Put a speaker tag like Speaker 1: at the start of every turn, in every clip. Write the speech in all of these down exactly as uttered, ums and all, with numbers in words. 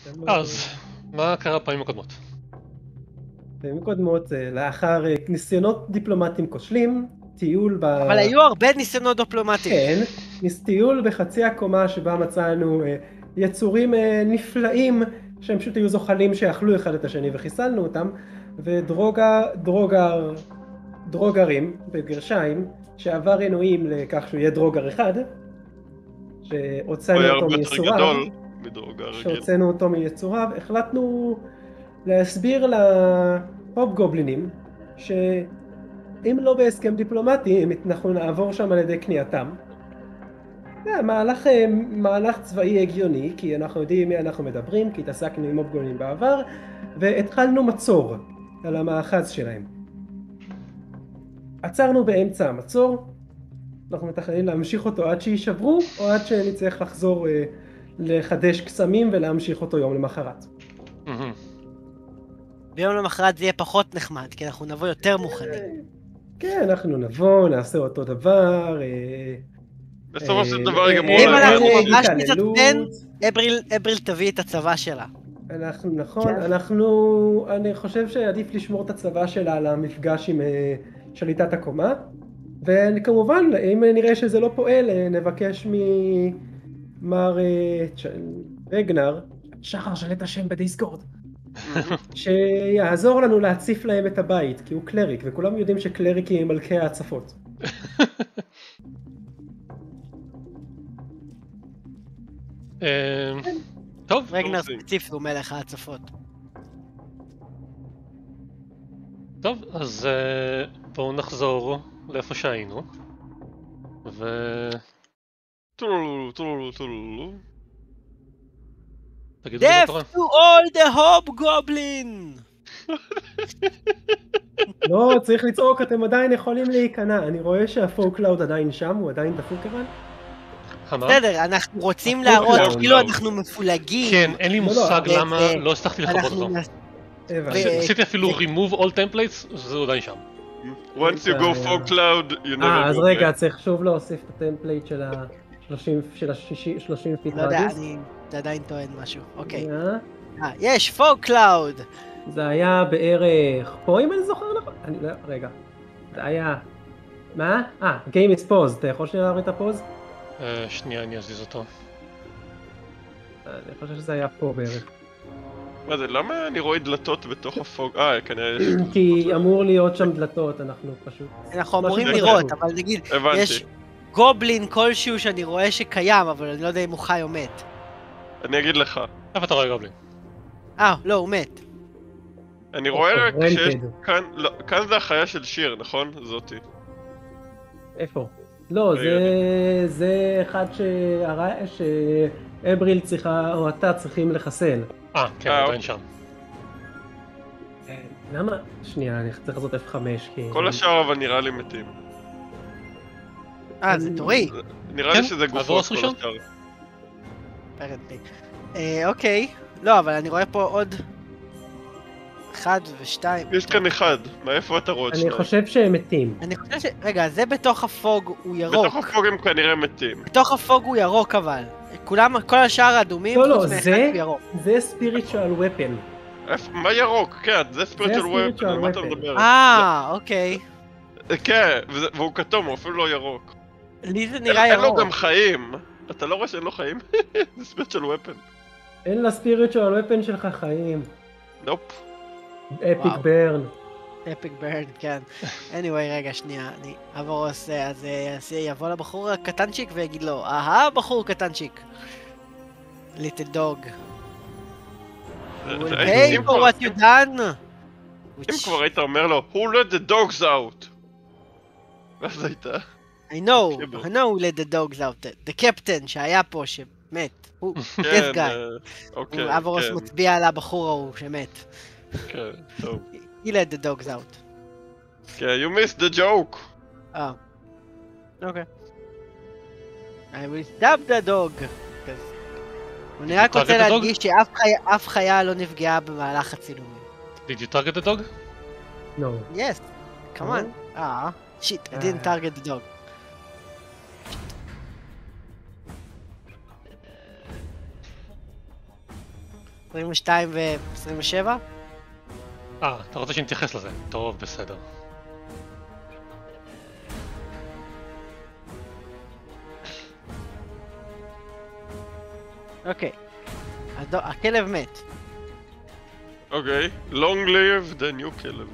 Speaker 1: אז, מה קרה פעמים הקודמות?
Speaker 2: פעמים קודמות, לאחר ניסיונות דיפלומטיים כושלים, טיול ב...
Speaker 3: אבל היו הרבה ניסיונות דיפלומטיים.
Speaker 2: כן, טיול בחצי הקומה שבה מצאנו יצורים נפלאים, שהם פשוט היו זוחלים שאכלו אחד את השני וחיסלנו אותם, ודרוגר, דרוגר, דרוגרים, בגרשיים, שעבר עינויים לכך שהוא יהיה דרוגר אחד, שהוצאנו אותו מיצוריו, שהוצאנו אותו מיצוריו, החלטנו להסביר להופ גובלינים, שאם לא בהסכם דיפלומטי, אנחנו נעבור שם על ידי קנייתם. זה מהלך, מהלך צבאי הגיוני, כי אנחנו יודעים מי אנחנו מדברים, כי התעסקנו עם הופ גובלינים בעבר, והתחלנו מצור על המאחז שלהם. עצרנו באמצע המצור, אנחנו מתכננים להמשיך אותו עד שישברו, או עד שנצטרך לחזור אה, לחדש קסמים ולהמשיך אותו יום למחרת.
Speaker 3: ביום למחרת זה יהיה פחות נחמד, כי אנחנו נבוא יותר מוכנים.
Speaker 2: כן, אנחנו נבוא, נעשה אותו דבר.
Speaker 4: בסופו של דבר יגמרו
Speaker 3: לנו. ממש מתעצבן, אבריל תביא את הצבא שלה.
Speaker 2: אנחנו, נכון, אנחנו, אני חושב שעדיף לשמור את הצבא שלה למפגש עם שליטת הקומה, וכמובן, אם נראה שזה לא פועל, נבקש ממר רגנר, שחר שלט השם בדיסקורד, שיעזור לנו להציף להם את הבית, כי הוא קלריק, וכולם יודעים שקלריקים הם מלכי ההצפות.
Speaker 1: טוב,
Speaker 3: רגנר ספציפי הוא מלך ההצפות.
Speaker 1: טוב, אז בואו נחזור לאיפה שהיינו. ו...
Speaker 4: טולולו, טולולו, טולולו.
Speaker 3: Death to all the hobgoblin!
Speaker 2: לא, צריך לצעוק, אתם עדיין יכולים להיכנע. אני רואה שהפוקלאוד עדיין שם, הוא עדיין דפוק אבל.
Speaker 3: בסדר, אנחנו רוצים להראות כאילו אנחנו מפולגים.
Speaker 1: כן, אין לי מושג למה לא הצלחתי לחפות אותו. עשיתי אפילו remove all templates, זה עדיין שם.
Speaker 4: once you go for cloud, you never go back.
Speaker 2: אז רגע, צריך שוב להוסיף את הטמפלייט של ה-שלושים פיט רדיוס.
Speaker 3: זה עדיין טוען משהו, אוקיי. יש, פוג קלאוד!
Speaker 2: זה היה בערך פה, אם אני זוכר נכון. רגע, זה היה... מה? אה, game is pause, אתה יכול שנראה את הפוז?
Speaker 1: שנייה, אני אזיז אותו.
Speaker 2: אני חושב שזה היה פה בערך.
Speaker 4: מה זה, למה אני רואה דלתות בתוך הפוג? אה, כנראה יש...
Speaker 2: כי אמור להיות שם דלתות, אנחנו פשוט...
Speaker 3: אנחנו אמורים לראות, אבל נגיד, יש גובלין כלשהו שאני רואה שקיים, אבל אני לא יודע אם הוא חי או מת.
Speaker 4: אני אגיד לך.
Speaker 1: איפה אתה רואה גובלין?
Speaker 3: אה, לא, הוא מת.
Speaker 4: אני רואה רק שיש... כאן זה החיה של שיר, נכון? זאתי.
Speaker 2: איפה? לא, זה אחד שאבריל צריכה, או אתה צריכים לחסל.
Speaker 1: אה, כן, עדיין שם.
Speaker 2: למה? שנייה, אני צריך לעשות אף חמש כי...
Speaker 4: כל השאר אבל נראה לי מתים.
Speaker 3: אה, זה תורי.
Speaker 4: נראה לי שזה גופות כל השאר.
Speaker 3: אוקיי. לא, אבל אני רואה פה עוד... אחד ושתיים.
Speaker 4: יש כאן אחד, מאיפה אתה רואה את שניים?
Speaker 2: אני חושב שהם מתים.
Speaker 3: אני חושב ש... רגע, זה בתוך הפוג הוא ירוק.
Speaker 4: בתוך הפוג הם כנראה מתים.
Speaker 3: בתוך הפוג הוא ירוק אבל. כולם, כל השאר אדומים,
Speaker 2: לא, לא, זה... זה ספיריטואל ופן.
Speaker 4: מה ירוק? כן, זה ספיריטואל ופן, על מה אתה מדבר?
Speaker 3: אה, אוקיי.
Speaker 4: כן, והוא כתום, הוא אפילו לא ירוק.
Speaker 3: לי זה נראה ירוק.
Speaker 4: אין לו גם חיים. אתה לא רואה שאין לו חיים? זה ספיריטואל ופן.
Speaker 2: אין לספיריטואל ופן שלך חיים.
Speaker 4: נופ.
Speaker 2: אפיק ברן.
Speaker 3: אפיק ברן, כן. anyway, רגע, שנייה, אני אעבור עושה, אז יבוא לבחור הקטנצ'יק ויגיד לו, אהה, בחור קטנצ'יק. little dog. Hey, for what you done?
Speaker 4: אם כבר היית אומר לו, who let the dogs out? ואז הייתה.
Speaker 3: I know, I know who let the dogs out. The captain שהיה פה, שמת. this guy. הוא אברוס מצביע על הבחור ההוא שמת.
Speaker 4: כן, טוב.
Speaker 3: He let the dogs out.
Speaker 4: כן, you missed the joke.
Speaker 3: אה. אוקיי. I will stab the dog. אני רק רוצה להדגיש שאף חיה לא נפגעה במהלך הצילומים.
Speaker 1: Did you target the dog?
Speaker 2: No.
Speaker 3: Yes. Come on. Ah, shit, I didn't target the dog. עשרים ושתיים ו-עשרים ושבע?
Speaker 1: אה, אתה רוצה שנתייחס לזה? טוב, בסדר.
Speaker 3: אוקיי. הכלב מת.
Speaker 4: אוקיי, long live the new כלב.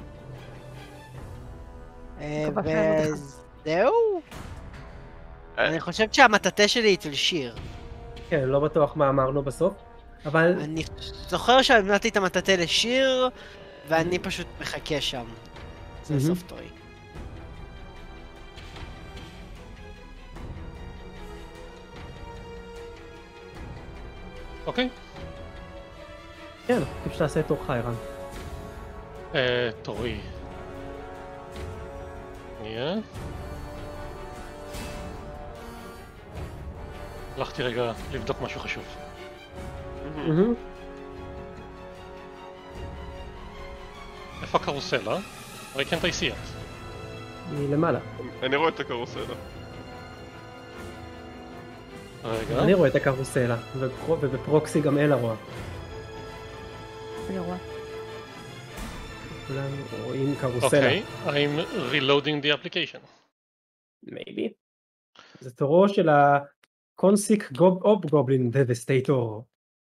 Speaker 3: וזהו? אני חושבת שהמטאטה שלי אצל שיר.
Speaker 2: כן, לא בטוח מה אמרנו בסוף, אבל...
Speaker 3: אני זוכר שהבנתי את המטאטה לשיר, ואני פשוט מחכה שם. זה סוף טוי.
Speaker 1: אוקיי.
Speaker 2: כן, כיף שתעשה את תורך, ערן.
Speaker 1: אה, תורי. נהיה. הלכתי רגע לבדוק משהו חשוב. איפה הקרוסלה? I can't I see it.
Speaker 2: היא למעלה.
Speaker 4: אני רואה את הקרוסלה.
Speaker 1: רגע.
Speaker 2: אני רואה את הקרוסלה, ובפרוקסי גם אלה רואה.
Speaker 5: אני רואה.
Speaker 2: כולנו רואים קרוסלה.
Speaker 1: אוקיי, I'm reloading the application.
Speaker 2: Maybe. זה תורו של ה-Consic Goblin Devastator.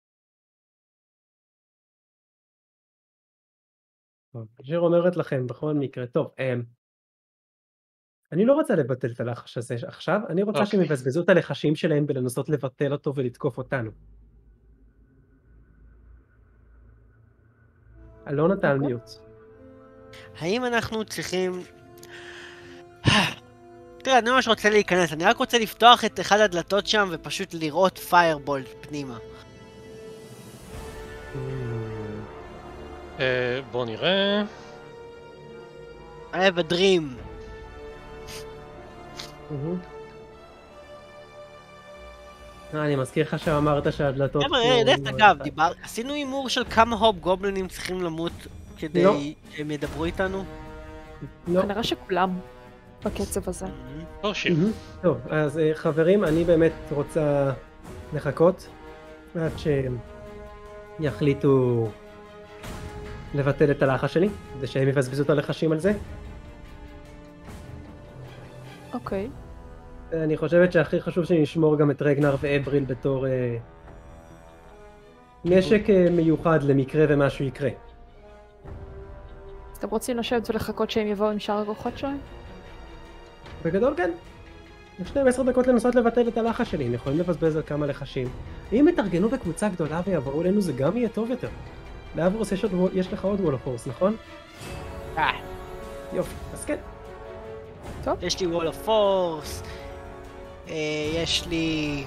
Speaker 2: שיר אומרת לכם בכל מקרה, טוב, אני לא רוצה לבטל את הלחש הזה עכשיו, אני רוצה שהם יבזבזו את הלחשים שלהם בלנסות לבטל אותו ולתקוף אותנו. אלונה אתה על מיוט.
Speaker 3: האם אנחנו צריכים... תראה, אני ממש רוצה להיכנס, אני רק רוצה לפתוח את אחד הדלתות שם ופשוט לראות פיירבולט פנימה.
Speaker 1: בוא נראה.
Speaker 3: I have a dream.
Speaker 2: אני מזכיר לך שאמרת שהדלתות...
Speaker 3: חבר'ה, דרך אגב, עשינו אימור של כמה הופ גובלינים צריכים למות כדי שהם ידברו איתנו?
Speaker 2: לא.
Speaker 5: כנראה שכולם בקצב הזה.
Speaker 1: לא שיר.
Speaker 2: טוב, אז חברים, אני באמת רוצה לחכות עד שהם יחליטו לבטל את הלחש שלי, כדי שהם יבזבזו את הלחשים על זה.
Speaker 5: אוקיי.
Speaker 2: אני חושבת שהכי חשוב שנשמור גם את רגנר ואבריל בתור אה, נשק אה, מיוחד למקרה ומשהו יקרה.
Speaker 5: אז אתם רוצים לשבת ולחכות שהם יבואו עם שאר הכוחות שלהם?
Speaker 2: בגדול כן. יש להם עשר דקות לנסות לבטל את הלחש שלי, הם יכולים לבזבז על כמה לחשים. אם יתארגנו בקבוצה גדולה ויעברו אלינו זה גם יהיה טוב יותר. לאברוס יש, יש לך עוד וול אוף פורס, נכון?
Speaker 3: אה.
Speaker 2: יופי, אז כן.
Speaker 3: טוב. יש לי וול אוף פורס. יש לי...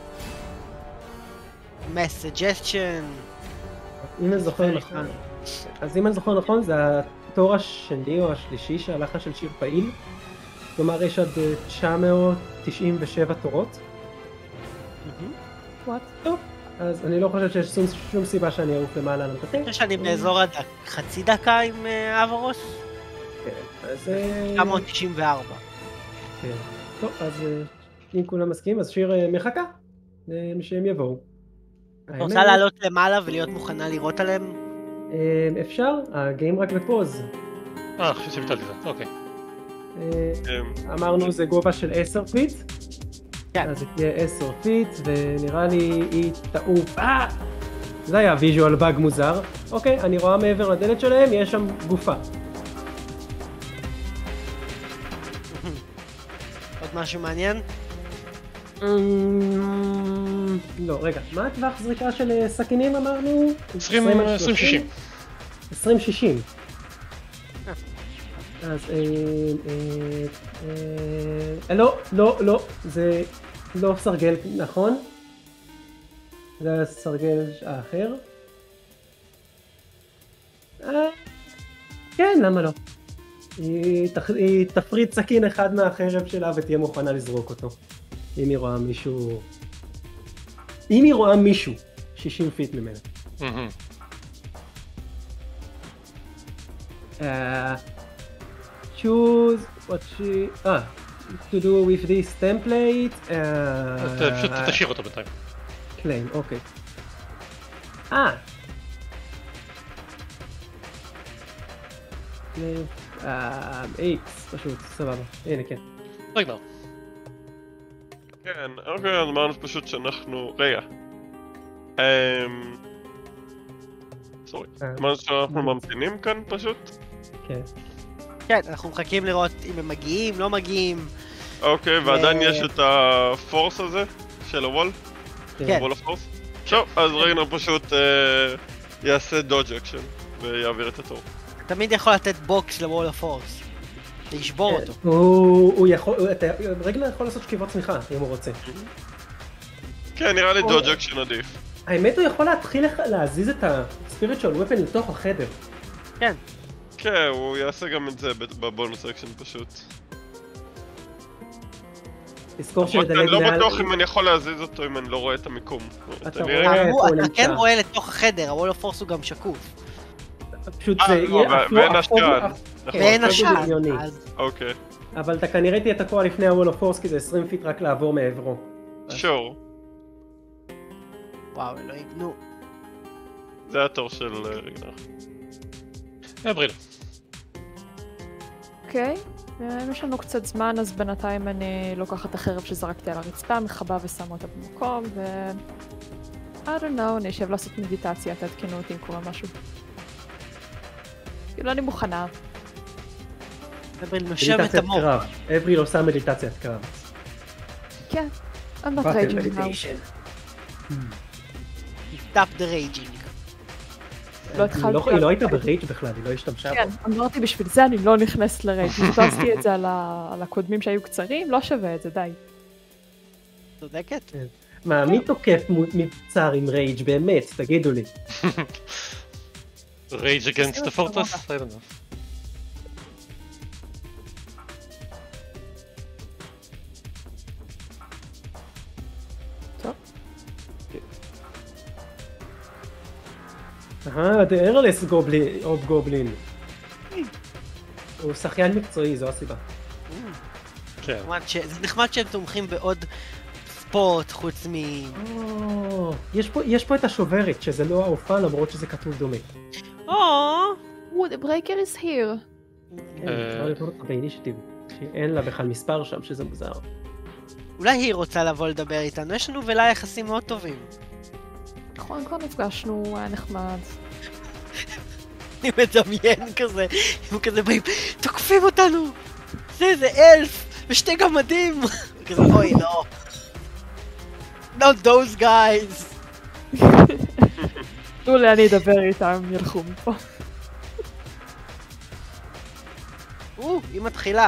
Speaker 3: mass suggestion.
Speaker 2: אם אני זוכר נכון. אז אם אני זוכר נכון זה התור השני או השלישי שהלחש של שיר פעיל. כלומר יש עד תשע מאות תשעים ושבע תורות.
Speaker 5: וואט?
Speaker 2: טוב. אז אני לא חושב שיש שום, שום סיבה שאני אעוף למעלה על המטאטה.
Speaker 3: אני חושב שאני באזור עד חצי דקה עם אברוס.
Speaker 2: כן, אז...
Speaker 3: תשע מאות תשעים וארבע.
Speaker 2: כן. טוב, אז אם כולם מסכימים, אז שיר מחכה שהם יבואו.
Speaker 3: אתה רוצה לעלות למעלה ולהיות מוכנה לראות עליהם?
Speaker 2: אפשר, הגיים רק בפוז.
Speaker 1: אה, חושב שביטלתי זה, אוקיי.
Speaker 2: אמרנו זה גובה של עשר פיט.
Speaker 3: כן.
Speaker 2: אז זה תהיה עשר פיט, ונראה לי היא תעוף. אה! זה היה ויז'ואל באג מוזר. אוקיי, אני רואה מעבר לדלת שלהם, יש שם גופה.
Speaker 3: עוד משהו מעניין?
Speaker 2: לא, רגע, מה הטווח זריקה של סכינים אמרנו?
Speaker 1: עשרים שישים.
Speaker 2: עשרים שישים. אז אה... לא, לא, לא, זה לא סרגל, נכון? זה סרגל האחר. כן, למה לא? היא תפריד סכין אחד מהחרב שלה ותהיה מוכנה לזרוק אותו. אם היא רואה מישהו... אם היא רואה מישהו, שישים פיט ממנה. choose what she... אה, to do with this template...
Speaker 1: פשוט תשאיר אותו בינתיים.
Speaker 2: claim, אוקיי. אה, איקס, פשוט, סבבה. הנה, כן.
Speaker 1: רגע.
Speaker 4: כן, אוקיי, אז אמרנו פשוט שאנחנו... רגע. אממ... סורי. אמרנו שאנחנו ממתינים כאן פשוט?
Speaker 2: כן.
Speaker 3: כן, אנחנו מחכים לראות אם הם מגיעים, לא מגיעים.
Speaker 4: אוקיי, ועדיין יש את הפורס הזה של הוול?
Speaker 3: כן.
Speaker 4: וול הפורס? טוב, אז רגע פשוט יעשה דודג' אקשן ויעביר את התור.
Speaker 3: תמיד יכול לתת בוקס לוול הפורס. לשבור אותו.
Speaker 2: הוא יכול... רגע יכול לעשות שכיבות צמיחה, אם הוא רוצה.
Speaker 4: כן, נראה לי דודג' אקשן עדיף.
Speaker 2: האמת הוא יכול להתחיל להזיז את הספיריטואל ופן לתוך החדר.
Speaker 3: כן.
Speaker 4: כן, הוא יעשה גם את זה בבונוס אקשן פשוט.
Speaker 2: תזכור שלדלג
Speaker 4: מעל... אני לא בטוח אם אני יכול להזיז אותו אם אני לא רואה את המיקום.
Speaker 2: אתה רואה איפה הוא נמצא.
Speaker 3: אתה כן רואה לתוך החדר, הוול הפורס הוא גם שקוף.
Speaker 2: פשוט זה יהיה...
Speaker 4: ואין עשן.
Speaker 3: ואין עשן.
Speaker 4: אוקיי.
Speaker 2: אבל אתה כנראה תהיה תקוע לפני הוול הפורס כי זה עשרים פיט רק לעבור מעברו.
Speaker 4: שור.
Speaker 3: וואו, אלוהים, נו.
Speaker 4: זה התור של רגנר.
Speaker 1: אבריל.
Speaker 5: אוקיי, אם יש לנו קצת זמן אז בינתיים אני לוקחת את החרב שזרקתי על הרצפה, מחבא ושמה אותה במקום ו... I don't know, אני אשב לעשות מדיטציה, תעדכנו אותי אם קורה משהו. כאילו אני מוכנה.
Speaker 3: אבריל נושם את המוח.
Speaker 2: אבריל עושה מדיטציית קרב.
Speaker 5: כן, I'm not raging now.
Speaker 3: Stop the raging.
Speaker 2: היא לא הייתה ברייג' בכלל, היא לא השתמשה בו.
Speaker 5: כן, אמרתי בשביל זה אני לא נכנסת לרייג'. נתפסתי את זה על הקודמים שהיו קצרים, לא שווה את זה, די.
Speaker 3: צודקת?
Speaker 2: מה, מי תוקף מבצר עם רייג' באמת? תגידו לי.
Speaker 1: Rage against the fortress? I don't know.
Speaker 2: אה, the airless of goblin. הוא שחיין מקצועי, זו הסיבה.
Speaker 1: כן.
Speaker 3: זה נחמד שהם תומכים בעוד ספורט חוץ מ...
Speaker 2: יש פה את השוברת, שזה לא האופה למרות שזה כתוב דומה.
Speaker 5: Oh, the breaker is here.
Speaker 2: כן, אפשר לבוא אותה באינישיטיב. אין לה בכלל מספר שם, שזה מוזר.
Speaker 3: אולי היא רוצה לבוא לדבר איתנו, יש לנו ולה יחסים מאוד טובים.
Speaker 5: נכון, כבר נפגשנו, היה נחמד.
Speaker 3: אני מדמיין כזה, הם כזה באים, תוקפים אותנו! זה, זה אלף! ושתי גמדים! כזה, אוי, לא. Not those guys!
Speaker 5: אולי אני אדבר איתם, ילכו מפה.
Speaker 3: או, היא מתחילה.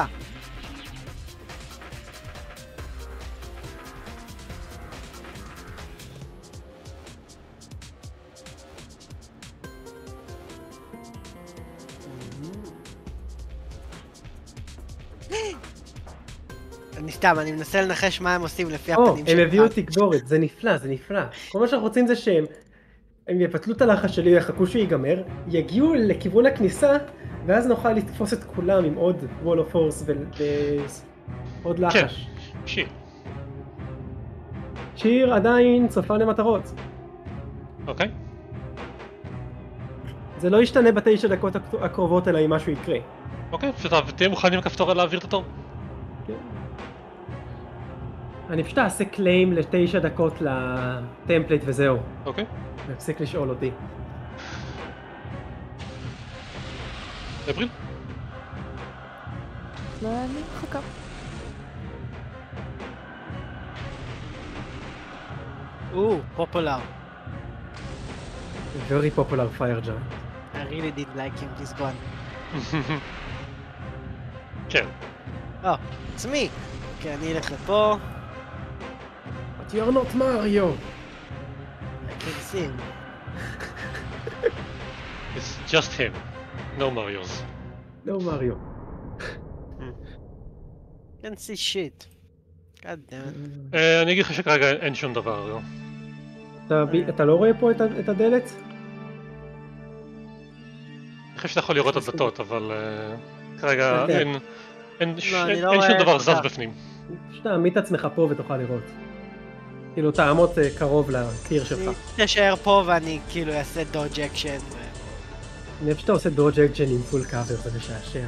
Speaker 3: אני סתם, אני מנסה לנחש מה הם עושים לפי הפנים
Speaker 2: שלך. הם הביאו תגבורת, זה נפלא, זה נפלא. כל מה שאנחנו רוצים זה שהם הם יפתלו את הלחש שלי, יחכו שיגמר, יגיעו לכיוון הכניסה, ואז נוכל לתפוס את כולם עם עוד וול אוף פורס ועוד לחש.
Speaker 1: כן, שיר.
Speaker 2: שיר עדיין צופה למטרות.
Speaker 1: אוקיי.
Speaker 2: זה לא ישתנה בתשע דקות הקרובות אלא אם משהו יקרה.
Speaker 1: אוקיי, פשוט תהיה מוכנים לכפתור להעביר את התור.
Speaker 2: כן. אני פשוט אעשה קליים לתשע דקות לטמפלייט וזהו.
Speaker 1: אוקיי.
Speaker 2: נפסיק לשאול אותי.
Speaker 1: אבריל?
Speaker 5: ואני מחכה.
Speaker 3: או, פופולר.
Speaker 2: Very popular fire giant.
Speaker 3: I really did like him, this one.
Speaker 1: כן.
Speaker 3: Oh, it's me. אוקיי, אני אלך לפה.
Speaker 2: But you're not Mario.
Speaker 3: I can see him.
Speaker 1: It's just him. No Marios.
Speaker 2: No Mario.
Speaker 3: Can't see shit. God damn it.
Speaker 1: אני אגיד לך שכרגע אין שום דבר.
Speaker 2: אתה לא רואה פה את הדלת?
Speaker 1: אני חושב שאתה יכול לראות את הדלתות, אבל כרגע אין שום דבר זז בפנים.
Speaker 2: פשוט תעמיד את עצמך פה ותוכל לראות. כאילו תעמוד קרוב לקיר שלך.
Speaker 3: אני אשאר פה ואני כאילו אעשה דודג' אקשן.
Speaker 2: אני אוהב שאתה עושה דודג' אקשן עם פול קאבר, זה משעשע.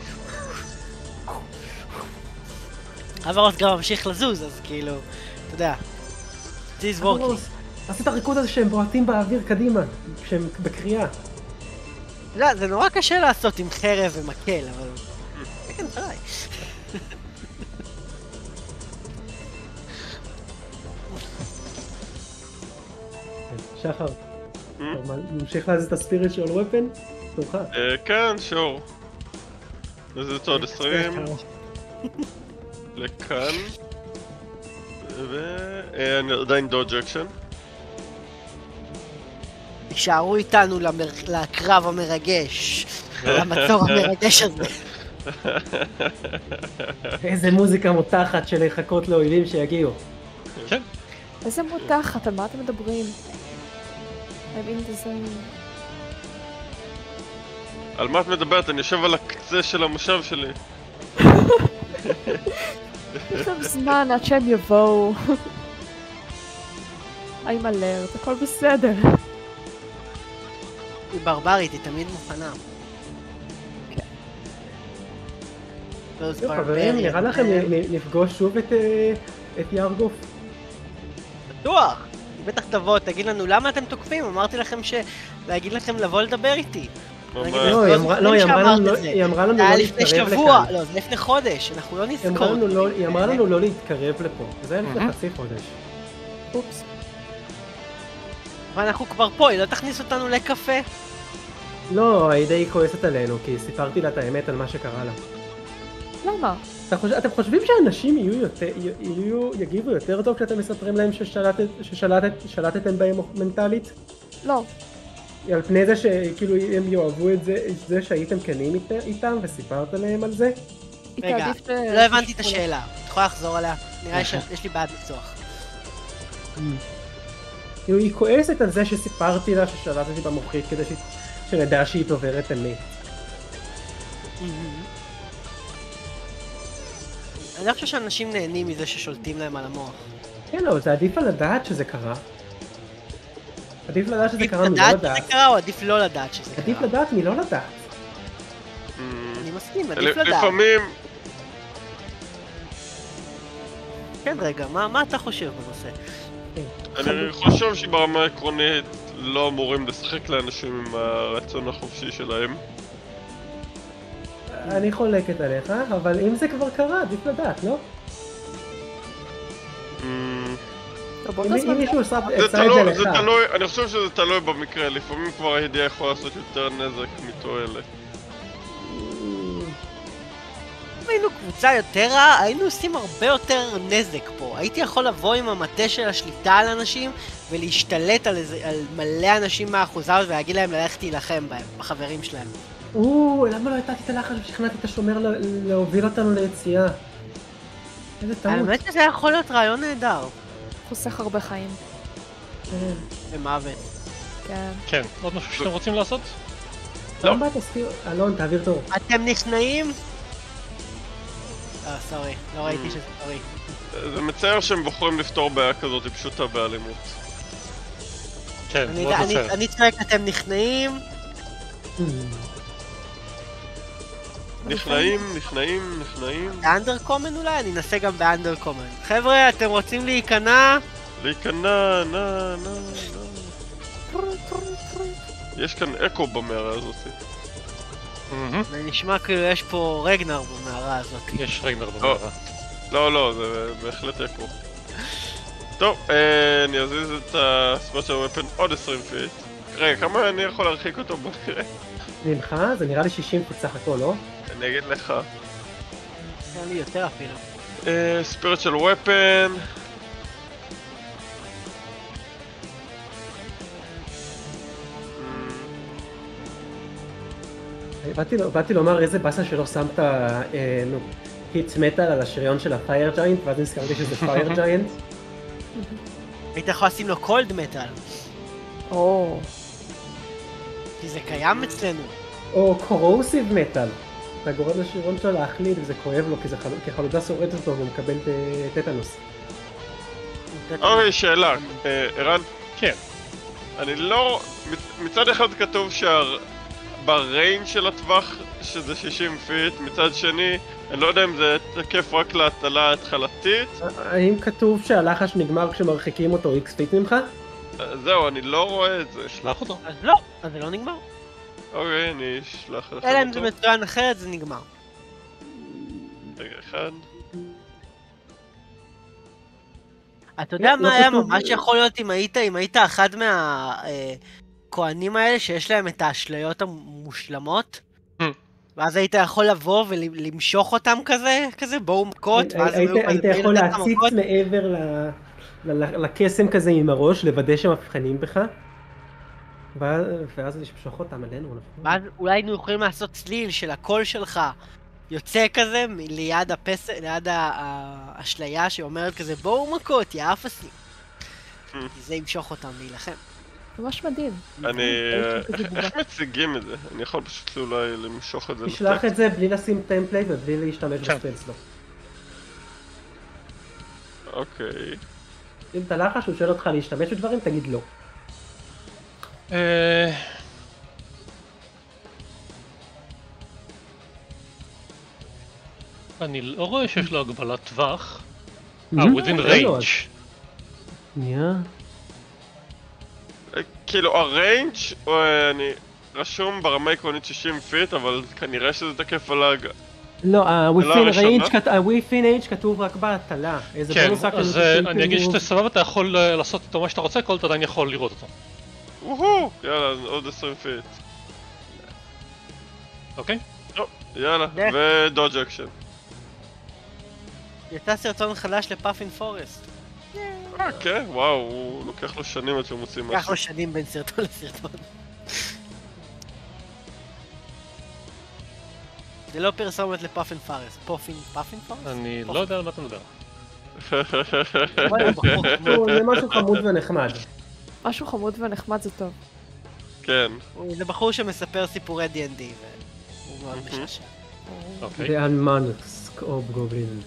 Speaker 3: אבל הרוס גם ממשיך לזוז, אז כאילו, אתה יודע, this is working.
Speaker 2: עשית הריקוד הזה שהם בועטים באוויר קדימה, כשהם בקריאה.
Speaker 3: לא, זה נורא קשה לעשות עם חרב ומקל, אבל... כן, תראי.
Speaker 2: שחר, נמשיך להזיז את הספיריט של וויפן? תורך.
Speaker 4: כן, שור. זה עוד עשרים. לכאן. ואני עדיין דודג' אקשן.
Speaker 3: תישארו איתנו לקרב המרגש, למצור המרגש הזה.
Speaker 2: איזה מוזיקה מותחת של לחכות לאויבים שיגיעו.
Speaker 1: כן.
Speaker 5: איזה מותחת, על מה אתם מדברים? I'm in the zone.
Speaker 4: על מה את מדברת? אני יושב על הקצה של המושב שלי.
Speaker 5: יש להם זמן עד שהם יבואו. I'm alert, הכל בסדר.
Speaker 3: היא ברברית, היא תמיד מוכנה.
Speaker 2: חברים, נראה לכם נפגוש שוב את ירגוף?
Speaker 3: בטוח! בטח תבוא, תגיד לנו למה אתם תוקפים, אמרתי לכם להגיד לכם לבוא לדבר איתי.
Speaker 2: לא, היא אמרה לנו לא להתקרב לכאן.
Speaker 3: לא, זה לפני חודש, אנחנו לא נזכור.
Speaker 2: היא אמרה לנו לא להתקרב לפה, זה היה לפני חצי חודש.
Speaker 5: אופס.
Speaker 3: ואנחנו כבר פה, היא לא תכניס אותנו לקפה?
Speaker 2: לא, היא די כועסת עלינו, כי סיפרתי לה את האמת על מה שקרה לה.
Speaker 5: למה?
Speaker 2: אתם חושבים שאנשים יגיבו יותר טוב כשאתם מספרים להם ששלטתם בהם מנטלית?
Speaker 5: לא.
Speaker 2: על פני זה שכאילו הם יאהבו את זה שהייתם כנים איתם וסיפרת להם על זה?
Speaker 3: רגע, לא הבנתי את השאלה. את יכולה לחזור עליה? נראה לי שיש לי בעד לפצוח.
Speaker 2: היא כועסת על זה שסיפרתי לה ששלטתי במוחית כדי שנדע שהיא דוברת אמת.
Speaker 3: אני לא חושב שאנשים נהנים מזה ששולטים להם על המוח.
Speaker 2: כן, לא, זה עדיף על לדעת שזה קרה. עדיף לדעת שזה קרה מלא לדעת.
Speaker 3: עדיף לדעת שזה קרה או עדיף לא לדעת שזה קרה?
Speaker 2: עדיף לדעת מלא לדעת.
Speaker 3: אני מסכים, עדיף לדעת.
Speaker 4: לפעמים...
Speaker 3: כן, רגע, מה אתה חושב בנושא?
Speaker 4: אני חושב שברמה העקרונית לא אמורים לשחק לאנשים עם הרצון החופשי שלהם.
Speaker 2: אני חולקת עליך, אבל אם זה כבר קרה, עדיף לדעת, לא? אם מישהו עשה את זה לך.
Speaker 4: אני חושב שזה תלוי במקרה, לפעמים כבר הידיעה יכולה לעשות יותר נזק מתועלת.
Speaker 3: אם היינו קבוצה יותר רעה, היינו עושים הרבה יותר נזק פה. הייתי יכול לבוא עם המטה של השליטה על אנשים ולהשתלט על מלא אנשים מהאחוזה ולהגיד להם ללכת להילחם בהם, בחברים שלהם.
Speaker 2: או, למה לא הייתתי את הלחץ ושכנעתי את השומר להוביל אותנו ליציאה? איזה טעות.
Speaker 3: האמת שזה יכול להיות רעיון נהדר.
Speaker 5: חוסך הרבה חיים.
Speaker 3: ומוות.
Speaker 5: כן.
Speaker 1: כן, עוד משהו שאתם רוצים לעשות?
Speaker 2: לא. למה תזכיר? אלון, תעביר תור.
Speaker 3: אתם נכנעים? אה, סורי. לא ראיתי שזה סורי.
Speaker 4: זה מצער שהם בוחרים לפתור בעיה כזאת, היא פשוטה באלימות.
Speaker 1: כן, מאוד מצער.
Speaker 3: אני צועק, אתם נכנעים?
Speaker 4: נכנעים, נכנעים, נכנעים.
Speaker 3: באנדרקומן אולי? אני אנסה גם באנדרקומן. חבר'ה, אתם רוצים להיכנע?
Speaker 4: להיכנע, נא, נא, נא. יש כאן אקו במערה הזאת.
Speaker 3: זה נשמע כאילו יש פה רגנר במערה הזאת.
Speaker 1: יש רגנר במערה.
Speaker 4: לא, לא, זה בהחלט אקו. טוב, אני אזיז את הספוט של הוופן עוד עשרים פיט. רגע, כמה אני יכול להרחיק אותו? בוא נראה.
Speaker 2: ממך? זה נראה לי שישים פיט סך הכל, לא?
Speaker 4: אני אגיד לך.
Speaker 3: נראה לי יותר אפילו.
Speaker 4: ספיריט של ופן.
Speaker 2: באתי לומר איזה באסה שלא שמת היט מטל על השריון של הפייר ג'יינט, ואז נזכרתי שזה פייר ג'יינט.
Speaker 3: היית יכול לשים לו קולד מטל.
Speaker 5: או.
Speaker 3: כי זה קיים אצלנו.
Speaker 2: או קורוסיב מטל. אתה גורם לשריון שלו להחליד וזה כואב לו, כי חלודה שורדת אותו והוא מקבל טטנוס.
Speaker 4: אוקיי, שאלה. ערן?
Speaker 1: כן.
Speaker 4: אני לא... מצד אחד כתוב בריינג של הטווח שזה שישים פיט, מצד שני, אני לא יודע אם זה תקף רק להטלה ההתחלתית.
Speaker 2: האם כתוב שהלחש נגמר כשמרחיקים אותו איקס פיט ממך?
Speaker 4: זהו, אני לא רואה את זה.
Speaker 1: שלח אותו.
Speaker 3: אז לא, אז זה לא נגמר.
Speaker 4: אוקיי, אני אשלח לכם אותו.
Speaker 3: אלא אם זה מצוין אחרת, זה נגמר.
Speaker 4: רגע אחד.
Speaker 3: אתה יודע מה היה ממש יכול להיות אם היית, אם היית אחד מהכהנים האלה שיש להם את האשליות המושלמות? ואז היית יכול לבוא ולמשוך אותם כזה, כזה בואו מכות,
Speaker 2: היית יכול להציץ מעבר לקסם כזה עם הראש, לוודא שמבחנים בך, ואז לשפשוך אותם עלינו.
Speaker 3: ואז אולי היינו יכולים לעשות צליל של הקול שלך יוצא כזה ליד הפסל, ליד האשליה שאומרת כזה בואו מכות, יא אפסים. זה ימשוך אותם להילחם.
Speaker 5: ממש מדהים.
Speaker 4: אני... איך מציגים את זה? אני יכול פשוט אולי למשוך את זה.
Speaker 2: תשלח את זה בלי לשים טמפלייט ובלי להשתמש בספלס לו.
Speaker 4: אוקיי.
Speaker 2: אם אתה לחש, הוא שואל אותך להשתמש בדברים, תגיד לא.
Speaker 1: אני לא רואה שיש לו הגבלת טווח. אה, within range.
Speaker 2: נהיה.
Speaker 4: כאילו הריינג' אני רשום ברמה עקרונית שישים פיט, אבל כנראה שזה תקף על ההגה.
Speaker 2: לא, ה-within range כתוב רק בהטלה.
Speaker 1: כן, אז אני אגיד שאתה סבבה, אתה יכול לעשות איתו מה שאתה רוצה, כל אתה עדיין יכול לראות אותו.
Speaker 4: וואו, יאללה, עוד עשרים פיט.
Speaker 1: אוקיי?
Speaker 4: טוב, יאללה, ודודג' אקשן.
Speaker 3: יצא סרטון חדש לפאפין פורסט.
Speaker 4: אה, כן, וואו, הוא לוקח לו שנים עד שהוא מוציא משהו.
Speaker 3: לוקח לו שנים בין סרטון לסרטון. זה לא פרסומת לפאפין פורסט. פאפין, פאפין פורסט?
Speaker 1: אני לא יודע על מה אתה מדבר.
Speaker 2: זה משהו חמוד ונחמד.
Speaker 5: משהו חמוד ונחמד זה טוב.
Speaker 4: כן.
Speaker 3: זה בחור שמספר סיפורי די אנד די והוא מאוד משעשע.
Speaker 2: זה אנמאנקס אוב גובלין.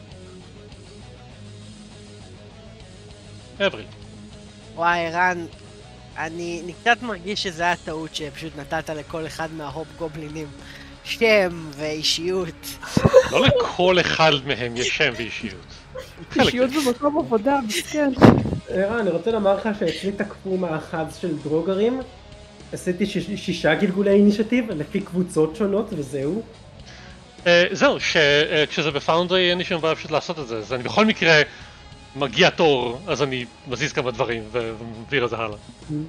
Speaker 1: אבריל.
Speaker 3: וואי, ערן, אני קצת מרגיש שזה היה טעות שפשוט נתת לכל אחד מההופ גובלינים שם ואישיות.
Speaker 1: לא לכל אחד מהם יש שם ואישיות.
Speaker 5: אישיות במקום עבודה, מסכן.
Speaker 2: ערן, אני רוצה לומר לך שאצלי תקפו מאחז של דרוגרים. עשיתי שישה גלגולי אינישטיב לפי קבוצות שונות וזהו.
Speaker 1: זהו, כשזה בפאונדרי אין לי שום בעיה פשוט לעשות את זה. אז אני בכל מקרה מגיע תור, אז אני מזיז כמה דברים ומעביר את זה הלאה.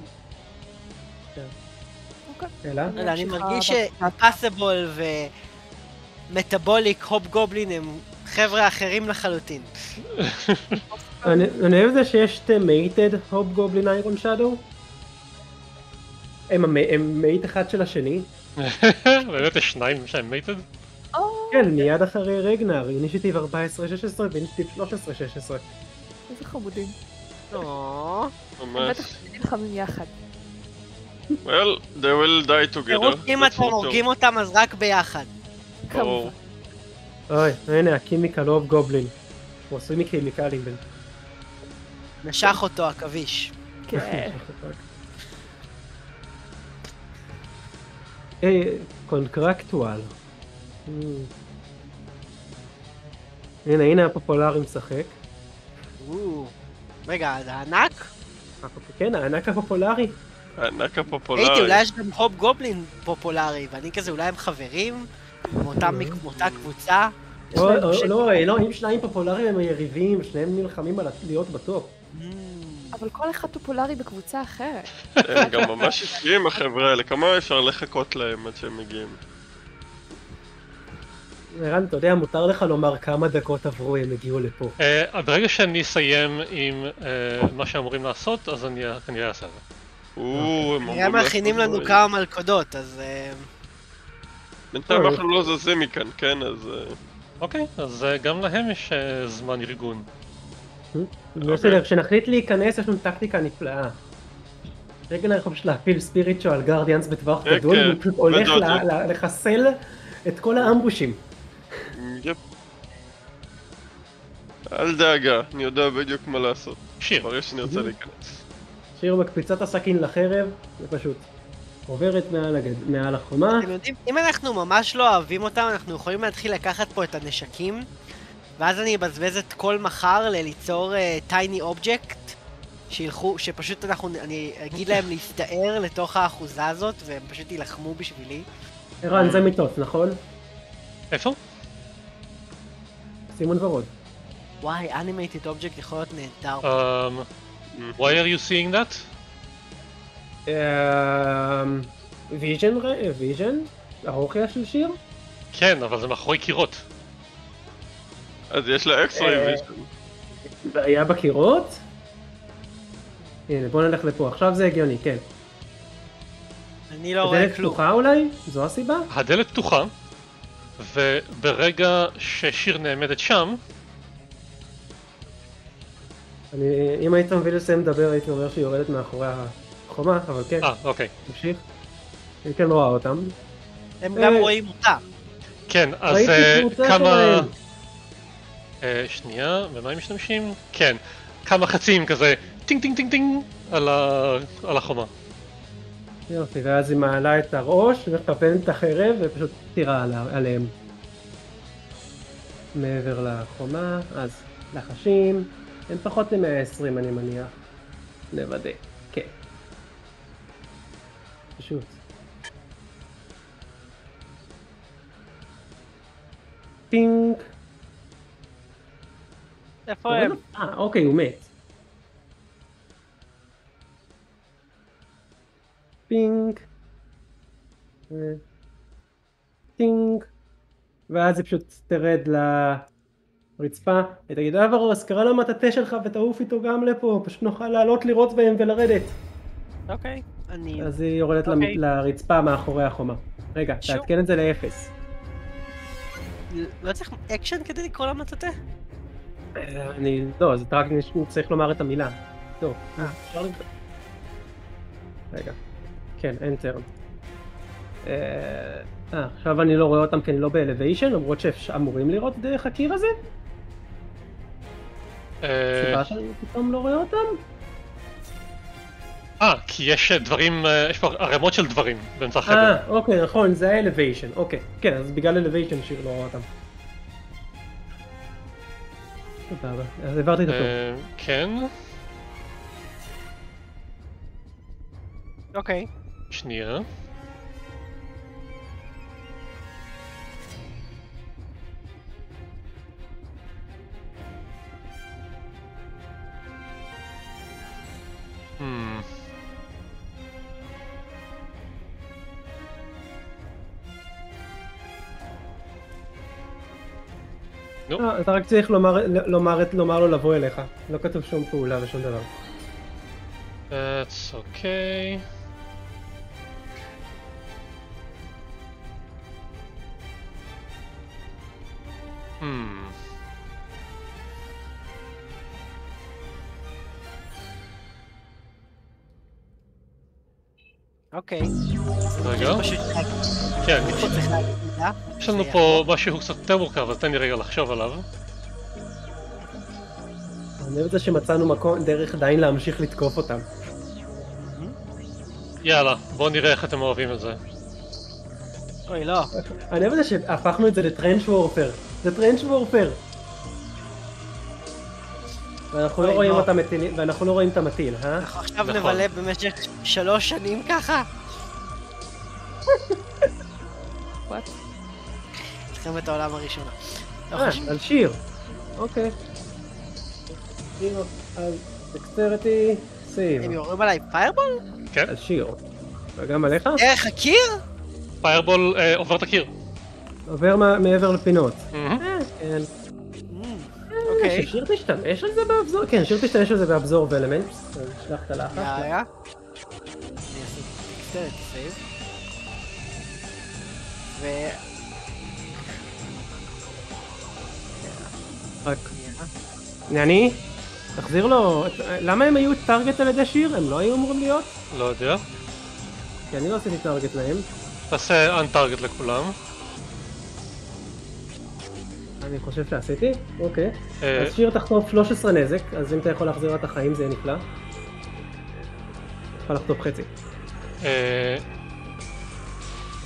Speaker 3: אני מרגיש שאימפסיבול ומטאבוליק הופ גובלין הם חבר'ה אחרים לחלוטין.
Speaker 2: אני אוהב את זה שיש מייטד הופ גובלין איירון שדו. הם מייט אחד של השני.
Speaker 1: באמת יש שניים שהם מייטד?
Speaker 2: כן, מיד אחרי רגנר, אינישיטיב ארבע עשרה שש עשרה ואינישיטיב שלוש עשרה שש עשרה.
Speaker 5: איזה חמודים.
Speaker 3: אוו.
Speaker 5: הם בטח נלחמים יחד.
Speaker 4: Well, they will die together.
Speaker 3: אם אתם הורגים אותם אז רק ביחד.
Speaker 5: כמובן.
Speaker 2: אוי, הנה, הקימיקל הופ גובלין. הוא עשוי מקימיקלים בין.
Speaker 3: נשך אותו הכביש.
Speaker 5: כן.
Speaker 2: היי, קונטרקטואל. הנה, הנה הפופולרי משחק.
Speaker 3: רגע, זה הענק?
Speaker 2: כן, הענק הפופולרי.
Speaker 4: הענק הפופולרי.
Speaker 3: הייתי, אולי יש גם הופ גובלין פופולרי, ואני כזה, אולי הם חברים? מאותה קבוצה?
Speaker 2: לא, לא, אם שניים פופולריים הם יריבים, שניהם נלחמים על להיות בטופ.
Speaker 5: אבל כל אחד פופולרי בקבוצה אחרת.
Speaker 4: הם גם ממש אישיים החבר'ה האלה, כמה אפשר לחכות להם עד שהם מגיעים?
Speaker 2: ערן, אתה יודע, מותר לך לומר כמה דקות עברו הם הגיעו לפה.
Speaker 1: ברגע שאני אסיים עם מה שאמורים לעשות, אז אני כנראה אעשה את זה.
Speaker 3: הם מכינים לנו כמה מלכודות, אז...
Speaker 4: בינתיים אנחנו לא זזים מכאן, כן? אז...
Speaker 1: אוקיי, אז גם להם יש זמן ארגון.
Speaker 2: בסדר, כשנחליט להיכנס יש לנו טקטיקה נפלאה. רגע אני יכול פשוט להפיל ספיריטואל גרדיאנס בטווח גדול, והוא פשוט הולך לחסל את כל האמבושים.
Speaker 4: יפ. אל דאגה, אני יודע בדיוק מה לעשות.
Speaker 1: שיר.
Speaker 4: ברגע שאני רוצה להיכנס.
Speaker 2: שיר מקפיצת הסכין לחרב, זה פשוט. עוברת מעל, הגד... מעל החומה.
Speaker 3: אתם יודעים, אם אנחנו ממש לא אוהבים אותם, אנחנו יכולים להתחיל לקחת פה את הנשקים, ואז אני אבזבז את כל מחר לליצור טייני uh, אובייקט, שילכו, שפשוט אנחנו, אני אגיד להם להסתער לתוך האחוזה הזאת, והם פשוט יילחמו בשבילי.
Speaker 2: ערן, זה מיטות, נכון?
Speaker 1: איפה?
Speaker 2: סימון ורוד.
Speaker 3: וואי, animated object יכול להיות נהדר.
Speaker 1: Um, why are you seeing that?
Speaker 2: ויז'ן, ויז'ן? הרוחיה של שיר?
Speaker 1: כן, אבל זה מאחורי קירות.
Speaker 4: אז יש לה אקס-ריי ויז'ן.
Speaker 2: בעיה בקירות? הנה, בוא נלך לפה, עכשיו זה הגיוני, כן.
Speaker 3: אני לא רואה כלום.
Speaker 2: הדלת פתוחה אולי? זו הסיבה?
Speaker 1: הדלת פתוחה, וברגע ששיר נעמדת שם...
Speaker 2: אני, אם היית מביא לסיים לדבר, הייתי אומר שהיא יורדת מאחורי החומה, אבל כן.
Speaker 1: אה, אוקיי.
Speaker 2: תמשיך. אני כן רואה אותם.
Speaker 3: הם גם רואים אותה.
Speaker 1: כן, אז כמה... שנייה, במה הם משתמשים? כן, כמה חצים כזה, טינג טינג טינג טינג על החומה.
Speaker 2: יופי, ואז היא מעלה את הראש, מכוונת את החרב ופשוט תירה עליהם. מעבר לחומה, אז לחשים, הם פחות מ-מאה ועשרים אני מניח. נוודא, כן. פשוט. פינק.
Speaker 3: איפה הם?
Speaker 2: אה, אוקיי, הוא מת. פינק. טינק. ואז היא פשוט תרד לרצפה. היא תגיד, אברוס, קרא לו מטאטה שלך ותעוף איתו גם לפה. פשוט נוכל לעלות לראות בהם ולרדת.
Speaker 3: אוקיי, אני...
Speaker 2: אז היא יורדת
Speaker 3: אוקיי.
Speaker 2: לרצפה מאחורי החומה. רגע,
Speaker 3: שוב.
Speaker 2: תעדכן את זה לאפס.
Speaker 3: לא צריך אקשן כדי לקרוא לה מטאטה?
Speaker 2: אני... לא, זה רק צריך לומר את המילה. טוב,
Speaker 3: אה.
Speaker 2: אפשר לבדוק. רגע. כן, enter. אה, עכשיו אני לא רואה אותם כי אני לא באלוויישן, למרות שאמורים לראות דרך הקיר הזה? סיבה שאני פתאום לא רואה אותם?
Speaker 1: אה, כי יש דברים, יש פה ערימות של דברים באמצע החדר.
Speaker 2: אה, אוקיי, נכון, זה האלוויישן, אוקיי. כן, אז בגלל אלוויישן שיר לא רואה אותם. תודה רבה, אז העברתי את הטוב.
Speaker 1: כן.
Speaker 3: אוקיי.
Speaker 1: שנייה. Hmm.
Speaker 2: אה, אתה רק צריך לומר, לומר, לומר לו לבוא אליך. לא כתוב שום פעולה ושום דבר.
Speaker 1: That's okay. Hmm.
Speaker 3: אוקיי.
Speaker 1: רגע. כן, יש לנו פה משהו קצת יותר מורכב, אז תן לי רגע לחשוב עליו.
Speaker 2: אני אוהב את זה שמצאנו מקום, דרך עדיין להמשיך לתקוף אותם.
Speaker 1: יאללה, בואו נראה איך אתם אוהבים את זה.
Speaker 3: אוי, לא.
Speaker 2: אני אוהב את זה שהפכנו את זה לטרנץ' וורפר. זה טרנץ' וורפר. ואנחנו לא רואים אותם מטילים, ואנחנו לא רואים את המטיל, אה?
Speaker 3: אנחנו עכשיו נבלה במשך שלוש שנים ככה? וואט? מלחמת העולם הראשונה.
Speaker 2: אה, על שיר. אוקיי. שיר על דקסטריטי, סייב.
Speaker 3: הם יורים עליי פיירבול?
Speaker 1: כן.
Speaker 2: על שיר. וגם עליך?
Speaker 3: דרך הקיר?
Speaker 1: פיירבול עובר את הקיר.
Speaker 2: עובר מעבר לפינות.
Speaker 1: כן.
Speaker 3: אוקיי.
Speaker 2: ששיר תשתמש על זה באבזור? כן, שיר תשתמש על זה באבזור ואלמנט. נשלח את הלחץ.
Speaker 3: יאללה. אני אעשה דקסטריטי סייב. ו...
Speaker 2: רק... אני? תחזיר לו... למה הם היו טארגט על ידי שיר? הם לא היו אמורים להיות?
Speaker 1: לא יודע.
Speaker 2: כי אני לא עשיתי טארגט להם.
Speaker 1: תעשה אנטארגט לכולם.
Speaker 2: אני חושב שעשיתי? אוקיי. אז שיר תחטוף שלוש עשרה נזק, אז אם אתה יכול להחזיר את החיים זה יהיה נפלא. יכול לחטוף חצי.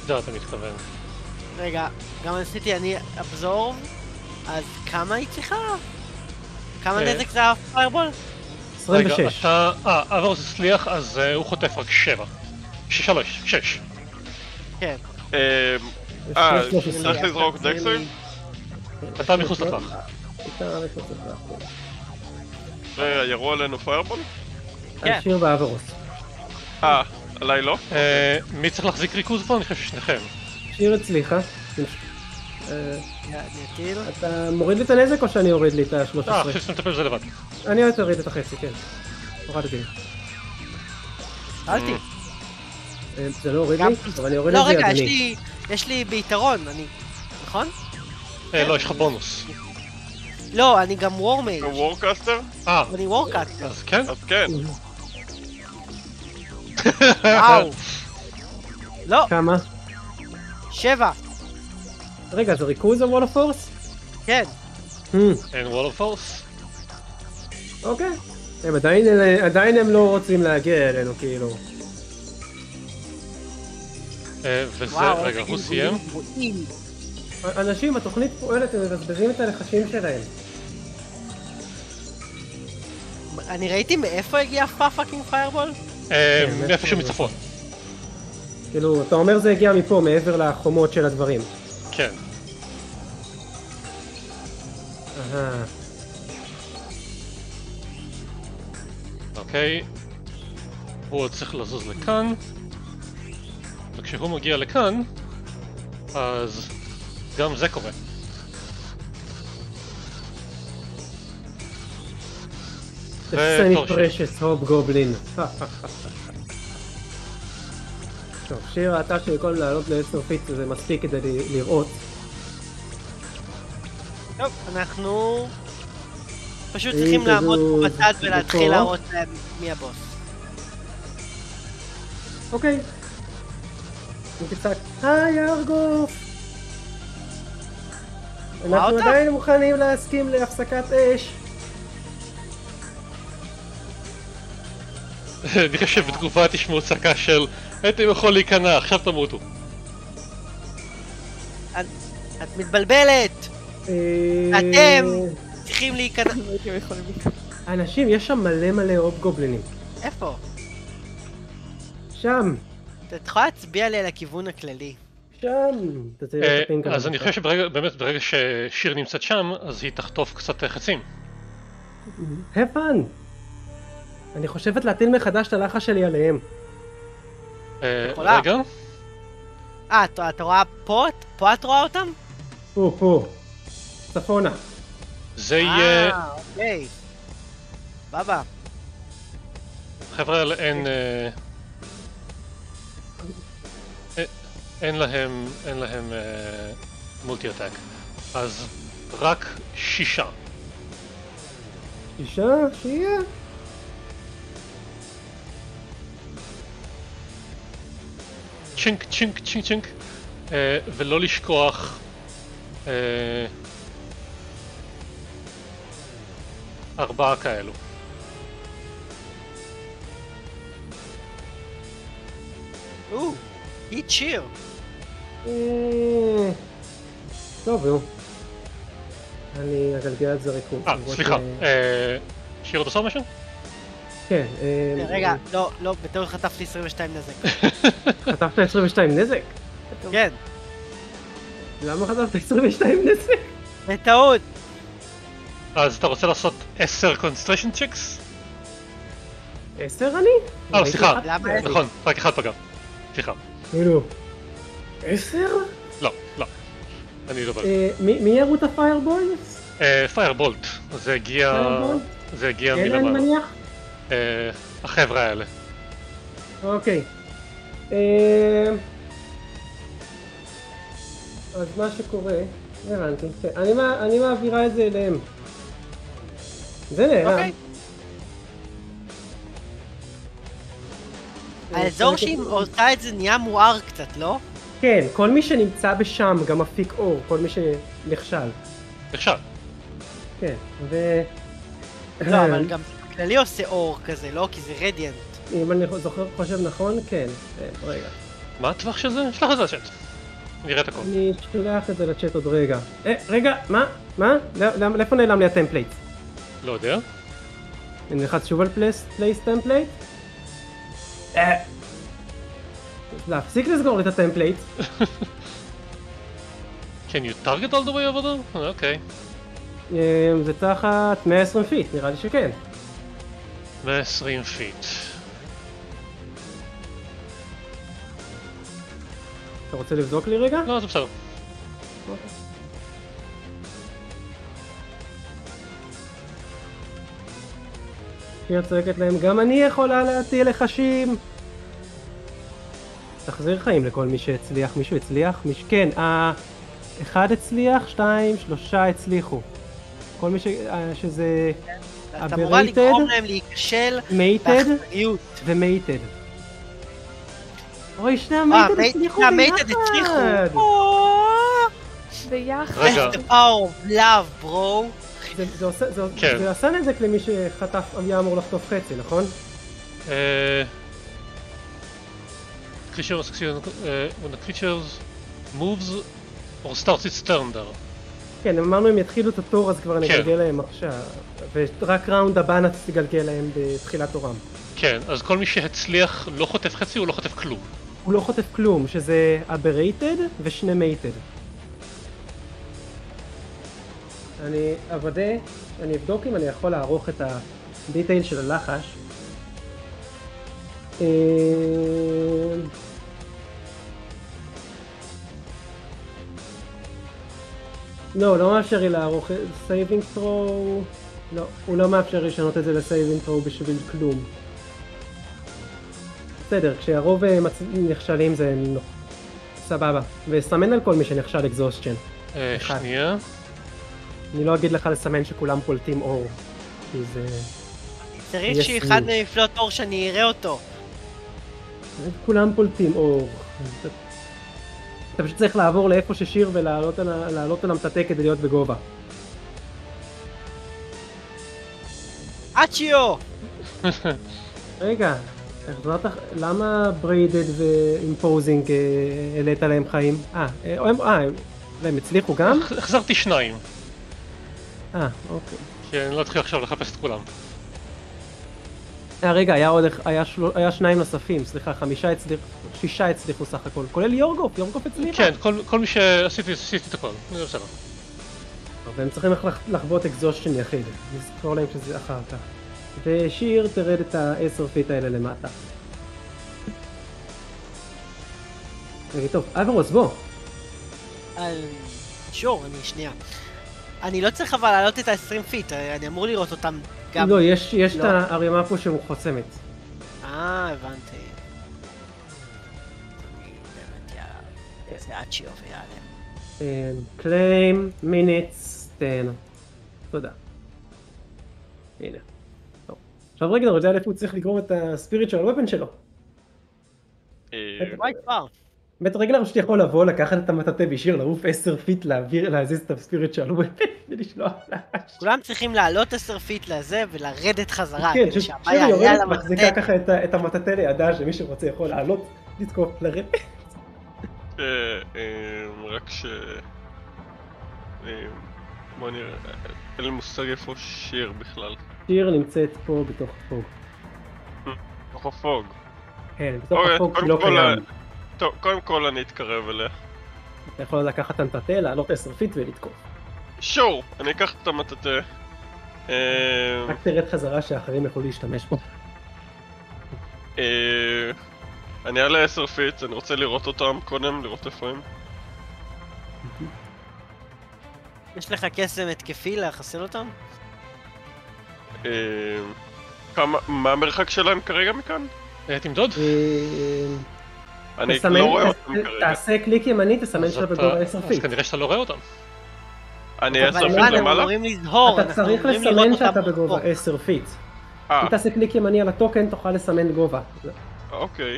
Speaker 1: זה אתה מתכוון.
Speaker 3: רגע, גם עשיתי אני אבזורב, אז כמה היא צריכה? כמה נזק זה הפיירבול?
Speaker 2: עשרים ושש.
Speaker 1: רגע, אתה... אה, אברוס הצליח, אז הוא חוטף רק שבע. שלוש, שש.
Speaker 3: כן.
Speaker 4: אה, צריך לזרוק דקסים?
Speaker 1: אתה מחוץ לטווח.
Speaker 2: אתה מחוץ לטווח.
Speaker 4: רגע, ירו עלינו פיירבול?
Speaker 3: כן.
Speaker 2: שיר ואברוס.
Speaker 4: אה, עליי לא?
Speaker 1: מי צריך להחזיק ריכוז פה? אני חושב ששניכם.
Speaker 2: שיר הצליחה.
Speaker 3: אני אטיל.
Speaker 2: אתה מוריד לי את הנזק או שאני אוריד לי את ה-שלוש עשרה?
Speaker 1: אה, אני חושב שאתה מטפל בזה לבד.
Speaker 2: אני עוד אוריד את החצי, כן. הורדתי.
Speaker 3: אהלתי.
Speaker 2: זה לא הוריד לי? אבל אני אוריד את
Speaker 3: לא,
Speaker 2: זה
Speaker 3: רגע,
Speaker 2: ידני.
Speaker 3: יש לי ביתרון, אני... נכון?
Speaker 1: לא, יש לך בונוס.
Speaker 3: לא, אני גם וורמייג'.
Speaker 4: וורקאסטר?
Speaker 1: אה,
Speaker 3: אני וורקאסטר.
Speaker 1: אז כן?
Speaker 4: אז כן.
Speaker 3: וואו. לא,
Speaker 2: כמה?
Speaker 3: שבע.
Speaker 2: רגע, זה ריכוז או וול אוף פורס?
Speaker 3: כן.
Speaker 1: אין וול אוף פורס.
Speaker 2: אוקיי. הם עדיין, עדיין הם לא רוצים להגיע אלינו, כאילו.
Speaker 1: וזה, רגע, הוא סיים.
Speaker 2: אנשים, התוכנית פועלת, הם מבזבזים את הלחשים שלהם.
Speaker 3: אני ראיתי מאיפה הגיע פאפאקינג פיירבול?
Speaker 1: מאיפה שמצפון.
Speaker 2: כאילו, אתה אומר זה הגיע מפה, מעבר לחומות של הדברים.
Speaker 1: כן.
Speaker 2: אהה.
Speaker 1: אוקיי. הוא עוד צריך לזוז לכאן. וכשהוא מגיע לכאן, אז גם זה קורה.
Speaker 2: סני פרשס, הופ גובלין. טוב, שיר ראתה שיכול לעלות לעשר פיט, זה מספיק כדי לראות.
Speaker 3: טוב, אנחנו פשוט צריכים לעמוד פה בצד ולהתחיל להראות להם מי הבוס.
Speaker 2: אוקיי. אני תצעק, היי ארגוף! אנחנו עדיין מוכנים להסכים להפסקת אש.
Speaker 1: אני חושב בתגובה תשמעו צעקה של הייתם יכול להיכנע, עכשיו תמותו.
Speaker 3: את מתבלבלת! אתם צריכים להיכנע.
Speaker 2: אנשים, יש שם מלא מלא אופ גובלינים.
Speaker 3: איפה?
Speaker 2: שם.
Speaker 3: אתה יכול להצביע לי על הכיוון הכללי.
Speaker 2: שם.
Speaker 1: אז אני חושב שבאמת ברגע ששיר נמצאת שם, אז היא תחטוף קצת חצים.
Speaker 2: have fun. אני חושבת להטיל מחדש את הלחש שלי עליהם.
Speaker 1: רגע.
Speaker 3: אה, אתה רואה פה? פה את רואה אותם?
Speaker 2: פה, פה. צפונה.
Speaker 1: זה יהיה...
Speaker 3: אה, אוקיי. בבא.
Speaker 1: חבר'ה, אין... אין להם... אין להם... מולטי אטאק. אז רק שישה.
Speaker 2: שישה? שיהיה?
Speaker 1: צ'ינק, צ'ינק, צ'ינק, צ'ינק, ולא לשכוח ארבעה כאלו.
Speaker 3: או, היט שיר.
Speaker 2: טוב, נו. אני אגלגל את זה ריקוד.
Speaker 1: אה, סליחה. שיר עוד עושה משהו?
Speaker 2: כן.
Speaker 3: רגע, לא, לא, בתיאוריה חטפתי עשרים ושתיים נזק.
Speaker 2: חטפת עשרים ושתיים נזק?
Speaker 3: כן.
Speaker 2: למה חטפת עשרים ושתיים נזק?
Speaker 3: בטעות.
Speaker 1: אז אתה רוצה לעשות עשר קונסטריישן צ'יקס?
Speaker 2: עשר אני?
Speaker 1: אה, סליחה. נכון, רק אחד פגע. סליחה.
Speaker 2: כאילו. עשר?
Speaker 1: לא, לא. אני לא בא.
Speaker 2: מי ירו את הפיירבולט?
Speaker 1: פיירבולט. זה הגיע... זה הגיע
Speaker 2: אלה אני מניח?
Speaker 1: החבר'ה האלה.
Speaker 2: אוקיי. אז מה שקורה, הבנתי, אני מעבירה את זה אליהם. זה נעלם.
Speaker 3: האזור שהיא עושה את זה נהיה מואר קצת, לא?
Speaker 2: כן, כל מי שנמצא בשם גם מפיק אור, כל מי שנכשל.
Speaker 1: נכשל.
Speaker 2: כן, ו...
Speaker 3: לא, אבל גם כללי עושה אור כזה, לא? כי זה רדיאנט.
Speaker 2: אם אני זוכר חושב נכון, כן. רגע.
Speaker 1: מה הטווח של זה? שלח את זה לשט. נראה את הכל.
Speaker 2: אני שולח את זה לצ'אט עוד רגע. אה, רגע, מה? מה? לאיפה נעלם לי הטמפלייט?
Speaker 1: לא יודע.
Speaker 2: אני נלחץ שוב על פלייס טמפלייט? אה... להפסיק לסגור את הטמפלייט.
Speaker 1: Can you target all the way over there? אוקיי.
Speaker 2: זה תחת מאה ועשרים פיט, נראה לי שכן.
Speaker 1: מאה ועשרים פיט.
Speaker 2: אתה רוצה לבדוק לי רגע?
Speaker 1: לא, זה בסדר.
Speaker 2: היא צועקת להם, גם אני יכולה להטיל לחשים. תחזיר חיים לכל מי שהצליח. מישהו הצליח? מיש... כן, אחד הצליח, שתיים, שלושה הצליחו. כל מי ש... שזה...
Speaker 3: אתה אמורה לגרום להם להיכשל באחריות.
Speaker 2: ומייטד. אוי, שני המייטד הצליחו ביחד.
Speaker 3: המייטד הצליחו.
Speaker 5: ביחד.
Speaker 1: רגע.
Speaker 3: That's the power of love, bro.
Speaker 2: זה עשה נזק למי שחטף, היה אמור לחטוף חצי, נכון?
Speaker 1: Creatures, when a creature moves or starts its turn there.
Speaker 2: כן, אמרנו אם יתחילו את התור אז כבר נגלגל להם עכשיו, ורק ראונד הבא נגלגל להם בתחילת תורם.
Speaker 1: כן, אז כל מי שהצליח לא חוטף חצי, הוא לא חוטף כלום.
Speaker 2: הוא לא חוטף כלום, שזה אברייטד ושני מייטד. אני אוודא, אני אבדוק אם אני יכול לערוך את הדיטייל של הלחש. לא, לא מאפשר לי לערוך סייבינג ת'רו, לא, הוא לא מאפשר לי לשנות את זה לסייבינג ת'רו בשביל כלום. בסדר, כשהרוב נכשלים זה לא. סבבה, וסמן על כל מי שנכשל אקזוסטשן.
Speaker 1: אה, שנייה.
Speaker 2: אני לא אגיד לך לסמן שכולם פולטים אור, כי זה...
Speaker 3: צריך שאחד מהם יפלוט אור שאני אראה אותו.
Speaker 2: כולם פולטים אור. אתה פשוט צריך לעבור לאיפה ששיר ולעלות על המטאטא כדי להיות בגובה.
Speaker 3: אצ'יו!
Speaker 2: רגע, למה בריידד ואימפוזינג העלית להם חיים? אה, הם הצליחו גם?
Speaker 1: החזרתי שניים.
Speaker 2: אה, אוקיי.
Speaker 1: כן, לא אתחיל עכשיו לחפש את כולם.
Speaker 2: אה, רגע, היה עוד, היה שניים נוספים, סליחה, חמישה הצליחו, שישה הצליחו סך הכל, כולל יורגוף, יורגוף הצליחה.
Speaker 1: כן, כל מי שעשיתי, עשיתי את הכל, זה בסדר.
Speaker 2: והם צריכים לחוות אקזושן יחיד, נזכור להם שזה אחר כך. ושיר תרד את העשר פיט האלה למטה. רגע, טוב, אברוס, בוא.
Speaker 3: שור, אני שנייה. אני לא צריך אבל לעלות את ה-עשרים פיט, אני אמור לראות אותם גם...
Speaker 2: לא, יש את הערימה פה שמוחצמת.
Speaker 3: אה, הבנתי. אני באמת, יאללה, זה אצ'יו ויאללה.
Speaker 2: קליים, מיניטס, תן. תודה. הנה. טוב. עכשיו רגע, אני יודע איפה הוא צריך לגרום את הספיריט של הוופן שלו.
Speaker 3: וואי כבר.
Speaker 2: בית רגלר פשוט יכול לבוא, לקחת את המטאטא וישיר, לעוף עשר פיט, להזיז את הספיריט של הוופן ולשלוח לאש.
Speaker 3: כולם צריכים לעלות עשר פיט לזה ולרדת חזרה.
Speaker 2: כן, ששיר יורדת מחזיקה ככה את המטאטא לידה, שמי שרוצה יכול לעלות, לתקוף, לרדת.
Speaker 4: רק ש... בוא נראה, אין לי מושג איפה שיר בכלל.
Speaker 2: שיר נמצאת פה בתוך הפוג.
Speaker 4: בתוך הפוג?
Speaker 2: כן, בתוך הפוג שלא קיים.
Speaker 4: טוב, קודם כל אני אתקרב אליה.
Speaker 2: אתה יכול לקחת את המטאטא, לעלות עשר פיט ולתקוף.
Speaker 4: שור, אני אקח את המטאטא.
Speaker 2: רק תרד חזרה שאחרים יכולו להשתמש בו.
Speaker 4: אני אעלה עשר פיט, אני רוצה לראות אותם קודם, לראות איפה הם.
Speaker 3: יש לך קסם התקפי לחסל אותם?
Speaker 4: מה המרחק שלהם כרגע מכאן?
Speaker 1: תמדוד.
Speaker 4: אני לא רואה אותם כרגע.
Speaker 2: תעשה קליק ימני, תסמן שאתה בגובה עשר פיט.
Speaker 1: אז כנראה שאתה לא רואה אותם.
Speaker 4: אני עשר פיט למעלה?
Speaker 2: אתה צריך לסמן שאתה בגובה עשר פיט. אם תעשה קליק ימני על הטוקן, תוכל לסמן גובה.
Speaker 4: אוקיי.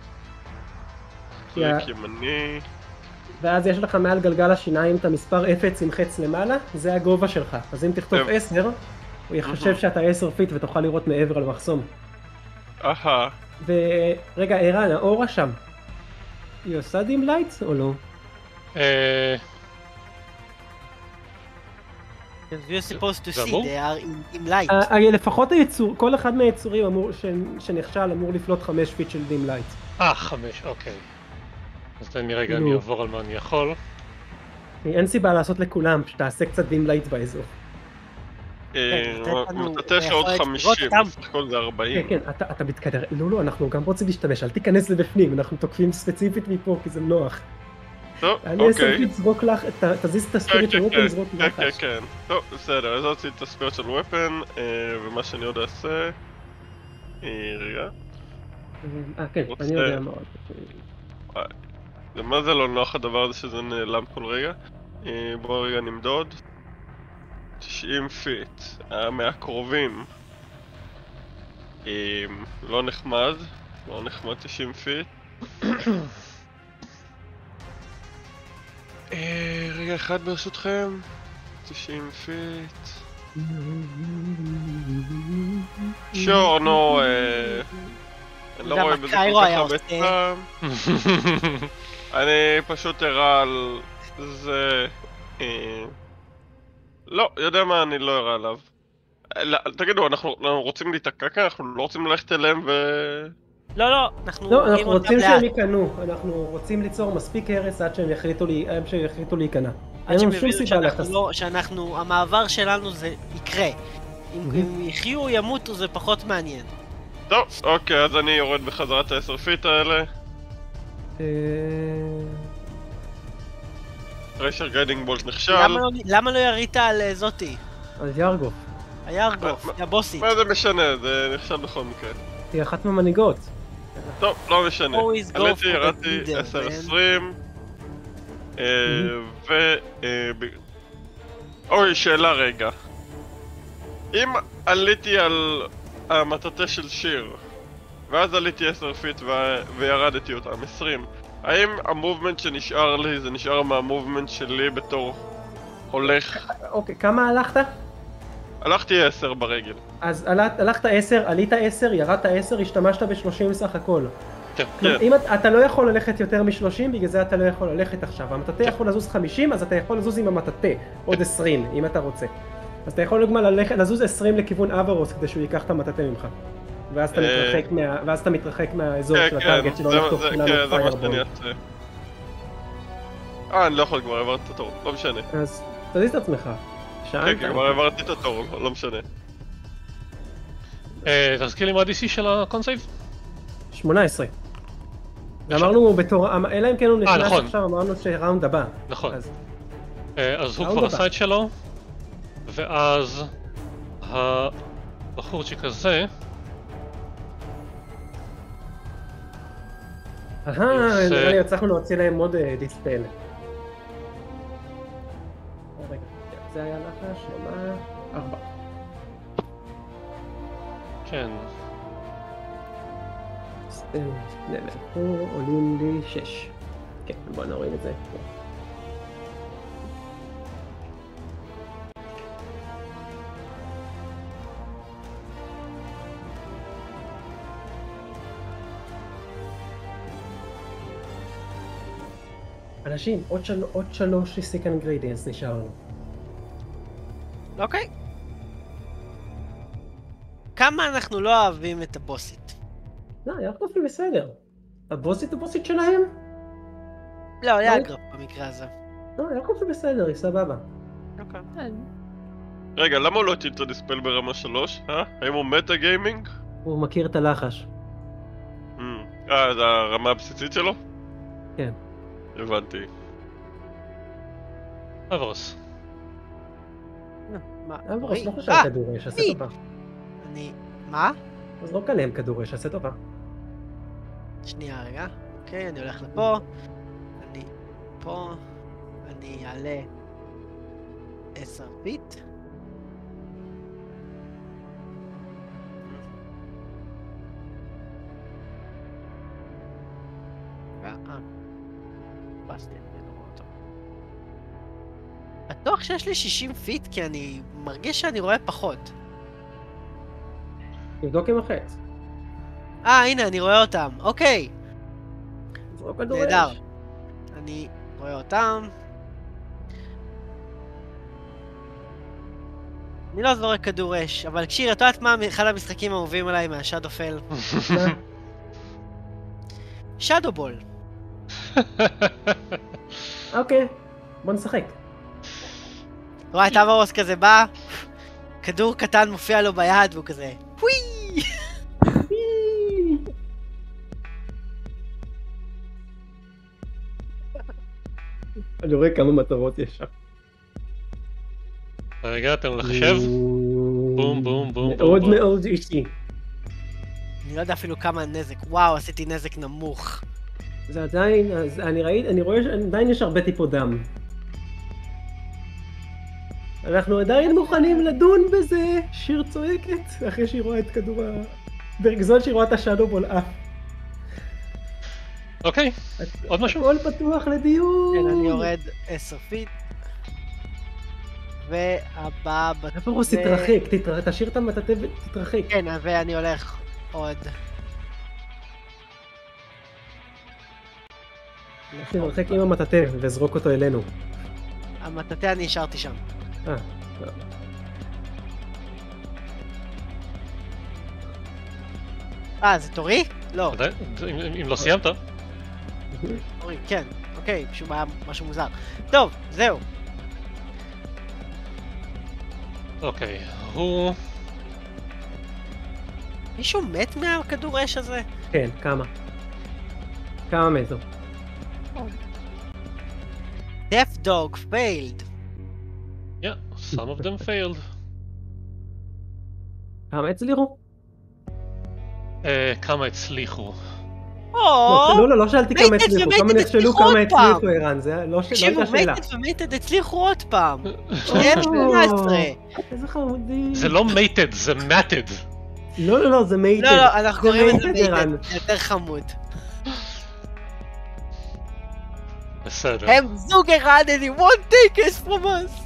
Speaker 4: קליק ימני...
Speaker 2: ואז יש לך מעל גלגל השיניים את המספר אפס עם חץ למעלה, זה הגובה שלך. אז אם תכתוב עשר, הוא יחשב שאתה עשר פיט ותוכל לראות מעבר על מחסום.
Speaker 4: אהה.
Speaker 2: ורגע, ערן, האורה שם. היא עושה דים לייטס או לא?
Speaker 1: אה...
Speaker 3: You're supposed to
Speaker 1: זה
Speaker 3: see,
Speaker 1: אמור?
Speaker 3: they are in- in light.
Speaker 2: אה, אה, לפחות היצור, כל אחד מהיצורים אמור, ש- שנכשל אמור לפלוט חמש פיט של דים לייט.
Speaker 1: אה, חמש, אוקיי. אז תן לי רגע,
Speaker 2: כאילו-
Speaker 1: אני אעבור על מה אני יכול.
Speaker 2: אין סיבה לעשות לכולם, שתעשה קצת דים לייט באזור.
Speaker 4: אה,
Speaker 3: לתת לנו
Speaker 4: מטאטא יש עוד
Speaker 3: ביכולת
Speaker 4: חמישים,
Speaker 3: לראות אותם.
Speaker 4: בסך הכל זה
Speaker 2: כן,
Speaker 4: ארבעים.
Speaker 2: כן, אתה, אתה מתקדר, לא, לא, אנחנו גם רוצים להשתמש, אל תיכנס לבפנים, אנחנו תוקפים ספציפית מפה, כי זה נוח.
Speaker 4: טוב,
Speaker 2: אני עשר
Speaker 4: אוקיי.
Speaker 2: פיט זרוק לך, ת- תזיז את הספיריט של
Speaker 4: כן,
Speaker 2: וופן,
Speaker 4: כן,
Speaker 2: זרוק
Speaker 4: כן, כן,
Speaker 2: לחש.
Speaker 4: כן. טוב, בסדר, אז הוצאתי את הספירט של ופן, ומה שאני עוד אעשה... אה, רגע.
Speaker 2: אה, כן,
Speaker 4: רוצה-
Speaker 2: אני יודע מאוד.
Speaker 4: זה מה זה לא נוח הדבר הזה שזה נעלם כל רגע? אה, בואו רגע נמדוד. תשעים פיט, אה, מהקרובים. אה, לא נחמד, לא נחמד תשעים פיט. אה, רגע אחד ברשותכם. תשעים פיט. שור, נו, אה... אני לא
Speaker 3: גם
Speaker 4: רואה בזה
Speaker 3: הקיירו
Speaker 4: כל כך
Speaker 3: היה
Speaker 4: הרבה
Speaker 3: עושה.
Speaker 4: טעם. אני פשוט אראה על זה... אה, לא, יודע מה, אני לא אראה עליו. לא, תגידו, אנחנו אנחנו רוצים להיתקע כאן? אנחנו לא רוצים ללכת אליהם ו...
Speaker 3: לא, לא, אנחנו
Speaker 2: לא,
Speaker 3: רואים
Speaker 2: אנחנו
Speaker 3: אותם
Speaker 2: רוצים
Speaker 3: לאט.
Speaker 2: שהם ייכנעו, אנחנו רוצים ליצור מספיק הרס עד שהם יחליטו לי- עד שהם יחליטו להיכנע.
Speaker 3: עד
Speaker 2: אין
Speaker 3: שהם
Speaker 2: לנו שום
Speaker 3: יבינו
Speaker 2: סיבה
Speaker 3: שאנחנו
Speaker 2: לחס...
Speaker 3: לא, שאנחנו, המעבר שלנו זה יקרה. אם אם יחיו או ימותו זה פחות מעניין.
Speaker 4: טוב, אוקיי, אז אני יורד בחזרת העשר פיט האלה.
Speaker 2: אה,
Speaker 4: ריישר גיידינג בולט נכשל.
Speaker 3: למה לא- למה לא ירית על אה, זאתי?
Speaker 2: אז ירגוף,
Speaker 3: היארגוף,
Speaker 4: מה-
Speaker 3: הבוסית.
Speaker 4: מה זה משנה? זה נכשל בכל מקרה.
Speaker 2: היא אחת מהמנהיגות.
Speaker 4: טוב, לא משנה.
Speaker 3: Always go for
Speaker 4: עליתי,
Speaker 3: the
Speaker 4: ירדתי
Speaker 3: leader,
Speaker 4: עשר
Speaker 3: man.
Speaker 4: עשרים. אה, ו... אה, ב- אוי, שאלה רגע. אם עליתי על המטאטא של שיר, ואז עליתי עשר פיט ו- וירדתי אותם, עשרים, האם המובמנט שנשאר לי זה נשאר מהמובמנט שלי בתור הולך?
Speaker 2: אוקיי, כמה הלכת?
Speaker 4: הלכתי עשר ברגל.
Speaker 2: אז הלכת- הלכת עשר, עלית עשר, ירדת עשר, השתמשת ב-שלושים סך הכל.
Speaker 1: כן.
Speaker 2: כלומר,
Speaker 4: כן.
Speaker 2: אם אתה- אתה לא יכול ללכת יותר מ-שלושים, בגלל זה אתה לא יכול ללכת עכשיו. המטאטא יכול לזוז חמישים, אז אתה יכול לזוז עם המטאטא, עוד עשרים, אם אתה רוצה. אז אתה יכול לדוגמה ללכת, לזוז עשרים לכיוון אברוס, כדי שהוא ייקח את המטאטא ממך. ואז אתה
Speaker 4: אה.
Speaker 2: מתרחק מה- ואז אתה מתרחק מהאזור
Speaker 4: כן,
Speaker 2: של
Speaker 4: כן,
Speaker 2: הטארגט שלו
Speaker 4: זה-
Speaker 2: לחטוף
Speaker 4: זה-
Speaker 2: כולנו
Speaker 4: כן, זה מה
Speaker 2: פיירבול.
Speaker 4: שאני אעשה. אה, אני לא יכול כבר, העברתי את התור, לא משנה.
Speaker 2: אז תזיז את עצמך.
Speaker 4: כן,
Speaker 2: שאלת.
Speaker 4: כן, כבר העברתי את התור, לא משנה.
Speaker 1: אה, תזכיר לי מה ה-די סי של הקונסייב?
Speaker 2: שמונה עשרה. אמרנו בתור, אלא אם כן הוא נכנס
Speaker 1: נכון.
Speaker 2: עכשיו, אמרנו שראונד הבא.
Speaker 1: נכון.
Speaker 2: אז
Speaker 1: אה, אז הוא
Speaker 2: ראונד
Speaker 1: כבר
Speaker 2: הבא.
Speaker 1: עשה את שלו, ואז הבחורצ'יק הזה,
Speaker 2: אהה,
Speaker 1: יפה.
Speaker 2: נראה לי הצלחנו להוציא להם עוד אה, דיספל. רגע, זה היה לך שמה? ארבע.
Speaker 1: כן,
Speaker 2: דיספל, נבל, פה עולים לי שש. כן, בוא נוריד את זה. אנשים, עוד, של... עוד שלוש second gradients נשאר לנו.
Speaker 3: אוקיי. כמה אנחנו לא אוהבים את הבוסית.
Speaker 2: לא, יעקב היא בסדר. הבוסית הבוסית שלהם?
Speaker 3: לא, יאגרוף במקרה הזה.
Speaker 2: לא, יעקב היא בסדר, היא סבבה.
Speaker 3: אוקיי.
Speaker 5: כן.
Speaker 4: רגע, למה הוא לא הטיל את הדיספל ברמה שלוש? אה? האם הוא מטה גיימינג?
Speaker 2: הוא מכיר את הלחש.
Speaker 4: אה, זה הרמה הבסיסית שלו?
Speaker 2: כן.
Speaker 4: הבנתי.
Speaker 1: אברוס.
Speaker 3: מה?
Speaker 2: אבל
Speaker 3: אוי.
Speaker 2: לא חושב
Speaker 3: אה,
Speaker 2: כדור אש, עשה
Speaker 3: מי?
Speaker 2: טובה.
Speaker 3: אני... מה?
Speaker 2: זרוק עליהם כדור אש, עשה טובה.
Speaker 3: שנייה רגע. אוקיי, אני הולך לפה. אני פה. אני אעלה עשר פיט. אה, בסתי, אני לא רואה אותו. בטוח שיש לי שישים פיט כי אני מרגיש שאני רואה פחות.
Speaker 2: תבדוק עם החץ.
Speaker 3: אה, הנה, אני רואה אותם. אוקיי.
Speaker 2: זרוק כדור
Speaker 3: נהדר.
Speaker 2: אש.
Speaker 3: אני רואה אותם. אני לא זורק כדור אש, אבל שיר, את יודעת מה אחד המשחקים האהובים עליי מהשאדופל? שדובול.
Speaker 2: אוקיי, בוא נשחק.
Speaker 3: רואה את אברוס כזה בא, כדור קטן מופיע לו ביד והוא כזה פוי!
Speaker 2: אני רואה כמה מטרות יש שם.
Speaker 1: רגע, תן לו לחשב. בום, בום, בום,
Speaker 2: מאוד
Speaker 1: בום.
Speaker 2: מאוד אישי.
Speaker 3: אני לא יודע אפילו כמה נזק, וואו, עשיתי נזק נמוך.
Speaker 2: זה עדיין, אז אני ראיתי, אני רואה שעדיין יש הרבה טיפות דם. אנחנו עדיין מוכנים לדון בזה, שיר צועקת, אחרי שהיא רואה את כדור ה... ברגזון שהיא רואה את השאדובול אף.
Speaker 1: אוקיי, עוד משהו?
Speaker 2: הכל פתוח לדיון.
Speaker 3: כן, אני יורד עשר פיט. והבא בזה...
Speaker 2: אברוס תתרחק, תתרחק, תשאיר את המטאטא ותתרחק.
Speaker 3: כן, ואני הולך עוד.
Speaker 2: תתרחק עם המטאטא וזרוק אותו אלינו.
Speaker 3: המטאטא אני השארתי שם.
Speaker 2: אה.
Speaker 3: אה, זה תורי? לא.
Speaker 1: אם לא סיימת.
Speaker 3: תורי, כן. אוקיי, פשוט היה משהו מוזר. טוב, זהו.
Speaker 1: אוקיי, הוא...
Speaker 3: מישהו מת מהכדור אש הזה?
Speaker 2: כן, כמה. כמה מתו.
Speaker 3: Death dog failed.
Speaker 1: Yeah, some of them failed.
Speaker 2: כמה הצליחו?
Speaker 1: אה, כמה הצליחו?
Speaker 2: לא, לא, לא שאלתי כמה הצליחו, כמה נכשלו, כמה הצליחו, ערן, זה לא הייתה שאלה.
Speaker 3: תקשיבו, מייטד ומייטד הצליחו עוד פעם. שניהם שמונה עשרה.
Speaker 2: איזה חמודים.
Speaker 1: זה לא מייטד, זה מאטד.
Speaker 2: לא, לא, לא, זה מייטד.
Speaker 3: לא, לא, אנחנו קוראים את זה
Speaker 2: ערן.
Speaker 3: מייטד, זה יותר חמוד.
Speaker 1: בסדר.
Speaker 3: הם זוג אחד, and he won't take us from us.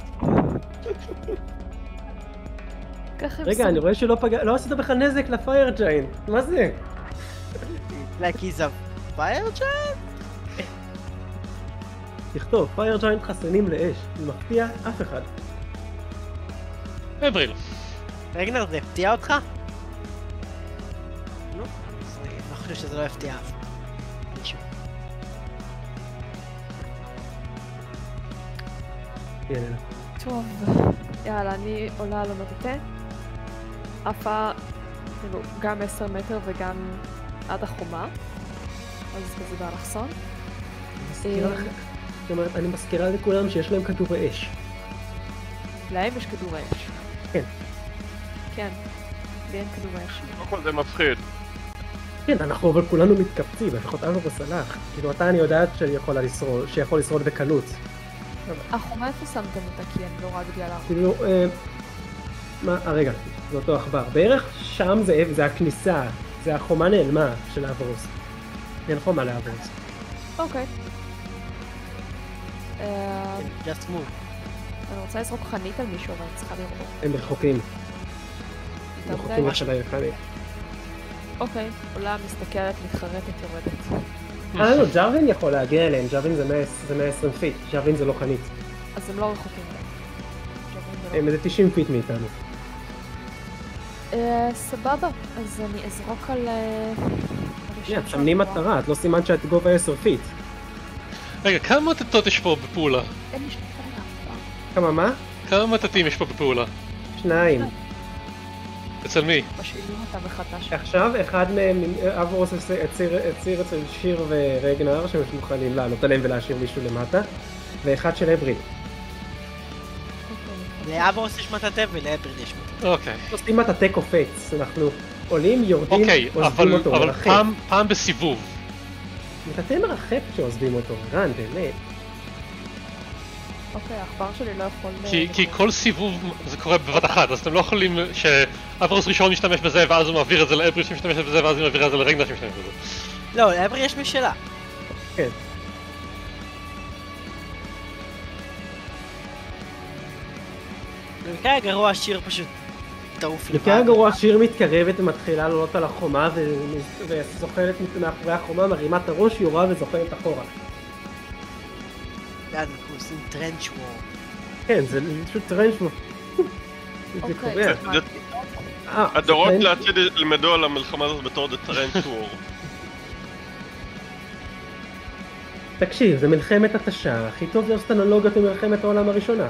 Speaker 2: רגע, אני רואה שלא פגע, לא עשית בכלל נזק לפייר ג'יינט. מה זה?
Speaker 3: Like he's a fire giant?
Speaker 2: תכתוב, פייר ג'יינט חסנים לאש. זה מפתיע אף אחד.
Speaker 1: אבריל.
Speaker 3: רגנר, זה הפתיע אותך? נו, אני לא חושב שזה לא הפתיע אף מישהו.
Speaker 2: יאללה.
Speaker 5: טוב, יאללה, אני עולה על המטאטא. עפה, כאילו, גם עשר מטר וגם עד החומה. אז כזה באלכסון.
Speaker 2: מזכירה לך, זאת אומרת, אני מזכירה לכולם שיש להם כדורי אש.
Speaker 5: להם יש כדורי אש.
Speaker 2: כן.
Speaker 5: כן, לי אין כדורי אש.
Speaker 4: קודם כל זה מפחיד.
Speaker 2: כן, אנחנו אבל כולנו מתקפצים, לפחות אברוס הלך. כאילו, אתה אני יודעת שיכול לשרוד, שיכול לשרוד בקלות.
Speaker 5: החומה איפה שמתם אותה? כי אני לא רואה בגלל האחומה.
Speaker 2: כאילו, אה... מה, אה, רגע, זה אותו עכבר. בערך שם זה, זה הכניסה, זה החומה נעלמה של אברוס. אין חומה לאברוס.
Speaker 5: אוקיי.
Speaker 3: just move.
Speaker 5: אני רוצה לזרוק חנית על מישהו, אבל אני צריכה לראות.
Speaker 2: הם רחוקים. הם רחוקים אחד על חנית.
Speaker 5: אוקיי, עולה, מסתכלת, מתחרטת, יורדת.
Speaker 2: אה, לא, ג'רווין יכול להגיע אליהם, ג'רווין זה מאה ועשרים פיט, ג'רווין זה לא חנית.
Speaker 5: אז הם לא רחוקים.
Speaker 2: הם איזה תשעים פיט מאיתנו.
Speaker 5: סבבה, אז אני אזרוק על...
Speaker 2: כן, תמני מטרה, את לא סימן שאת גובה עשר פיט.
Speaker 1: רגע, כמה מטטות יש פה בפעולה?
Speaker 5: אין לי שפטה אף פעם.
Speaker 2: כמה מה?
Speaker 1: כמה מטטים יש פה בפעולה?
Speaker 2: שניים.
Speaker 1: אצל מי?
Speaker 5: משאילים אותם מחדש.
Speaker 2: עכשיו אחד מהם, אברוס הציר אצל שיר ורגנר שהם מוכנים לעלות עליהם ולהשאיר מישהו למטה, ואחד של אבריל.
Speaker 3: לאברוס יש מטאטא ולאבריל יש מטאטא.
Speaker 1: אוקיי.
Speaker 2: עושים מטאטא קופץ, אנחנו עולים, יורדים,
Speaker 1: אוקיי,
Speaker 2: עוזבים אותו,
Speaker 1: אבל
Speaker 2: מרחף.
Speaker 1: פעם, פעם בסיבוב.
Speaker 2: מטאטא מרחף כשעוזבים אותו, רן, באמת.
Speaker 5: אוקיי, העכבר שלי לא יכול...
Speaker 1: כי, כי כל סיבוב זה קורה בבת אחת, אז אתם לא יכולים שאברוס ראשון משתמש בזה ואז הוא מעביר את זה לאבריל שמשתמש בזה ואז הוא מעביר את זה לרגנר שמשתמש בזה.
Speaker 3: לא, לאבריל יש משלה.
Speaker 2: כן.
Speaker 3: במקרה הגרוע השיר פשוט תעוף לבד.
Speaker 2: במקרה הגרוע השיר מתקרבת ומתחילה לעלות על החומה וזוכרת מאחורי החומה, מרימה את הראש, יורה וזוכרת אחורה.
Speaker 3: אנחנו עושים טרנץ' וור.
Speaker 2: כן, זה פשוט טרנץ' וור. זה קובע.
Speaker 4: הדורות לעתיד ילמדו על המלחמה הזאת בתור The Trench War.
Speaker 2: תקשיב, זה מלחמת התשה, הכי טוב לעשות אנלוגיות ממלחמת העולם הראשונה.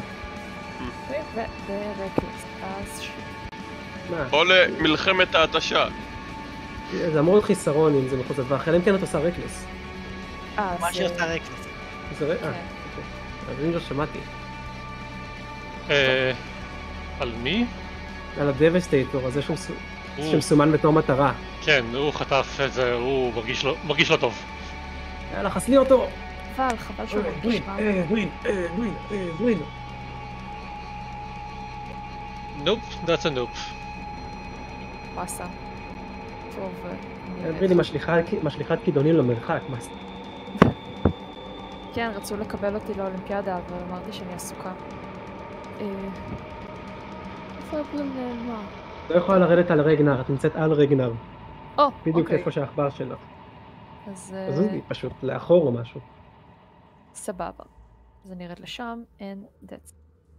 Speaker 4: או למלחמת ההתשה.
Speaker 2: זה אמור להיות חיסרון אם זה מחוץ לדבר, אלא אם כן אתה עושה רקלס.
Speaker 3: מה שעושה רקלס.
Speaker 2: זה רקלס? אה, אוקיי. אז אם לא שמעתי.
Speaker 1: על מי?
Speaker 2: על הדבסטייטור, הזה שמסומן בתור מטרה.
Speaker 1: כן, הוא חטף את זה, הוא מרגיש לא טוב.
Speaker 2: יאללה, חסלי אותו!
Speaker 5: אבל, חבל שהוא מרגיש רע.
Speaker 2: ווין, ווין, ווין.
Speaker 1: נופ, that's a נופ.
Speaker 5: וואסה. טוב,
Speaker 2: ברידי משליחת כידונים למרחק, מה זה?
Speaker 5: כן, רצו לקבל אותי לאולימפיאדה, אבל אמרתי שאני עסוקה. איפה אבריל נעלמה?
Speaker 2: לא יכולה לרדת על רגנר, את נמצאת על רגנר.
Speaker 5: או,
Speaker 2: בדיוק
Speaker 5: אוקיי.
Speaker 2: איפה שהעכבר שלך.
Speaker 5: אז...
Speaker 2: עזבי, פשוט לאחור או משהו.
Speaker 5: סבבה. אז אני ארד לשם, and that's...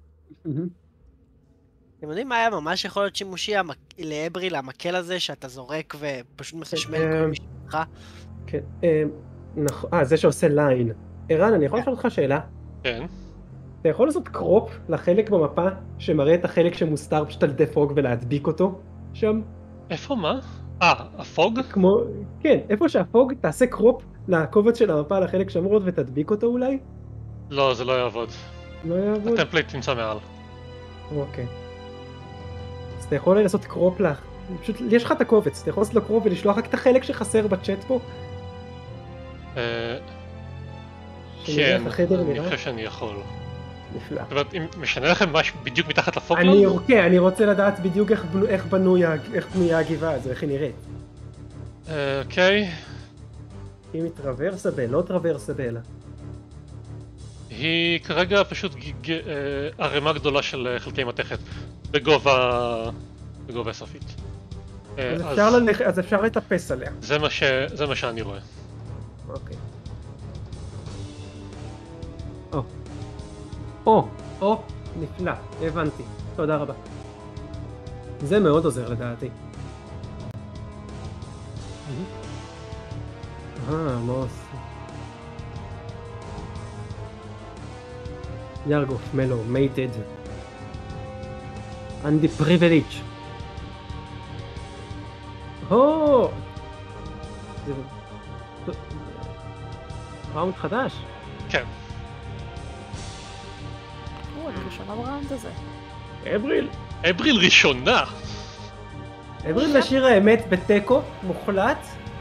Speaker 3: אתם יודעים מה היה ממש יכול להיות שימושי לאבריל, המקל הזה שאתה זורק ופשוט מחשמל כל משפחה?
Speaker 2: כן, נכון, אה, זה שעושה ליין. ערן, אני יכול לשאול אותך שאלה?
Speaker 1: כן.
Speaker 2: אתה יכול לעשות קרופ לחלק במפה שמראה את החלק שמוסתר פשוט על ידי פוג ולהדביק אותו שם?
Speaker 1: איפה מה? אה, הפוג?
Speaker 2: כמו, כן, איפה שהפוג תעשה קרופ לקובץ של המפה לחלק שמורות ותדביק אותו אולי?
Speaker 1: לא, זה לא יעבוד.
Speaker 2: לא יעבוד?
Speaker 1: הטמפלייט נמצא מעל.
Speaker 2: אוקיי. אז אתה יכול לעשות קרופ לך, פשוט, יש לך את הקובץ, אתה יכול לעשות לו קרופ ולשלוח רק את החלק שחסר בצ'אט פה?
Speaker 1: אה... כן, אני חושב שאני יכול.
Speaker 2: נפלא.
Speaker 1: זאת אומרת, אם משנה לכם משהו בדיוק מתחת לפוג?
Speaker 2: כן, אני רוצה לדעת בדיוק איך בנויה הגבעה הזו, איך היא נראית.
Speaker 1: אוקיי.
Speaker 2: אם היא טרוורסבל, לא טרוורסבל.
Speaker 1: היא כרגע פשוט ערימה גדולה של חלקי מתכת, בגובה... בגובה סופית.
Speaker 2: אז אפשר לטפס עליה.
Speaker 1: זה מה שאני רואה.
Speaker 2: אוקיי. או. או, או, נפלא, הבנתי. תודה רבה. זה מאוד עוזר לדעתי. אה, מוס. ירגוף, מלו, מייטד. אנדי פריבליץ'. הו! זה... ראונד חדש.
Speaker 1: כן.
Speaker 5: או, אני ראשונה בראונד הזה.
Speaker 2: אבריל.
Speaker 1: אבריל ראשונה.
Speaker 2: אבריל לשיר האמת בטקו, מוחלט.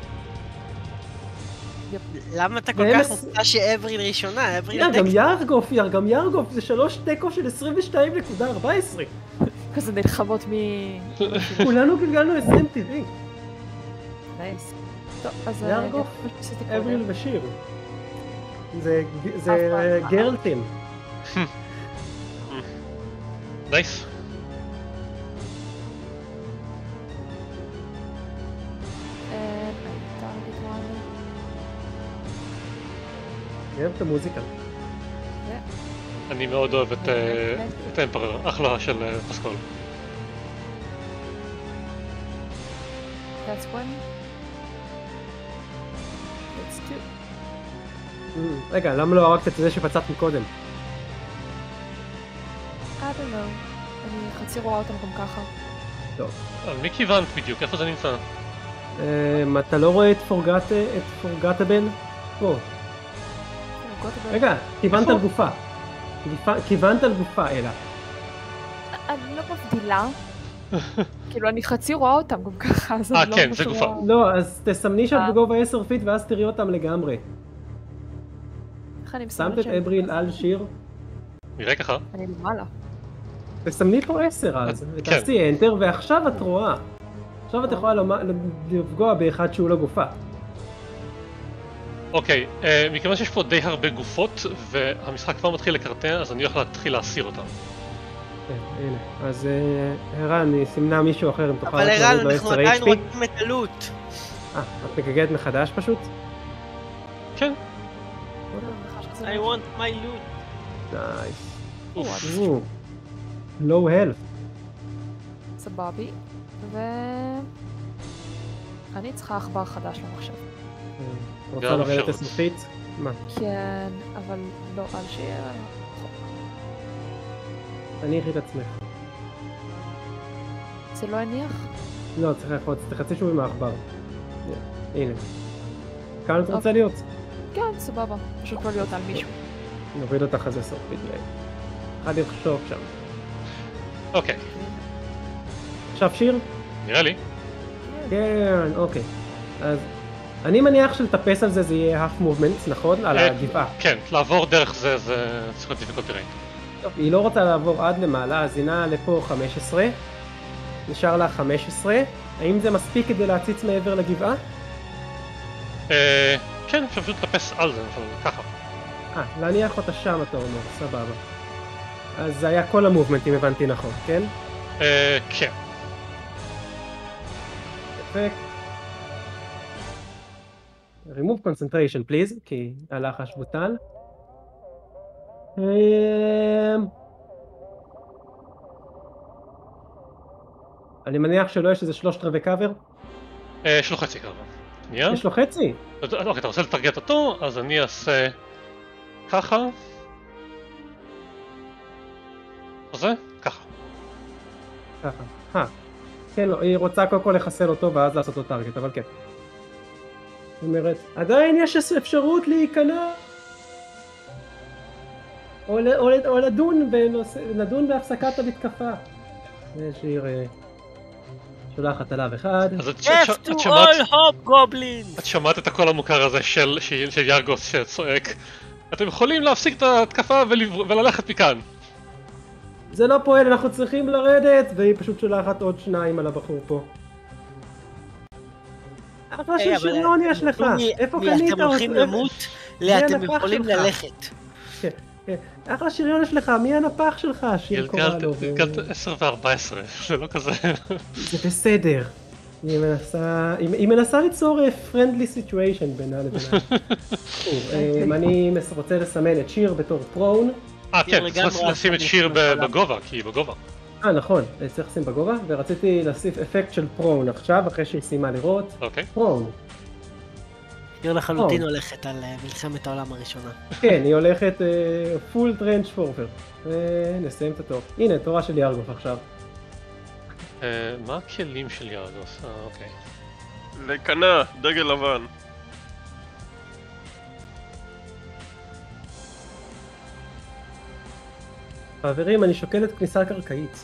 Speaker 3: למה אתה כל כך מופתע שאבריל ראשונה? אבריל טקו.
Speaker 2: גם ירגוף, גם ירגוף, זה שלוש טקו של עשרים ושתיים נקודה ארבע עשרה.
Speaker 5: כזה נלחמות מ...
Speaker 2: כולנו גלגלנו עשרים טבעי.
Speaker 5: נייס. טוב, אז...
Speaker 2: ירגוף, אבריל ושיר. זה גרלטים.
Speaker 1: נייס.
Speaker 2: אני אוהב את המוזיקה.
Speaker 1: אני מאוד אוהב את האמפרר, אחלה של פסקול.
Speaker 5: That's one. That's two.
Speaker 2: רגע, למה לא הרגת את זה שפצעת מקודם?
Speaker 5: I don't know. אני חצי רואה אותם גם ככה.
Speaker 2: טוב.
Speaker 1: על מי כיוונת בדיוק? איפה זה נמצא?
Speaker 2: אתה לא רואה את פורגטבל? פה. רגע, כיוונת על גופה. כיוונת על גופה, אלה.
Speaker 5: אני לא מבדילה. כאילו, אני חצי רואה אותם גם ככה, אז אני לא...
Speaker 1: אה, כן, זה גופה.
Speaker 2: לא, אז תסמני שאת בגובה עשר פיט ואז תראי אותם לגמרי.
Speaker 5: איך אני מסמנת
Speaker 2: שמת את אבריל על שיר?
Speaker 1: נראה ככה.
Speaker 5: אני למעלה.
Speaker 2: תסמני פה עשר אז, ותעשי אנטר, ועכשיו את רואה. עכשיו את יכולה לפגוע באחד שהוא לא גופה.
Speaker 1: אוקיי, מכיוון שיש פה די הרבה גופות, והמשחק כבר מתחיל לקרטע, אז אני הולך להתחיל להסיר אותם.
Speaker 2: כן, הנה. אז ערן, היא סימנה מישהו אחר אם תוכל...
Speaker 3: אבל ערן, אנחנו עדיין רוצים את הלוט.
Speaker 2: אה, את מגגדת מחדש פשוט?
Speaker 1: כן.
Speaker 3: I want my loot.
Speaker 2: נייס. לואו הלף.
Speaker 5: סבבי. ו... אני צריכה עכבר חדש למחשב.
Speaker 2: רוצה לרדת הסופית? מה?
Speaker 5: כן, אבל לא על שיהיה...
Speaker 2: אני אחי את עצמך.
Speaker 5: זה לא הניח?
Speaker 2: לא, צריך לחוץ, תחצי שוב עם העכבר. הנה. כאן את רוצה להיות?
Speaker 5: כן, סבבה. פשוט לא להיות על מישהו.
Speaker 2: נוריד אותך אז לסוף בדיוק. אחד יחשוב שם.
Speaker 1: אוקיי.
Speaker 2: עכשיו שיר?
Speaker 1: נראה לי.
Speaker 2: כן, אוקיי. אז אני מניח שלטפס על זה זה יהיה half movement, נכון? על הגבעה.
Speaker 1: כן, לעבור דרך זה זה צריך להיות difficult terrain.
Speaker 2: טוב, היא לא רוצה לעבור עד למעלה, אז היא נעה לפה חמש עשרה. נשאר לה חמש עשרה. האם זה מספיק כדי להציץ מעבר לגבעה?
Speaker 1: אה, כן, אפשר פשוט לטפס על זה, ככה.
Speaker 2: אה, להניח אותה שם אתה אומר, סבבה. אז זה היה כל המובמנט אם הבנתי נכון, כן?
Speaker 1: אה, כן.
Speaker 2: אפקט. remove concentration please, כי הלחש בוטל. אני מניח שלא יש איזה שלושת רבעי קאבר?
Speaker 1: יש לו חצי קאבר.
Speaker 2: יש לו חצי?
Speaker 1: אוקיי, אתה רוצה לטרגט אותו, אז אני אעשה ככה. זה? ככה.
Speaker 2: ככה. אה. כן, לא, היא רוצה קודם כל לחסל אותו ואז לעשות לו טרגט, אבל כן. זאת אומרת, עדיין יש אפשרות להיכנע או, או, או לדון, בנושא, לדון בהפסקת המתקפה. שיר שולחת עליו אחד.
Speaker 3: Death to all hobgoblins!
Speaker 1: את שמעת את הקול המוכר הזה של, של, של ירגוס שצועק אתם יכולים להפסיק את ההתקפה וללכת מכאן.
Speaker 2: זה לא פועל, אנחנו צריכים לרדת, והיא פשוט שולחת עוד שניים על הבחור פה. אחלה של שריון יש לך, איפה קנית?
Speaker 3: אתם הולכים למות, אתם יכולים ללכת.
Speaker 2: אחלה שריון יש לך, מי הנפח שלך? שיר קורא לו.
Speaker 1: גלגלת עשר וארבע עשרה, זה לא כזה.
Speaker 2: זה בסדר. היא מנסה ליצור friendly situation בינה לבינה. אני רוצה לסמן את שיר בתור פרון.
Speaker 1: אה כן, צריך לשים את שיר בגובה, כי היא בגובה.
Speaker 2: אה נכון, צריך לשים בגובה, ורציתי להוסיף אפקט של פרון עכשיו, אחרי שהיא סיימה לראות.
Speaker 1: אוקיי.
Speaker 2: פרון.
Speaker 3: שיר לחלוטין הולכת על מלחמת העולם הראשונה.
Speaker 2: כן, היא הולכת פול טרנץ' פורפר. נסיים את התור. הנה, תורה של ירגוף עכשיו.
Speaker 1: מה הכלים של ירגוף? אה, אוקיי.
Speaker 4: לקנה, דגל לבן.
Speaker 2: חברים, אני שוקל את כניסה קרקעית.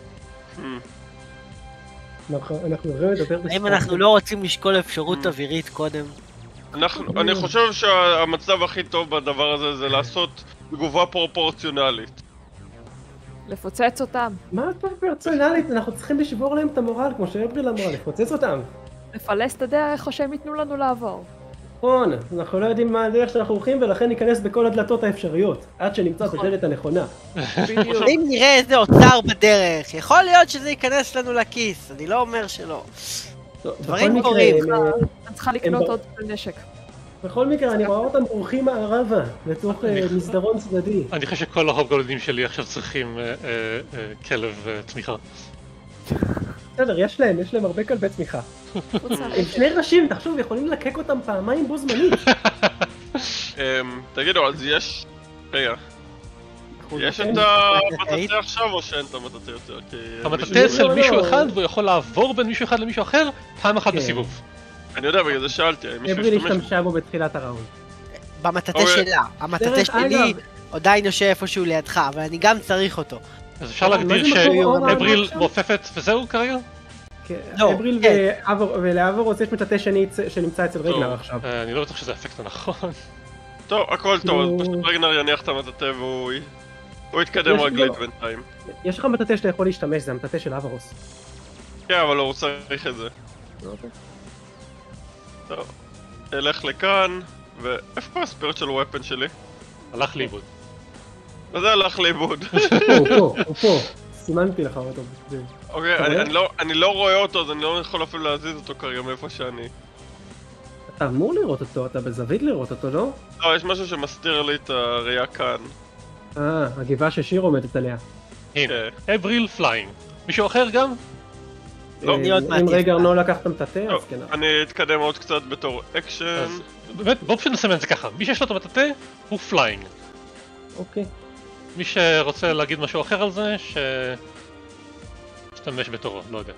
Speaker 2: אנחנו יכולים לדבר בספורט.
Speaker 3: האם אנחנו לא רוצים לשקול אפשרות אווירית קודם?
Speaker 4: אני חושב שהמצב הכי טוב בדבר הזה זה לעשות תגובה פרופורציונלית.
Speaker 5: לפוצץ אותם.
Speaker 2: מה פרופורציונלית? אנחנו צריכים לשבור להם את המורל, כמו שאבריל אמרה, לפוצץ אותם.
Speaker 5: לפלס את הדרך או שהם ייתנו לנו לעבור.
Speaker 2: נכון, אנחנו לא יודעים מה הדרך שאנחנו הולכים ולכן ניכנס בכל הדלתות האפשריות, עד שנמצא את הדלת הנכונה.
Speaker 3: אם נראה איזה אוצר בדרך, יכול להיות שזה ייכנס לנו לכיס, אני לא אומר שלא. דברים קורים.
Speaker 5: אני צריכה לקנות עוד נשק.
Speaker 2: בכל מקרה, אני רואה אותם בורחים מערבה, לתוך מסדרון צדדי.
Speaker 1: אני חושב שכל ההובגולדים שלי עכשיו צריכים כלב תמיכה.
Speaker 2: בסדר, יש להם, יש להם הרבה כלבי תמיכה. עם שני ראשים, תחשוב, יכולים לקק אותם פעמיים בו זמנית.
Speaker 4: תגידו, אז יש... רגע. יש את המטאטה עכשיו או שאין את המטאטה יותר?
Speaker 1: המטאטה של מישהו אחד והוא יכול לעבור בין מישהו אחד למישהו אחר פעם אחת בסיבוב.
Speaker 4: אני יודע, בגלל זה שאלתי.
Speaker 2: אבריל השתמשה בו בתחילת הראונד.
Speaker 3: במטאטה שלה. המטאטה שלי עדיין יושב איפשהו לידך, אבל אני גם צריך אותו.
Speaker 1: אז אפשר להגדיר שאבריל מופפת וזהו כרגע?
Speaker 2: לא, אבריל ולעבור יש מטאטה שני שנמצא אצל רגנר עכשיו.
Speaker 1: אני לא בטוח שזה האפקט הנכון.
Speaker 4: טוב, הכל טוב, אז פשוט רגנר יניח את המטאטה והוא יתקדם רגלית בינתיים.
Speaker 2: יש לך מטאטה שאתה יכול להשתמש, זה המטאטה של אברוס.
Speaker 4: כן, אבל הוא צריך את זה. טוב, אלך לכאן, ואיפה הספירצ'ל וויפן שלי?
Speaker 1: הלך לאיבוד.
Speaker 4: מה זה הלך לאיבוד?
Speaker 2: הוא פה, הוא פה, סימנתי לך אותו.
Speaker 4: אוקיי, אני לא רואה אותו, אז אני לא יכול אפילו להזיז אותו כרגע מאיפה שאני.
Speaker 2: אתה אמור לראות אותו, אתה בזווית לראות אותו, לא?
Speaker 4: לא, יש משהו שמסתיר לי את הראייה כאן.
Speaker 2: אה, הגבעה ששיר עומדת עליה.
Speaker 1: הנה, אבריל פליינג. מישהו אחר גם?
Speaker 4: לא.
Speaker 2: אם רגע לא לקחתם את התה,
Speaker 4: טוב,
Speaker 2: אז כן.
Speaker 4: אני אתקדם עוד קצת בתור אקשן.
Speaker 1: אז באמת, בואו פשוט נסמן את זה ככה. מי שיש לו את המטאטה הוא פליינג.
Speaker 2: אוקיי.
Speaker 1: מי שרוצה להגיד משהו אחר על זה, ש... שתמש בתורו, לא יודע.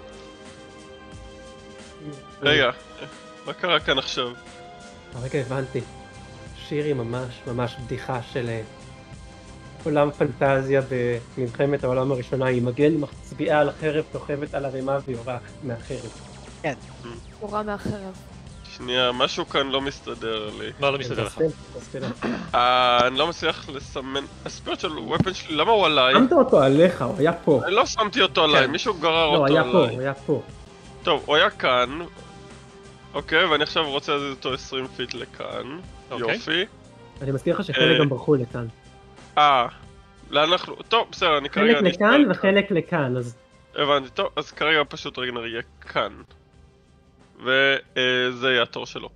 Speaker 4: רגע, מה קרה כאן עכשיו?
Speaker 2: הרגע הבנתי. שיר היא ממש ממש בדיחה של עולם פנטזיה במלחמת העולם הראשונה. היא מגן מצביעה על החרב, תוכבת על הרימה ויורה מהחרב.
Speaker 3: כן.
Speaker 5: יורה מהחרב.
Speaker 4: שנייה, משהו כאן לא מסתדר לי.
Speaker 1: מה לא מסתדר לך?
Speaker 4: אה, אני לא מצליח לסמן... הספירט של ופן שלי, למה הוא עליי?
Speaker 2: שמת אותו עליך, הוא היה פה.
Speaker 4: אני לא שמתי אותו עליי, מישהו גרר אותו עליי.
Speaker 2: לא, היה פה, הוא היה פה.
Speaker 4: טוב, הוא היה כאן. אוקיי, ואני עכשיו רוצה להזיז אותו עשרים פיט לכאן. יופי.
Speaker 2: אני מזכיר לך שחלק גם ברחו לכאן.
Speaker 4: אה, לאן אנחנו... טוב, בסדר, אני כרגע...
Speaker 2: חלק לכאן וחלק לכאן, אז...
Speaker 4: הבנתי, טוב, אז כרגע פשוט רגנר יהיה כאן. וזה יהיה התור שלו.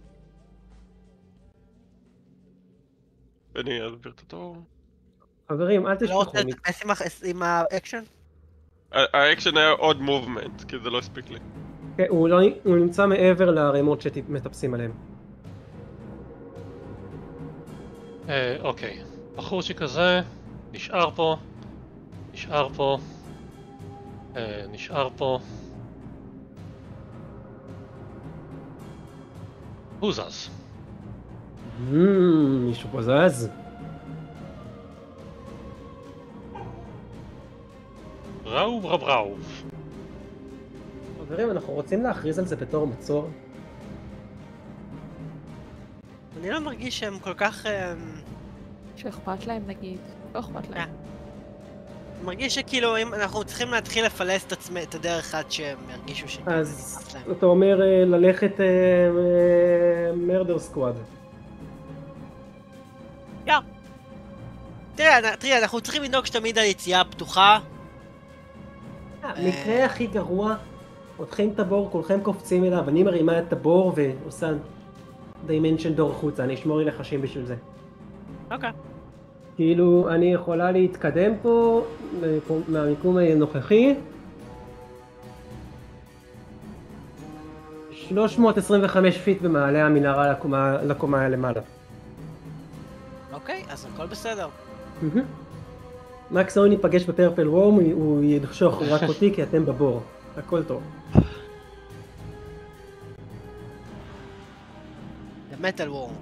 Speaker 4: ואני אסביר את התור.
Speaker 2: חברים, אל
Speaker 3: לא
Speaker 2: תשכחו.
Speaker 3: רוצה לטפס עם האקשן?
Speaker 4: האקשן היה עוד מובמנט, כי זה לא הספיק לי.
Speaker 2: הוא נמצא מעבר לרימות שמטפסים עליהם.
Speaker 1: אוקיי, בחורצ'יק כזה, נשאר פה, נשאר פה, נשאר פה. הוא זז.
Speaker 2: מישהו פה זז?
Speaker 1: ראו ראו ראו.
Speaker 2: חברים, אנחנו רוצים להכריז על זה בתור מצור?
Speaker 3: אני לא מרגיש שהם כל כך...
Speaker 5: שאכפת להם נגיד, לא אכפת להם.
Speaker 3: אני מרגיש שכאילו אם אנחנו צריכים להתחיל לפלס את עצמי, את הדרך עד שהם ירגישו שכאילו זה נמאס להם.
Speaker 2: אז אתה אומר ללכת מרדר סקוואד.
Speaker 3: יא! תראה, אנחנו צריכים לדאוג שתמיד על יציאה פתוחה.
Speaker 2: המקרה הכי גרוע, פותחים את הבור, כולכם קופצים אליו, אני מרימה את הבור ועושה דיימנשן דור חוצה, אני אשמור לי לחשים בשביל זה.
Speaker 3: אוקיי.
Speaker 2: כאילו, אני יכולה להתקדם פה מהמיקום הנוכחי. שלוש מאות עשרים וחמש פיט במעלה המנהרה לקומה, לקומה למעלה.
Speaker 3: אוקיי, אז הכל בסדר.
Speaker 2: מקסימום ניפגש בפרפל וורם, הוא ידחשוך רק אותי כי אתם בבור. הכל טוב.
Speaker 3: זה מטל וורם.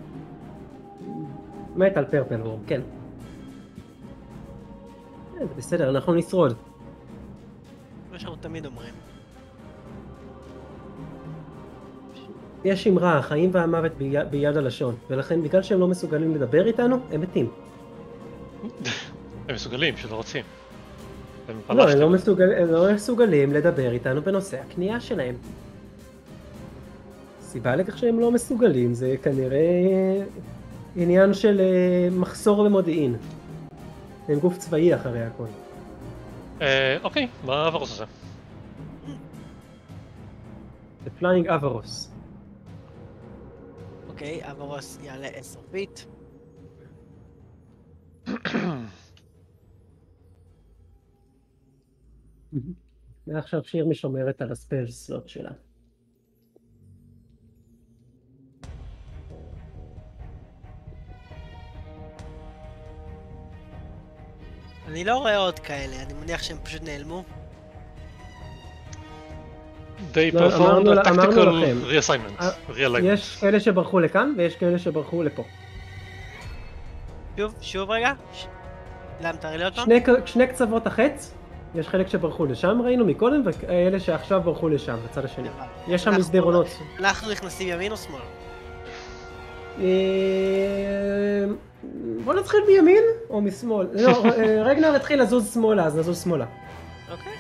Speaker 2: מטל פרפל וורם, כן. זה בסדר, אנחנו נשרוד.
Speaker 3: מה שאנחנו תמיד אומרים.
Speaker 2: יש אמרה, החיים והמוות ביד, ביד הלשון, ולכן בגלל שהם לא מסוגלים לדבר איתנו, הם מתים.
Speaker 1: הם מסוגלים, שלא רוצים.
Speaker 2: לא, הם לא, מסוגל, הם לא מסוגלים לדבר איתנו בנושא הקנייה שלהם. סיבה לכך שהם לא מסוגלים זה כנראה עניין של מחסור במודיעין. הם גוף צבאי אחרי הכל.
Speaker 1: אוקיי, מה אברוס הזה?
Speaker 2: זה פליינג אברוס.
Speaker 3: אוקיי, אברוס יעלה עשר פיט.
Speaker 2: ועכשיו שיר משומרת על הספל סלוט שלה.
Speaker 3: אני לא רואה עוד כאלה, אני מניח שהם פשוט נעלמו.
Speaker 1: They performed a tactical reassignment.
Speaker 2: יש כאלה שברחו לכאן ויש כאלה שברחו לפה.
Speaker 3: שוב, שוב רגע. למה תראי לי עוד פעם?
Speaker 2: שני קצוות החץ, יש חלק שברחו לשם ראינו מקודם, ואלה שעכשיו ברחו לשם, בצד השני. יש שם מסדרונות.
Speaker 3: אנחנו נכנסים ימין או שמאל?
Speaker 2: בוא נתחיל מימין או משמאל. לא, רגנר התחיל לזוז שמאלה, אז נזוז שמאלה.
Speaker 3: אוקיי.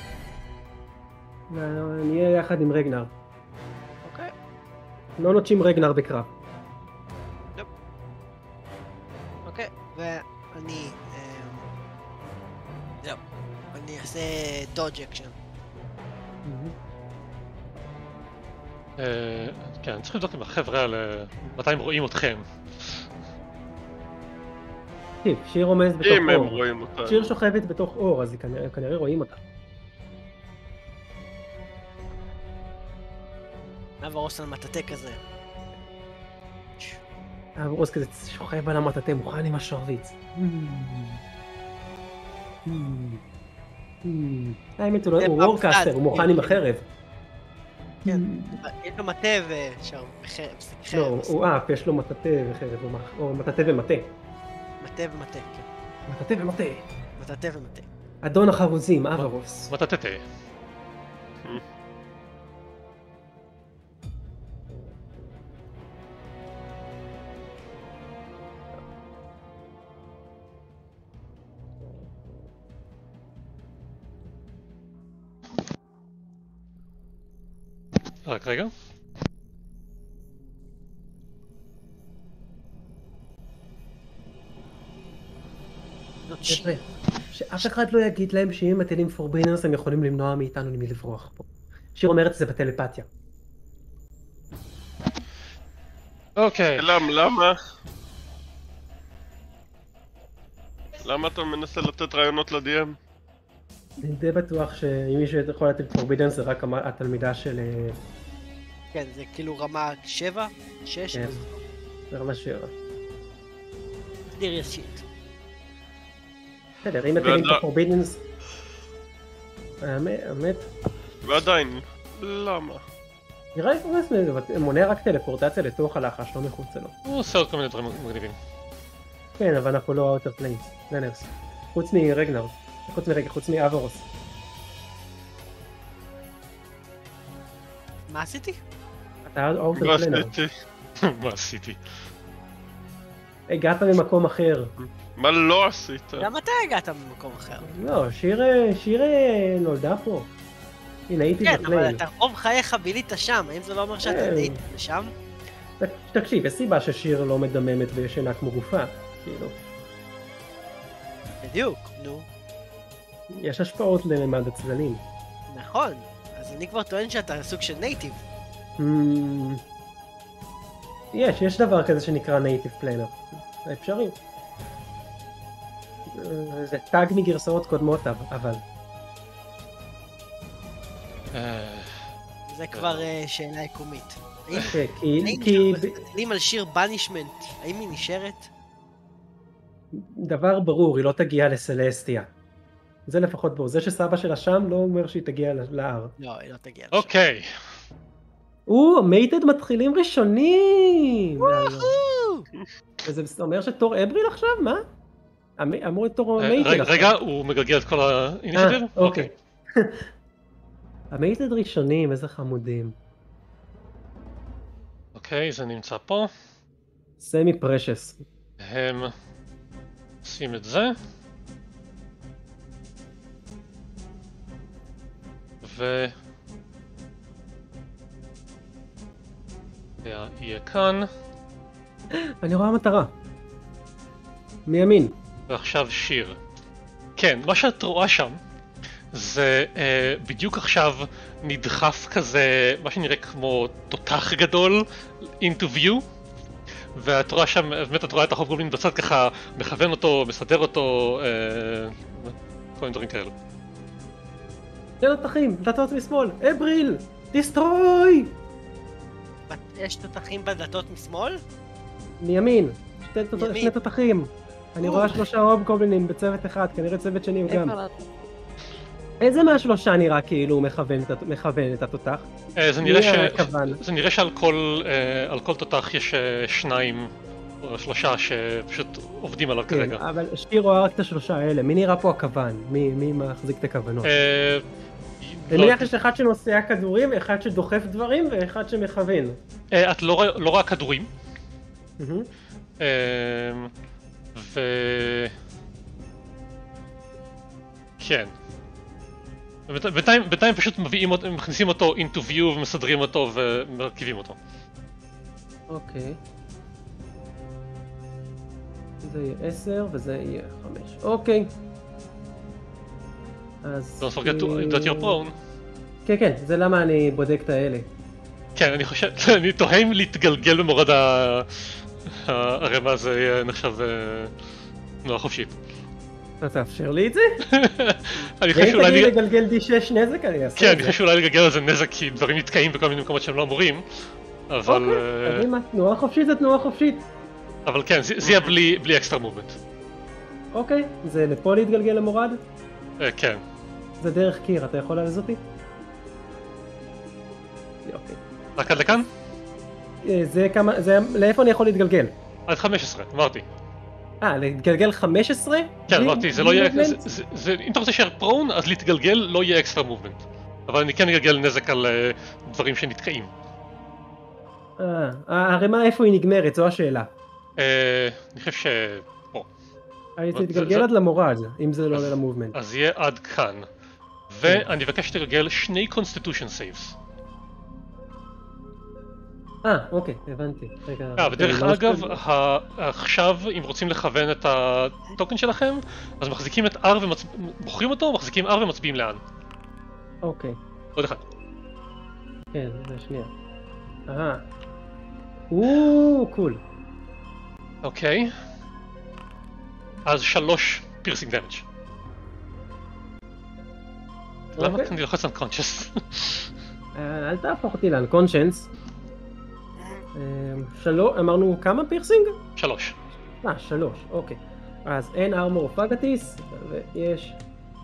Speaker 2: נהיה יחד עם רגנר.
Speaker 3: אוקיי.
Speaker 2: לא נוטשים רגנר בקרב.
Speaker 3: אוקיי, ואני... זהו, אני אעשה דודג' אקשן.
Speaker 1: כן, אני צריך לבדוק עם החבר'ה האלה מתי הם רואים אתכם.
Speaker 2: תקשיב, שיר עומדת בתוך
Speaker 4: אם הם
Speaker 2: אור.
Speaker 4: רואים אותנו.
Speaker 2: שיר שוכבת בתוך אור, אז כנראה, כנראה רואים אותה.
Speaker 3: אברוס על מטאטה כזה.
Speaker 2: אברוס כזה שוכב על המטאטה, מוכן עם השרביץ. האמת הוא וורקאסטר, הוא מוכן עם החרב.
Speaker 3: כן, יש לו מטה ושרב, חרב.
Speaker 2: לא, הוא אף, יש לו מטאטה וחרב, או מטאטה ומטה.
Speaker 3: מטה ומטה, כן.
Speaker 2: מטאטה ומטה.
Speaker 3: מטאטה ומטה.
Speaker 2: אדון החרוזים, אברוס.
Speaker 1: מטאטה. רק רגע.
Speaker 2: חבר'ה, שאף אחד לא יגיד להם שאם הם מטילים פורבינרס הם יכולים למנוע מאיתנו מלברוח פה. שיר אומרת את זה בטלפתיה.
Speaker 1: אוקיי.
Speaker 4: למה? למה? למה אתה מנסה לתת רעיונות ל-די אם?
Speaker 2: אני די בטוח שאם מישהו יכול להטיל פורבינרס זה רק התלמידה של...
Speaker 3: כן, זה כאילו רמה שבע? שש?
Speaker 2: כן, זה רמה שבע.
Speaker 3: דיריאס שיט.
Speaker 2: בסדר, אם מטילים את הפורבינרס... האמת...
Speaker 4: ועדיין, למה?
Speaker 2: נראה לי פורבינרס מונע רק טלפורטציה לתוך הלחש, לא מחוצה לו.
Speaker 1: הוא עושה עוד כל מיני דברים מגניבים.
Speaker 2: כן, אבל אנחנו לא האוטר פליינס, פלנרס. חוץ מרגנר, חוץ מרגע, חוץ מאברוס.
Speaker 3: מה עשיתי?
Speaker 2: אתה האוטר
Speaker 4: מה
Speaker 2: פליינר.
Speaker 4: עשיתי?
Speaker 1: מה עשיתי?
Speaker 2: הגעת ממקום אחר.
Speaker 4: מה לא עשית?
Speaker 3: גם אתה הגעת ממקום אחר.
Speaker 2: לא, שיר, שיר נולדה פה. הנה, הייתי
Speaker 3: כן,
Speaker 2: בפליין.
Speaker 3: אבל אתה רוב חייך בילית שם, האם זה לא אומר שאתה
Speaker 2: כן.
Speaker 3: היית לשם?
Speaker 2: תקשיב, יש סיבה ששיר לא מדממת וישנה כמו גופה, כאילו.
Speaker 3: בדיוק, נו.
Speaker 2: יש השפעות לממד הצללים.
Speaker 3: נכון, אז אני כבר טוען שאתה סוג של נייטיב.
Speaker 2: יש, יש דבר כזה שנקרא נייטיב פליינר. זה אפשרי. זה טאג מגרסאות קודמות, אבל...
Speaker 3: זה כבר שאלה עקומית.
Speaker 2: כי...
Speaker 3: האם על שיר בנישמנט, האם היא נשארת?
Speaker 2: דבר ברור, היא לא תגיע לסלסטיה. זה לפחות בו. זה שסבא שלה שם לא אומר שהיא תגיע להר.
Speaker 3: לא, היא לא תגיע לשם.
Speaker 1: אוקיי.
Speaker 2: או, מייטד מתחילים ראשונים! וזה אומר שתור אבריל עכשיו? מה? אמרו את תור מייטד עכשיו.
Speaker 1: רגע, הוא מגלגל את כל האיניציטיב?
Speaker 2: אוקיי. המייטד ראשונים, איזה חמודים.
Speaker 1: אוקיי, זה נמצא פה.
Speaker 2: סמי פרשס.
Speaker 1: הם עושים את זה. ו... זה יהיה כאן.
Speaker 2: אני רואה מטרה. מימין.
Speaker 1: ועכשיו שיר. כן, מה שאת רואה שם זה אה, בדיוק עכשיו נדחף כזה, מה שנראה כמו תותח גדול into view, ואת רואה שם, באמת את רואה את החובגובלין בצד ככה, מכוון אותו, מסדר אותו, אה, כל מיני דברים כאלו.
Speaker 2: שני תותחים, דלתות משמאל, אבריל, דיסטרוי!
Speaker 3: יש תותחים בדלתות משמאל?
Speaker 2: מימין, שני תותחים. אני רואה שלושה הובגובלינים בצוות אחד, כנראה צוות שני גם. איזה מהשלושה נראה כאילו הוא מכוון את התותח? זה
Speaker 1: נראה שעל כל תותח יש שניים או שלושה שפשוט עובדים עליו כרגע.
Speaker 2: אבל שיר רואה רק את השלושה האלה, מי נראה פה הכוון? מי מחזיק את הכוונות? אני מניח יש אחד שנושא כדורים, אחד שדוחף דברים ואחד שמכוון.
Speaker 1: את לא רואה כדורים. ו... כן. בינתיים פשוט מביאים אותו, מכניסים אותו into view ומסדרים אותו ומרכיבים אותו.
Speaker 2: אוקיי. זה יהיה עשר וזה יהיה חמש. אוקיי. אז...
Speaker 1: Don't forget to that you're prone.
Speaker 2: כן, כן, זה למה אני בודק את האלה.
Speaker 1: כן, אני חושב, אני תוהה אם להתגלגל במורד הרמה זה יהיה נחשב תנועה חופשית.
Speaker 2: אתה תאפשר לי את זה?
Speaker 1: אני חושב
Speaker 2: ואם
Speaker 1: שאולי...
Speaker 2: תגיד לגלגל די שש נזק אני אעשה את זה.
Speaker 1: כן, אני חושב שאולי לגלגל על זה נזק כי דברים נתקעים בכל מיני מקומות שהם לא אמורים, אבל...
Speaker 2: אוקיי, קדימה, תנועה חופשית זה תנועה חופשית.
Speaker 1: אבל כן, זה יהיה בלי אקסטרה מובמנט.
Speaker 2: אוקיי, זה לפה להתגלגל למורד?
Speaker 1: כן.
Speaker 2: זה דרך קיר, אתה יכול לעז אותי? יופי.
Speaker 1: רק עד לכאן?
Speaker 2: זה כמה, זה, לאיפה אני יכול להתגלגל?
Speaker 1: עד חמש עשרה, אמרתי.
Speaker 2: אה, להתגלגל חמש עשרה?
Speaker 1: כן, אמרתי, זה לא יהיה... אם אתה רוצה שייר פרון, אז להתגלגל לא יהיה אקסטרה מובמנט. אבל אני כן אגלגל נזק על דברים שנתקעים.
Speaker 2: אה, הרמה איפה היא נגמרת, זו השאלה.
Speaker 1: אה, אני חושב ש... פה.
Speaker 2: אני תתגלגל עד למורד, אם זה לא עולה למובמנט.
Speaker 1: אז יהיה עד כאן. ואני אבקש שתגלגל שני קונסטיטושן סייבס.
Speaker 2: אה, אוקיי, הבנתי.
Speaker 1: אה, ודרך אגב, עכשיו, אם רוצים לכוון את הטוקן שלכם, אז מחזיקים את R ובוחרים אותו, מחזיקים R ומצביעים לאן.
Speaker 2: אוקיי.
Speaker 1: עוד אחד.
Speaker 2: כן, זה שנייה. אהה. וואו, קול.
Speaker 1: אוקיי. אז שלוש פירסינג דמג'. למה אני לוחץ unconscious?
Speaker 2: אל תהפוך אותי לאנקונשנס. שלוש, אמרנו כמה פירסינג?
Speaker 1: שלוש.
Speaker 2: אה, שלוש, אוקיי. אז אין ארמור פגטיס, ויש...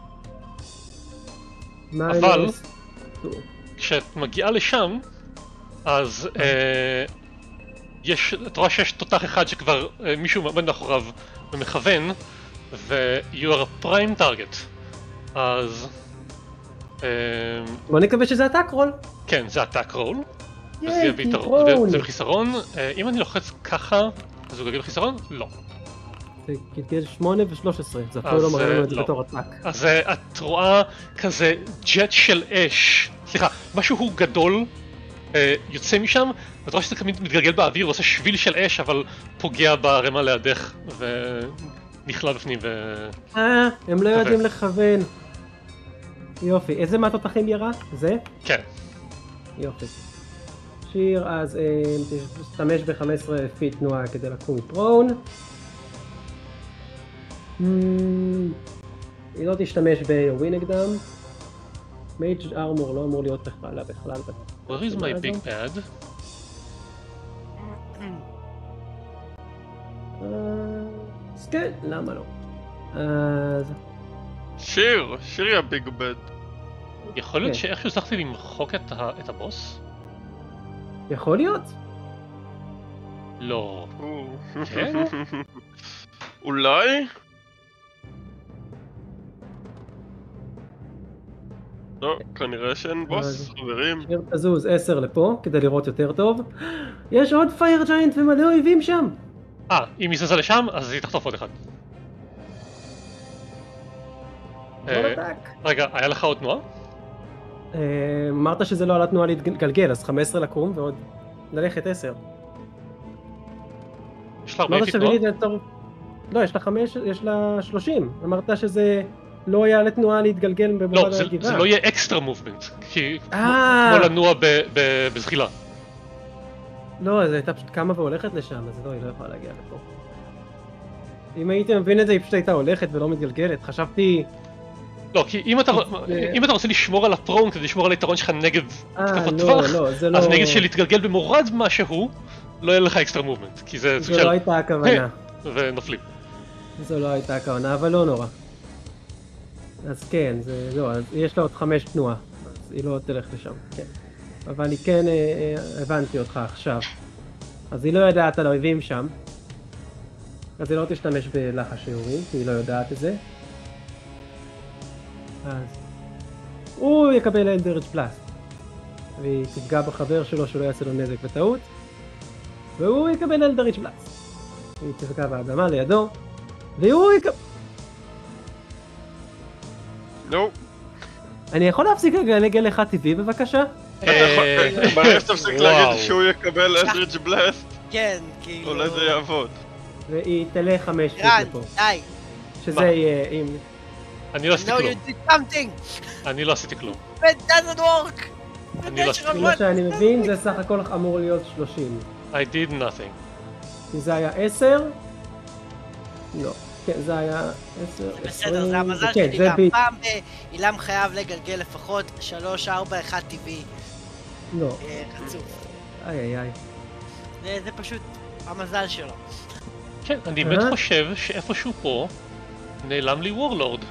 Speaker 1: אבל, כשאת מגיעה לשם, אז יש, את רואה שיש תותח אחד שכבר מישהו עומד מאחוריו ומכוון, ו-you are a prime target. אז...
Speaker 2: בוא נקווה שזה attack roll.
Speaker 1: כן, זה attack roll.
Speaker 2: ייי, חיסרון.
Speaker 1: זה בחיסרון. אם אני לוחץ ככה, אז הוא גלגל בחיסרון? לא.
Speaker 2: זה גלגל שמונה ושלוש עשרה, זה אפילו לא מראה לנו את זה בתור attack.
Speaker 1: אז את רואה כזה ג'ט של אש, סליחה, משהו גדול יוצא משם, ואת רואה שזה מתגלגל באוויר ועושה שביל של אש, אבל פוגע ברמה לידך ונכלל בפנים ו...
Speaker 2: אה, הם לא יודעים לכוון. יופי, איזה מהתותחים ירה? זה?
Speaker 1: כן.
Speaker 2: יופי. שיר, אז תשתמש ב-חמש עשרה פיט תנועה כדי לקום מפרון. היא לא תשתמש ביווי נגדם. מייג' ארמור לא אמור להיות בכלל, בכלל.
Speaker 1: Where is my big bad?
Speaker 2: אז כן, למה לא? אז...
Speaker 4: שיר, שיר יא ביג בד.
Speaker 1: יכול להיות שאיכשהו הצלחתי למחוק את הבוס?
Speaker 2: יכול להיות?
Speaker 1: לא. כן?
Speaker 4: אולי? לא, כנראה שאין בוס, חברים.
Speaker 2: שיר תזוז עשר לפה, כדי לראות יותר טוב. יש עוד פייר ג'יינט ומלא אויבים שם!
Speaker 1: אה, אם היא זזה לשם, אז היא תחטוף עוד אחד. רגע, היה לך עוד תנועה?
Speaker 2: אמרת שזה לא על התנועה להתגלגל, אז חמש עשרה לקום ועוד ללכת עשר.
Speaker 1: יש לה ארבעים תנועה?
Speaker 2: לא, יש לה חמש, יש לה שלושים. אמרת שזה לא היה לתנועה להתגלגל במובן הגיבה.
Speaker 1: לא, זה לא יהיה אקסטרה מובמנט, כי כמו לנוע בזחילה.
Speaker 2: לא, זה הייתה פשוט קמה והולכת לשם, אז לא, היא לא יכולה להגיע לפה. אם הייתי מבין את זה, היא פשוט הייתה הולכת ולא מתגלגלת. חשבתי...
Speaker 1: לא, כי אם אתה, אם אתה רוצה לשמור על הפרון כדי לשמור על היתרון שלך נגד תקפות טווח, אז נגיד שלהתגלגל במורד משהו, לא יהיה לך אקסטרה מובמנט, כי זה...
Speaker 2: זו לא הייתה הכוונה.
Speaker 1: ונופלים.
Speaker 2: זו לא הייתה הכוונה, אבל לא נורא. אז כן, זה לא, אז יש לה עוד חמש תנועה, אז היא לא תלך לשם, כן. אבל אני כן הבנתי אותך עכשיו. אז היא לא יודעת על האויבים שם, אז היא לא תשתמש בלחש שיורים, כי היא לא יודעת את זה. אז הוא יקבל אלדרג' פלאסט והיא תפגע בחבר שלו שלא יעשה לו נזק בטעות והוא יקבל אלדרג' פלאסט והיא תפגע באדמה לידו והוא יקבל...
Speaker 4: נו
Speaker 2: אני יכול להפסיק לגלגל לך טבעי בבקשה?
Speaker 4: ברגע שתפסיק להגיד שהוא יקבל אלדרג' פלאסט
Speaker 3: כן, כאילו...
Speaker 4: אולי זה יעבוד
Speaker 2: והיא תלך חמש פיט לפה
Speaker 3: די
Speaker 2: שזה יהיה אם...
Speaker 1: אני לא עשיתי כלום.
Speaker 3: אני לא עשיתי
Speaker 1: כלום.
Speaker 3: It doesn't work!
Speaker 1: אני לא...
Speaker 2: מה שאני מבין זה סך הכל אמור להיות שלושים.
Speaker 1: I did nothing.
Speaker 2: כי זה היה עשר? לא. כן, זה היה עשר,
Speaker 3: זה בסדר, זה המזל שלי, והפעם אילם חייב לגלגל לפחות שלוש, ארבע, אחד טבעי.
Speaker 2: לא.
Speaker 3: רצוף.
Speaker 2: איי איי איי.
Speaker 3: זה פשוט המזל שלו.
Speaker 1: כן, אני באמת חושב שאיפשהו פה נעלם לי וורלורד.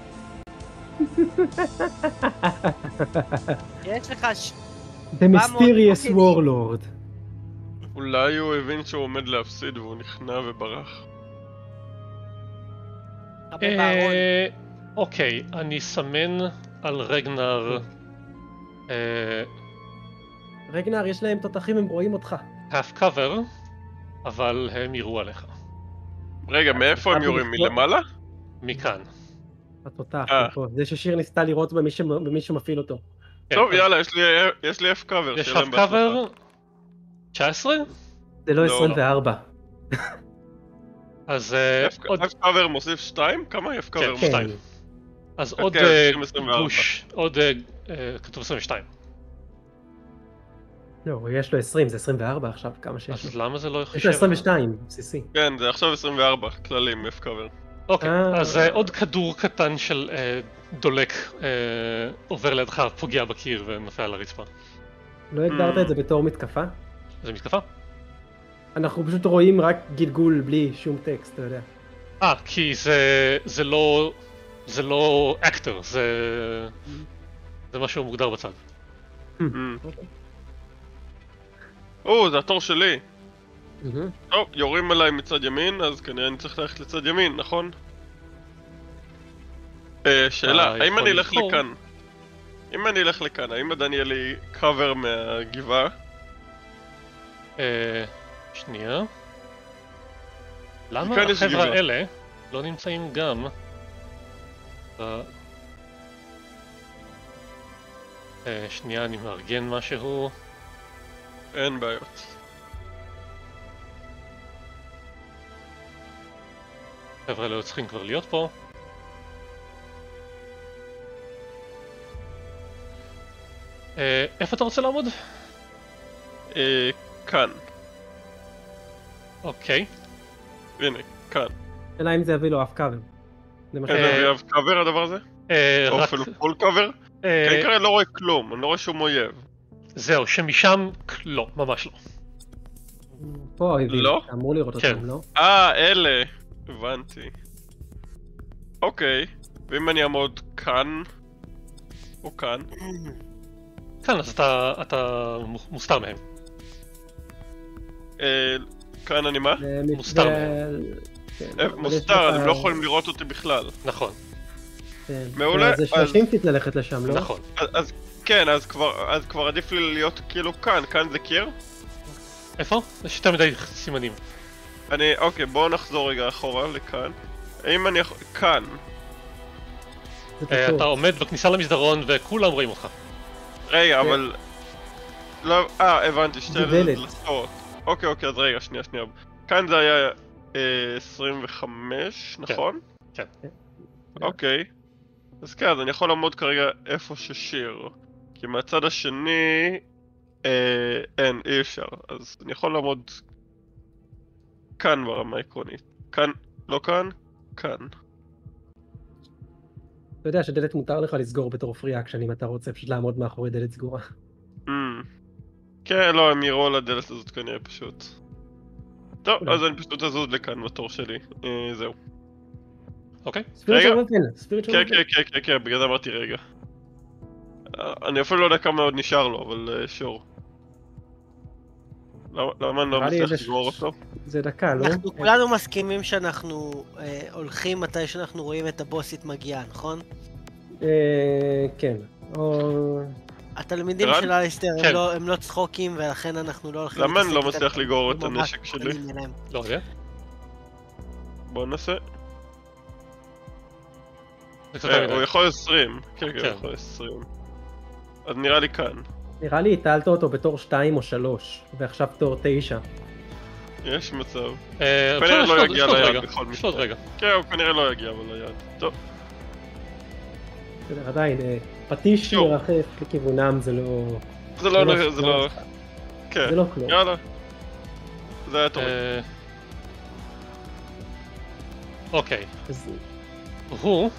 Speaker 3: יש לך ש...
Speaker 2: The mysterious warlord.
Speaker 4: אולי הוא הבין שהוא עומד להפסיד והוא נכנע וברח.
Speaker 1: אוקיי, אני אסמן על רגנר.
Speaker 2: רגנר, יש להם תותחים, הם רואים אותך.
Speaker 1: half cover, אבל הם יראו עליך.
Speaker 4: רגע, מאיפה הם יורים? מלמעלה?
Speaker 1: מכאן.
Speaker 2: התותח, זה ששיר ניסתה לראות במי שמפעיל אותו.
Speaker 4: טוב, יאללה, יש לי half cover.
Speaker 1: יש half cover? תשע עשרה?
Speaker 2: זה לא עשרים וארבע.
Speaker 1: אז
Speaker 4: עוד... half cover מוסיף שתיים? כמה half cover מוסיף?
Speaker 1: שתיים. אז עוד גוש, עוד כתוב עשרים ושתיים.
Speaker 2: לא, יש לו עשרים, זה עשרים וארבע עכשיו, כמה שיש לו.
Speaker 1: אז למה זה לא יחשב?
Speaker 2: יש לו עשרים ושתיים, בסיסי.
Speaker 4: כן, זה עכשיו עשרים וארבע, כללים, half cover.
Speaker 1: אוקיי, אז עוד כדור קטן של דולק עובר לידך, פוגע בקיר ונופל על הרצפה. לא
Speaker 2: הגדרת את זה בתור מתקפה?
Speaker 1: זה מתקפה?
Speaker 2: אנחנו פשוט רואים רק גלגול בלי שום טקסט, אתה יודע.
Speaker 1: אה, כי זה... זה לא... זה לא אקטר, זה... זה משהו מוגדר בצד.
Speaker 4: או, זה התור שלי. טוב, יורים עליי מצד ימין, אז כנראה אני צריך ללכת לצד ימין, נכון? שאלה, האם אני אלך לכאן? אם אני אלך לכאן, האם עדיין יהיה לי קאבר מהגבעה?
Speaker 1: שנייה. למה החבר'ה האלה לא נמצאים גם? שנייה, אני מארגן משהו.
Speaker 4: אין בעיות.
Speaker 1: החבר'ה לא צריכים כבר להיות פה. איפה אתה רוצה לעמוד?
Speaker 4: כאן.
Speaker 1: אוקיי.
Speaker 4: הנה, כאן.
Speaker 2: אלא אם זה יביא לו אף קאבר.
Speaker 4: זה יביא אף קאבר הדבר הזה? או אפילו פול קאבר? כי אני כרגע לא רואה כלום, אני לא רואה שום אויב.
Speaker 1: זהו, שמשם לא, ממש לא.
Speaker 2: פה אויבים, אתה אמור לראות אותם, לא?
Speaker 4: אה, אלה. הבנתי. אוקיי, ואם אני אעמוד כאן, או כאן?
Speaker 1: כאן, אז אתה מוסתר מהם.
Speaker 4: כאן אני מה?
Speaker 1: מוסתר מהם.
Speaker 4: מוסתר, הם לא יכולים לראות אותי בכלל.
Speaker 1: נכון.
Speaker 4: מעולה.
Speaker 2: זה שלושים פיט ללכת לשם, לא?
Speaker 1: נכון.
Speaker 4: אז כן, אז כבר עדיף לי להיות כאילו כאן, כאן זה קיר?
Speaker 1: איפה? יש יותר מדי סימנים.
Speaker 4: אני, אוקיי, בואו נחזור רגע אחורה לכאן. האם אני יכול... כאן.
Speaker 1: אתה עומד בכניסה למסדרון וכולם רואים אותך.
Speaker 4: רגע, אבל... לא... אה, הבנתי, שתי דלתות. אוקיי, אוקיי, אז רגע, שנייה, שנייה. כאן זה היה עשרים וחמש, נכון?
Speaker 1: כן.
Speaker 4: אוקיי. אז כן, אז אני יכול לעמוד כרגע איפה ששיר. כי מהצד השני... אין, אי אפשר. אז אני יכול לעמוד... כאן ברמה עקרונית. כאן, לא כאן, כאן.
Speaker 2: אתה יודע שדלת מותר לך לסגור בתור פרי אקשן אם אתה רוצה פשוט לעמוד מאחורי דלת סגורה.
Speaker 4: כן, לא, הם יראו על הדלת הזאת כנראה פשוט. טוב, אז אני פשוט אזוז לכאן בתור שלי. זהו.
Speaker 1: אוקיי.
Speaker 4: רגע? כן, כן, כן, כן, כן, בגלל זה אמרתי רגע. אני אפילו לא יודע כמה עוד נשאר לו, אבל שור. למה אני לא מצליח לגרור אותו?
Speaker 2: זה דקה, לא?
Speaker 3: אנחנו כולנו מסכימים שאנחנו הולכים מתי שאנחנו רואים את הבוסית מגיעה, נכון?
Speaker 2: כן.
Speaker 3: התלמידים של אליסטר הם לא צחוקים ולכן אנחנו לא הולכים...
Speaker 4: למה אני לא מצליח לגרור את הנשק שלי?
Speaker 1: לא יודע.
Speaker 4: בואו נעשה. הוא יכול עשרים. כן, כן, הוא יכול עשרים. אז נראה לי כאן.
Speaker 2: נראה לי הטלת אותו בתור שתיים או שלוש, ועכשיו תור תשע.
Speaker 4: יש מצב. כנראה לא יגיע ליד בכל
Speaker 1: מקרה. יש עוד רגע.
Speaker 4: כן, הוא כנראה לא יגיע אבל ליד. טוב.
Speaker 2: בסדר, עדיין, פטיש מרחף לכיוונם זה לא...
Speaker 4: זה לא... זה לא... כן.
Speaker 2: זה לא כלום.
Speaker 4: יאללה. זה היה טוב.
Speaker 1: אוקיי. הוא...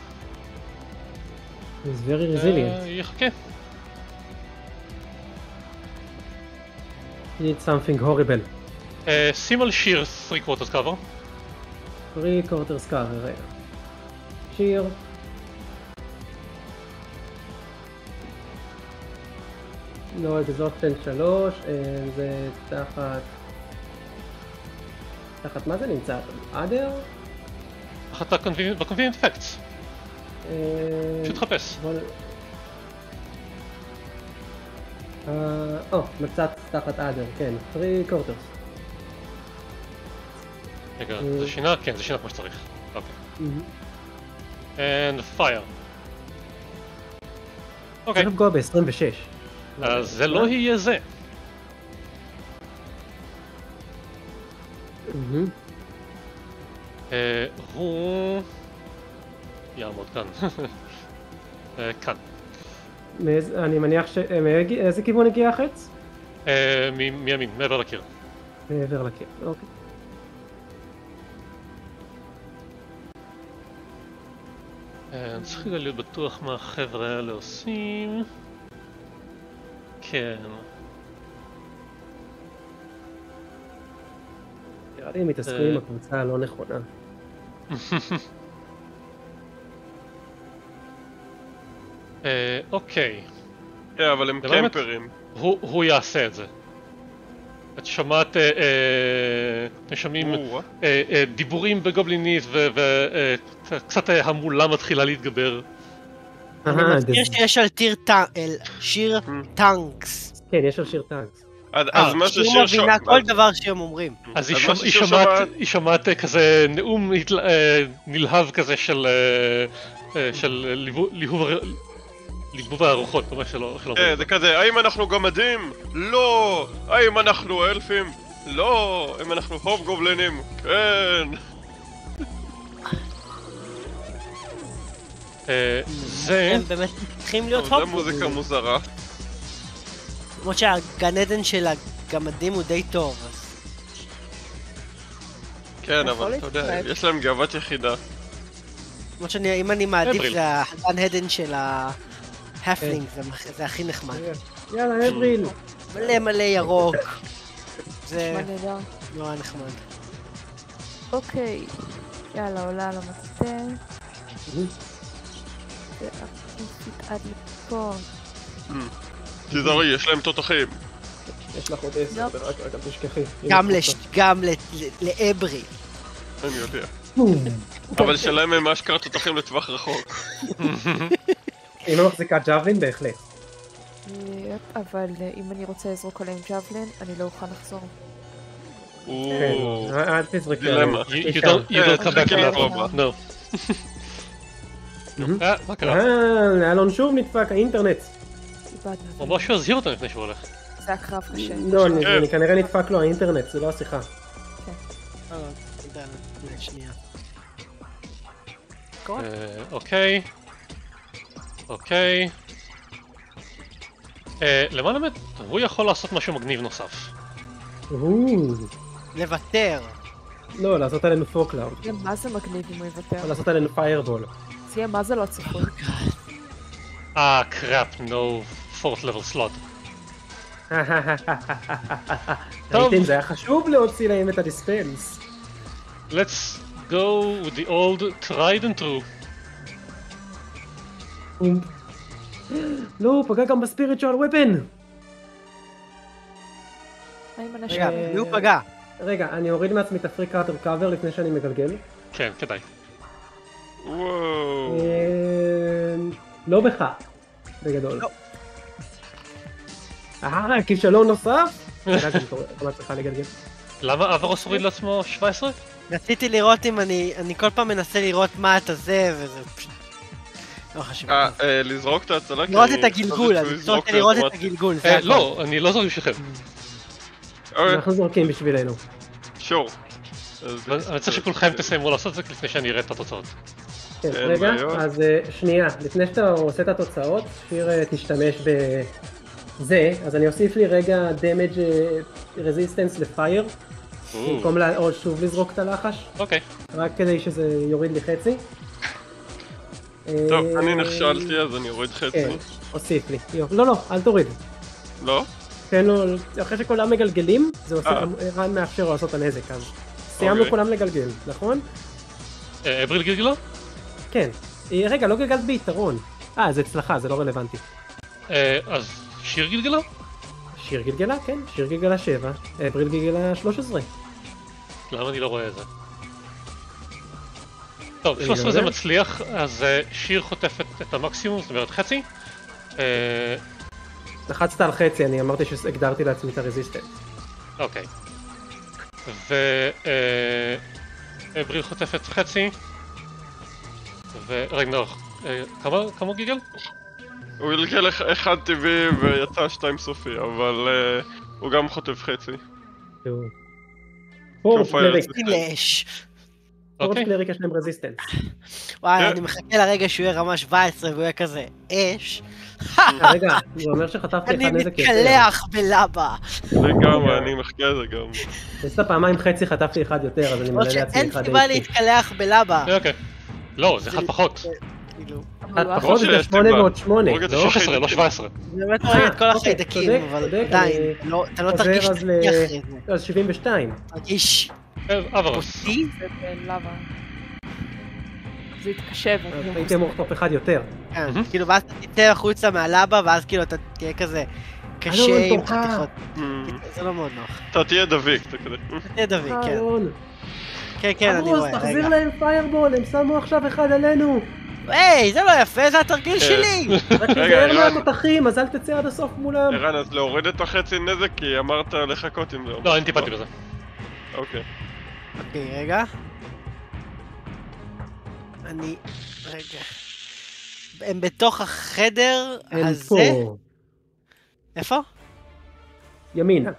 Speaker 2: He's very resilient.
Speaker 1: יחכה.
Speaker 2: He did something horrible.
Speaker 1: שים על שיר three quarters cover.
Speaker 2: three quarters cover, רגע. שיר. לא, אקזופטן שלוש, זה תחת... תחת מה זה נמצא? אדר?
Speaker 1: תחת ה-convenient facts. פשוט חפש.
Speaker 2: או, מצאת תחת אדר, כן. three quarters.
Speaker 1: רגע, זה שינה? כן, זה שינה כמו שצריך. אוקיי. And fire. אוקיי.
Speaker 2: צריך לפגוע ב-עשרים ושש.
Speaker 1: אז זה לא יהיה זה. הוא... יעמוד כאן. כאן.
Speaker 2: אני מניח ש... מאיזה כיוון הגיע החץ?
Speaker 1: מימין, מעבר לקיר.
Speaker 2: מעבר לקיר, אוקיי.
Speaker 1: אני צריך להיות בטוח מה החבר'ה האלה עושים. כן.
Speaker 2: נראה לי הם מתעסקים עם הקבוצה הלא נכונה.
Speaker 1: אוקיי.
Speaker 4: כן, אבל הם קמפרים. הוא
Speaker 1: יעשה את זה. את שמעת, אתם שומעים דיבורים בגובלינית וקצת המולה מתחילה להתגבר.
Speaker 3: אני מזכיר שיש על שיר טנקס.
Speaker 2: כן, יש על שיר טנקס.
Speaker 4: אז מה ששיר
Speaker 3: שומעת... שיר מבינה כל דבר שהם אומרים.
Speaker 1: אז היא שומעת כזה נאום נלהב כזה של ליבוב הארוחות, ממש שלא...
Speaker 4: כן, זה כזה, האם אנחנו גמדים? לא! האם אנחנו אלפים? לא! האם אנחנו הוב גובלנים? כן!
Speaker 1: זה...
Speaker 3: הם באמת צריכים להיות הוב גובלנים.
Speaker 4: זה מוזיקה מוזרה.
Speaker 3: למרות שהגן עדן של הגמדים הוא די טוב.
Speaker 4: כן, אבל אתה יודע, יש להם גאוות יחידה.
Speaker 3: למרות שאם אני מעדיף זה הגן עדן של ההפלינג, זה הכי נחמד.
Speaker 2: יאללה, אבריל!
Speaker 3: מלא מלא ירוק. זה נורא נחמד.
Speaker 5: אוקיי, יאללה, עולה על המטה. זה עד לפה.
Speaker 4: תזרי, יש להם תותחים.
Speaker 2: יש לך עוד עשר, רק רק תשכחי.
Speaker 3: גם לאברי.
Speaker 4: אני יודע. אבל שלהם הם אשכרה תותחים לטווח רחוק.
Speaker 2: אם לא מחזיקה ג'אבלין, בהחלט.
Speaker 5: אבל אם אני רוצה לזרוק עליהם ג'אבלין, אני לא אוכל לחזור.
Speaker 2: אל תזרקי.
Speaker 4: דילמה.
Speaker 1: You don't come back from that. No. מה קרה?
Speaker 2: אה, אלון שוב נדפק, האינטרנט.
Speaker 1: הוא אמר שהוא יזהיר אותם לפני שהוא הולך.
Speaker 5: זה הקרב קשה.
Speaker 2: לא, אני כנראה נדפק לו האינטרנט, זה לא השיחה.
Speaker 3: שנייה.
Speaker 1: אוקיי. אוקיי. למען האמת, הוא יכול לעשות משהו מגניב נוסף.
Speaker 3: לוותר.
Speaker 2: לא, לעשות עלינו פוקלאוד.
Speaker 5: מה זה מגניב אם הוא יוותר?
Speaker 2: לעשות עלינו פיירבול.
Speaker 5: זה יהיה מה זה לא צפוי.
Speaker 1: אה, קראפ, נו, fourth level slot.
Speaker 2: ראיתם, זה היה חשוב להוציא להם את הדיספנס.
Speaker 1: Let's go with the old tried and true.
Speaker 2: לא, הוא פגע גם בספיריטואל וויפן.
Speaker 3: רגע, הוא פגע.
Speaker 2: רגע, אני אוריד מעצמי את הפרי קארטר קאבר לפני שאני מגלגל.
Speaker 1: כן, כדאי.
Speaker 4: וואו.
Speaker 2: לא בך, בגדול. אה, כישלון נוסף? למה צריכה לגלגל?
Speaker 1: למה אברוס הוריד לעצמו שבע עשרה?
Speaker 3: רציתי לראות אם אני, אני כל פעם מנסה לראות מה אתה זה, וזה פשוט... לא חשוב.
Speaker 4: אה, לזרוק את ההצלה?
Speaker 3: לראות את הגלגול, אני רוצה לראות את הגלגול.
Speaker 1: לא, אני לא זורק בשבילכם.
Speaker 2: אנחנו זורקים בשבילנו.
Speaker 4: שור.
Speaker 1: אני צריך שכולכם תסיימו לעשות את זה לפני שאני אראה את התוצאות.
Speaker 2: רגע, אז שנייה, לפני שאתה עושה את התוצאות, שיר תשתמש זה, אז אני אוסיף לי רגע damage resistance לפייר, במקום עוד שוב לזרוק את הלחש.
Speaker 1: אוקיי.
Speaker 2: רק כדי שזה יוריד לי חצי.
Speaker 4: טוב, אני נכשלתי אז אני אוריד חצי.
Speaker 2: כן, אוסיף לי. לא, לא, אל תוריד.
Speaker 4: לא?
Speaker 2: כן, לא, אחרי שכולם מגלגלים, זה רן מאפשר לו לעשות את הנזק, אז סיימנו כולם לגלגל, נכון?
Speaker 1: אבריל גלגלו?
Speaker 2: כן. רגע, לא גלגלת ביתרון. אה, זה אצלך, זה לא רלוונטי.
Speaker 1: אז שיר גלגלה?
Speaker 2: שיר גלגלה, כן. שיר גלגלה שבע, אבריל גלגלה שלוש עשרה.
Speaker 1: למה אני לא רואה את זה? טוב, שלוש עשרה זה מצליח, אז שיר חוטפת את המקסימום, זאת אומרת חצי.
Speaker 2: לחצת על חצי, אני אמרתי שהגדרתי לעצמי את הרזיסטנס.
Speaker 1: אוקיי. ואבריל חוטפת חצי. ורגע, כמה גיגל?
Speaker 4: הוא גלגל אחד טבעי ויצא שתיים סופי, אבל הוא גם חוטף חצי.
Speaker 2: פורט קלריק.
Speaker 3: פילש.
Speaker 2: פורט קלריק יש להם רזיסטנס.
Speaker 3: וואי, אני מחכה לרגע שהוא יהיה רמה שבע עשרה והוא יהיה כזה אש.
Speaker 2: רגע, זה אומר שחטפתי אחד נזק יותר.
Speaker 3: אני מתקלח בלבה.
Speaker 4: לגמרי, אני מחכה לזה גם.
Speaker 2: יש לה פעמיים חצי חטפתי אחד יותר, אז אני מלא לעצמי אחד.
Speaker 3: אין סיבה להתקלח בלבה.
Speaker 1: אוקיי. לא, זה אחד פחות.
Speaker 2: אחד פחות זה שמונה מאות שמונה.
Speaker 1: שש עשרה, לא שבע עשרה.
Speaker 3: זה באמת רואה את כל החיידקים, אבל עדיין, אתה לא תרגיש את זה אחרי זה.
Speaker 2: אז שבעים ושתיים.
Speaker 3: תרגיש
Speaker 1: אברוס.
Speaker 3: אותי?
Speaker 5: זה למה. זה יתקשב.
Speaker 2: הייתי אמור לחטוף אחד יותר.
Speaker 3: כן, כאילו ואז אתה תצא החוצה מהלבה ואז כאילו אתה תהיה כזה קשה עם חתיכות. זה לא מאוד נוח.
Speaker 4: אתה תהיה דביק, אתה כזה.
Speaker 3: אתה תהיה דביק, כן. כן, כן, אני
Speaker 2: אברוס,
Speaker 3: רואה, רגע.
Speaker 2: תחזיר להם פיירבול, הם שמו עכשיו אחד עלינו.
Speaker 3: היי, זה לא יפה, זה התרגיל שלי!
Speaker 2: רק תזהר מהתותחים, אז אל תצא עד הסוף מולם.
Speaker 4: ערן, אז להוריד את החצי נזק כי אמרת לחכות עם זה.
Speaker 1: לא, אני טיפלתי בזה.
Speaker 4: אוקיי.
Speaker 3: אוקיי, רגע. אני... רגע. הם בתוך החדר הזה?
Speaker 2: פה.
Speaker 3: איפה?
Speaker 2: ימינה.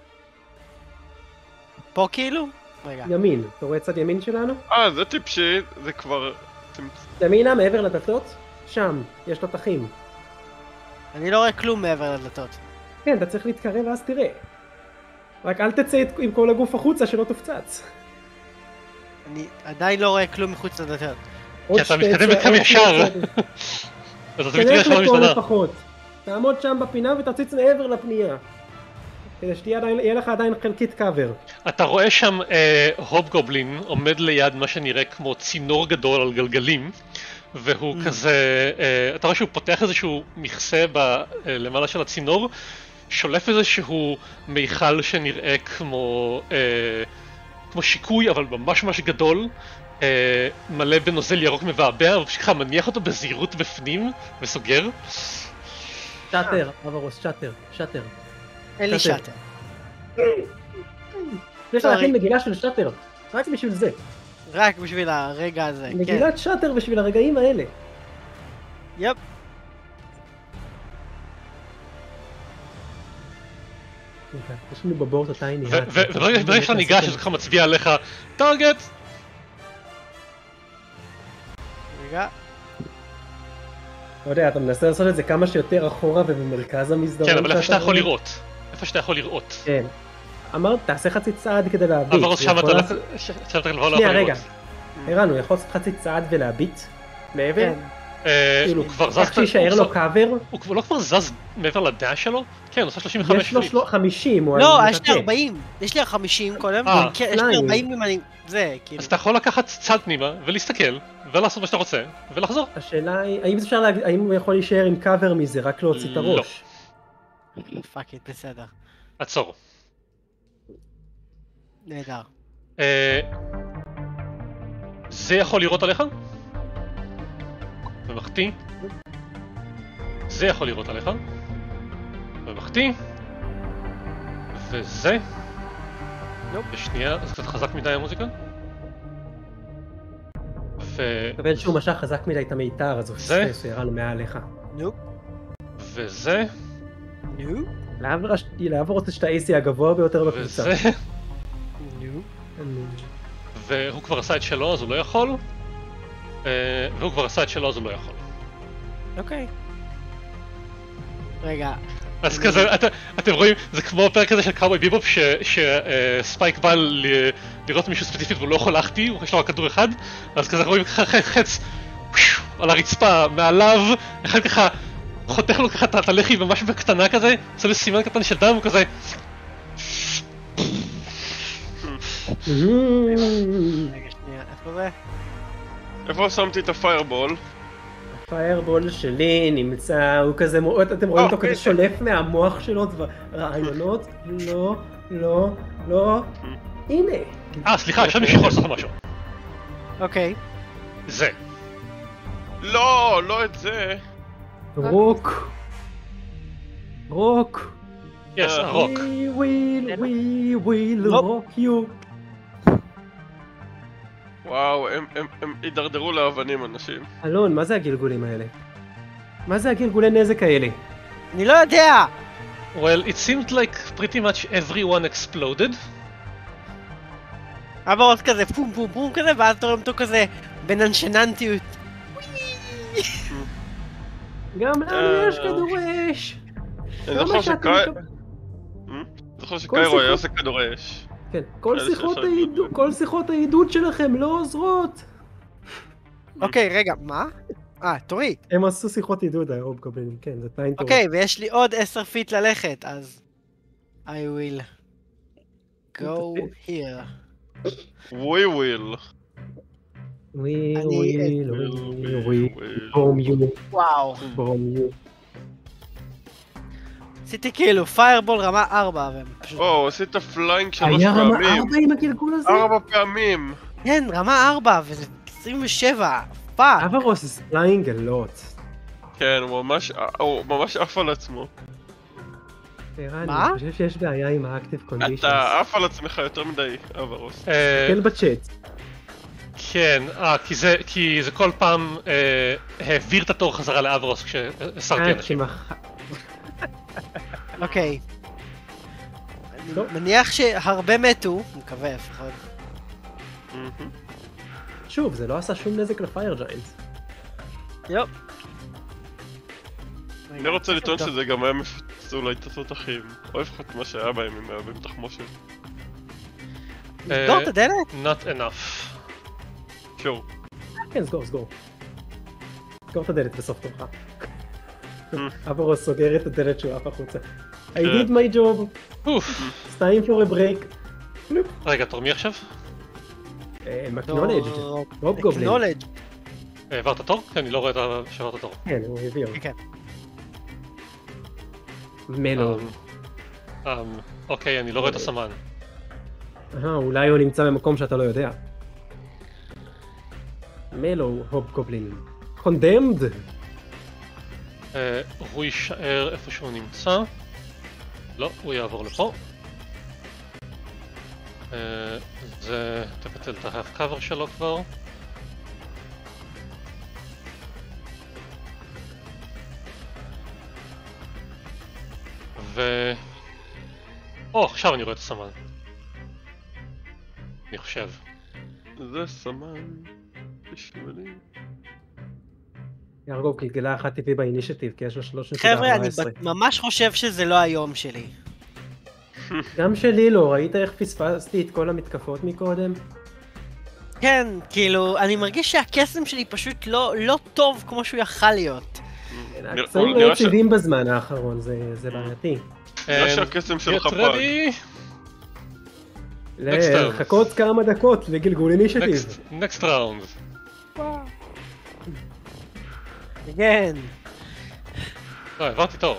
Speaker 3: פה כאילו? רגע.
Speaker 2: ימין. אתה רואה צד ימין שלנו?
Speaker 4: אה, זה טיפשי, זה כבר...
Speaker 2: ימינה, מעבר לדלתות? שם, יש תותחים.
Speaker 3: אני לא רואה כלום מעבר לדלתות.
Speaker 2: כן, אתה צריך להתקרב ואז תראה. רק אל תצא עם כל הגוף החוצה שלא תופצץ.
Speaker 3: אני עדיין לא רואה כלום מחוץ לדלתות.
Speaker 1: כי אתה מתקדם בקם ישר. אז אתה מתראה שלא משתנה.
Speaker 2: לפחות. תעמוד שם בפינה ותרציץ מעבר לפנייה. כדי שיהיה לך עדיין חלקית קאבר.
Speaker 1: אתה רואה שם הוב גובלין עומד ליד מה שנראה כמו צינור גדול על גלגלים, והוא כזה, אתה רואה שהוא פותח איזשהו מכסה למעלה של הצינור, שולף איזשהו מיכל שנראה כמו כמו שיקוי אבל ממש ממש גדול, מלא בנוזל ירוק מבעבע, ופשוט ככה מניח אותו בזהירות בפנים וסוגר.
Speaker 2: שטר, אברוס, שטר, שטר.
Speaker 3: אין לי שטר.
Speaker 2: יש להכין מגילה של שטר, רק בשביל זה.
Speaker 3: רק בשביל הרגע הזה, כן.
Speaker 2: מגילת שטר בשביל הרגעים האלה.
Speaker 3: יפ.
Speaker 2: יש לנו בבורד הטייני.
Speaker 1: וברגע שאתה ניגש, אז ככה מצביע עליך, טארגט!
Speaker 3: רגע.
Speaker 2: לא יודע, אתה מנסה לעשות את זה כמה שיותר אחורה ובמרכז המסדרון.
Speaker 1: כן, אבל איפה שאתה יכול לראות. איפה שאתה יכול לראות.
Speaker 2: כן. אמרת, תעשה חצי צעד כדי להביט.
Speaker 1: אבל שם אתה לא יכול לראות.
Speaker 2: שנייה, רגע. ערן, הוא יכול לעשות חצי צעד ולהביט? מעבר?
Speaker 1: הוא כבר זז...
Speaker 2: איך שישאר לו קאבר?
Speaker 1: הוא לא כבר זז מעבר לדעה שלו? כן, הוא עושה שלושים וחמש
Speaker 2: יש לו חמישים.
Speaker 3: לא, יש לי ארבעים. יש לי חמישים קודם. יש לי ארבעים אם אני... זה, כאילו.
Speaker 1: אז אתה יכול לקחת צד פנימה ולהסתכל ולעשות מה שאתה רוצה ולחזור.
Speaker 2: השאלה היא, האם אפשר להגיד, האם הוא יכול להישאר עם קאבר מזה, רק להוציא את הראש?
Speaker 3: לא. פאק איט, בסדר.
Speaker 1: עצור.
Speaker 3: נהדר.
Speaker 1: זה יכול לראות עליך? ומחטיא. זה יכול לראות עליך. ומחטיא. וזה. בשנייה, זה קצת חזק מדי המוזיקה. ו...
Speaker 2: מקבל שהוא משך חזק מדי את המיתר, אז הוא פספס, הוא ירה לו מעליך.
Speaker 3: נופ.
Speaker 1: וזה.
Speaker 3: נופ.
Speaker 2: לעבור את השת ה-איי סי הגבוה ביותר בקבוצה.
Speaker 1: וזה. והוא כבר עשה את שלו אז הוא לא יכול, והוא כבר עשה את שלו אז הוא לא יכול.
Speaker 3: אוקיי. רגע,
Speaker 1: אז כזה, אתם רואים, זה כמו פרק כזה של קאובוי ביבופ, שספייק בא לראות מישהו ספציפית והוא לא יכול להחטיא, יש לו רק כדור אחד, אז כזה רואים חץ על הרצפה מעליו, אחד ככה חותך לו ככה את הלחי ממש בקטנה כזה, עושה לו סימן קטן של דם וכזה.
Speaker 3: רגע שנייה, איפה זה?
Speaker 4: איפה שמתי את הפיירבול?
Speaker 2: הפיירבול שלי נמצא, הוא כזה מאוד, אתם רואים אותו כזה שולף מהמוח שלו רעיונות, לא, לא, לא, הנה.
Speaker 1: אה, סליחה, יש לנו שיכול לעשות משהו.
Speaker 3: אוקיי.
Speaker 1: זה.
Speaker 4: לא, לא את זה.
Speaker 2: רוק. רוק.
Speaker 1: יש, רוק.
Speaker 2: We will, we will rock you.
Speaker 4: וואו, הם, הם, הם הידרדרו לאבנים אנשים.
Speaker 2: אלון, מה זה הגלגולים האלה? מה זה הגלגולי נזק האלה?
Speaker 3: אני לא יודע!
Speaker 1: Well, it seemed like pretty much everyone exploded.
Speaker 3: אבל עוד כזה פום פום פום כזה, ואז אתה רואים אותו כזה בננשננטיות.
Speaker 2: גם לנו יש כדורי אש.
Speaker 4: אני זוכר שקאי... אני זוכר שקאירו היה עושה כדורי אש.
Speaker 2: כן, כל שיחות העידוד שלכם לא עוזרות.
Speaker 3: אוקיי, רגע, מה? אה, תורי.
Speaker 2: הם עשו שיחות עידוד, הרוב קבלים, כן, זה תנאי טוב.
Speaker 3: אוקיי, ויש לי עוד עשר פיט ללכת, אז... I will go here.
Speaker 4: We will.
Speaker 2: We will, we will, bomb you,
Speaker 3: וואו.
Speaker 2: bomb you.
Speaker 3: עשיתי כאילו פיירבול רמה ארבע, והם פשוט...
Speaker 4: או, עשית פליינג שלוש
Speaker 2: היה רמה
Speaker 4: פעמים.
Speaker 2: ארבע עם הגלגול הזה?
Speaker 4: ארבע פעמים.
Speaker 3: כן, רמה ארבע, וזה עשרים ושבע. פאק.
Speaker 2: אברוס is flying a lot.
Speaker 4: כן, הוא ממש, הוא ממש עף על עצמו.
Speaker 3: מה?
Speaker 2: אני חושב שיש בעיה עם ה-active conditions.
Speaker 4: אתה עף על עצמך יותר מדי, אברוס.
Speaker 2: תסתכל בצ'אט.
Speaker 1: כן, אה, כי זה כל פעם העביר את התור חזרה לאברוס כשהסרתי אנשים.
Speaker 3: אוקיי. אני מניח שהרבה מתו, מקווה לפחות.
Speaker 2: שוב, זה לא עשה שום נזק לפייר ג'יינטס.
Speaker 3: יופ.
Speaker 4: אני רוצה לטעון שזה גם היה מפצו להתתותחים, או לפחות מה שהיה בהם עם מהווים תחמושת.
Speaker 3: סגור את הדלת?
Speaker 1: Not enough.
Speaker 4: שור.
Speaker 2: כן, סגור, סגור. סגור את הדלת בסוף תורך. אברוס סוגר את הדלת שהוא עף החוצה. I did my job. It's time for a break.
Speaker 1: רגע, תורמי עכשיו?
Speaker 2: מקנולג' רוב גובלין.
Speaker 3: מקנולג'.
Speaker 1: העברת תור? כן, אני לא רואה את שעברת תור.
Speaker 2: כן, הוא העביר.
Speaker 3: כן.
Speaker 2: מלו.
Speaker 1: אוקיי, אני לא רואה את הסמן.
Speaker 2: אה, אולי הוא נמצא במקום שאתה לא יודע. מלו, הוב גובלין. קונדמד?
Speaker 1: הוא יישאר איפה שהוא נמצא. לא, הוא יעבור לפה. זה תבטל את ה-half cover שלו כבר. ו... או, עכשיו אני רואה את הסמן. אני חושב.
Speaker 4: זה סמן בשבילי.
Speaker 2: ירגוב גלגלה אחת טבעי באינישטיב, כי יש לו שלוש נקודה
Speaker 3: חבר'ה,
Speaker 2: ארבע
Speaker 3: אני
Speaker 2: עשרה.
Speaker 3: ממש חושב שזה לא היום שלי.
Speaker 2: גם שלי לא, ראית איך פספסתי את כל המתקפות מקודם?
Speaker 3: כן, כאילו, אני מרגיש שהקסם שלי פשוט לא, לא טוב כמו שהוא יכל להיות.
Speaker 2: הקסמים לא יציבים בזמן האחרון, זה בעייתי.
Speaker 4: נראה שהקסם שלך פג.
Speaker 2: לחכות כמה דקות לגלגול אינישטיב.
Speaker 1: Next round.
Speaker 3: כן.
Speaker 1: לא, עברתי תור.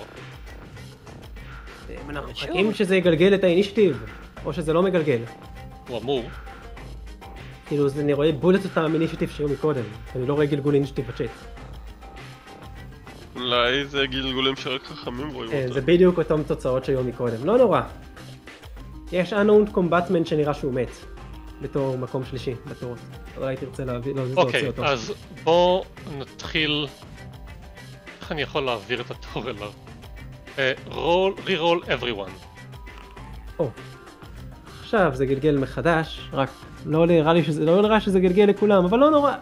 Speaker 2: אנחנו מחכים שזה יגלגל את האינישטיב, או שזה לא מגלגל.
Speaker 1: הוא אמור.
Speaker 2: כאילו, אני רואה בולט אותם אינישטיב שהיו מקודם, אני לא רואה גלגול אינישטיב בצ'אט.
Speaker 4: אולי זה גלגולים שרק חכמים רואים אותם.
Speaker 2: כן, זה בדיוק אותם תוצאות שהיו מקודם, לא נורא. יש unknown combatment שנראה שהוא מת, בתור מקום שלישי בתורות. אולי תרצה להוציא אותו.
Speaker 1: אוקיי, אז בואו נתחיל... איך אני יכול להעביר את התור אליו? re-roll everyone.
Speaker 2: או, עכשיו זה גלגל מחדש, רק לא נראה לי שזה, לא נראה שזה גלגל לכולם, אבל לא נורא.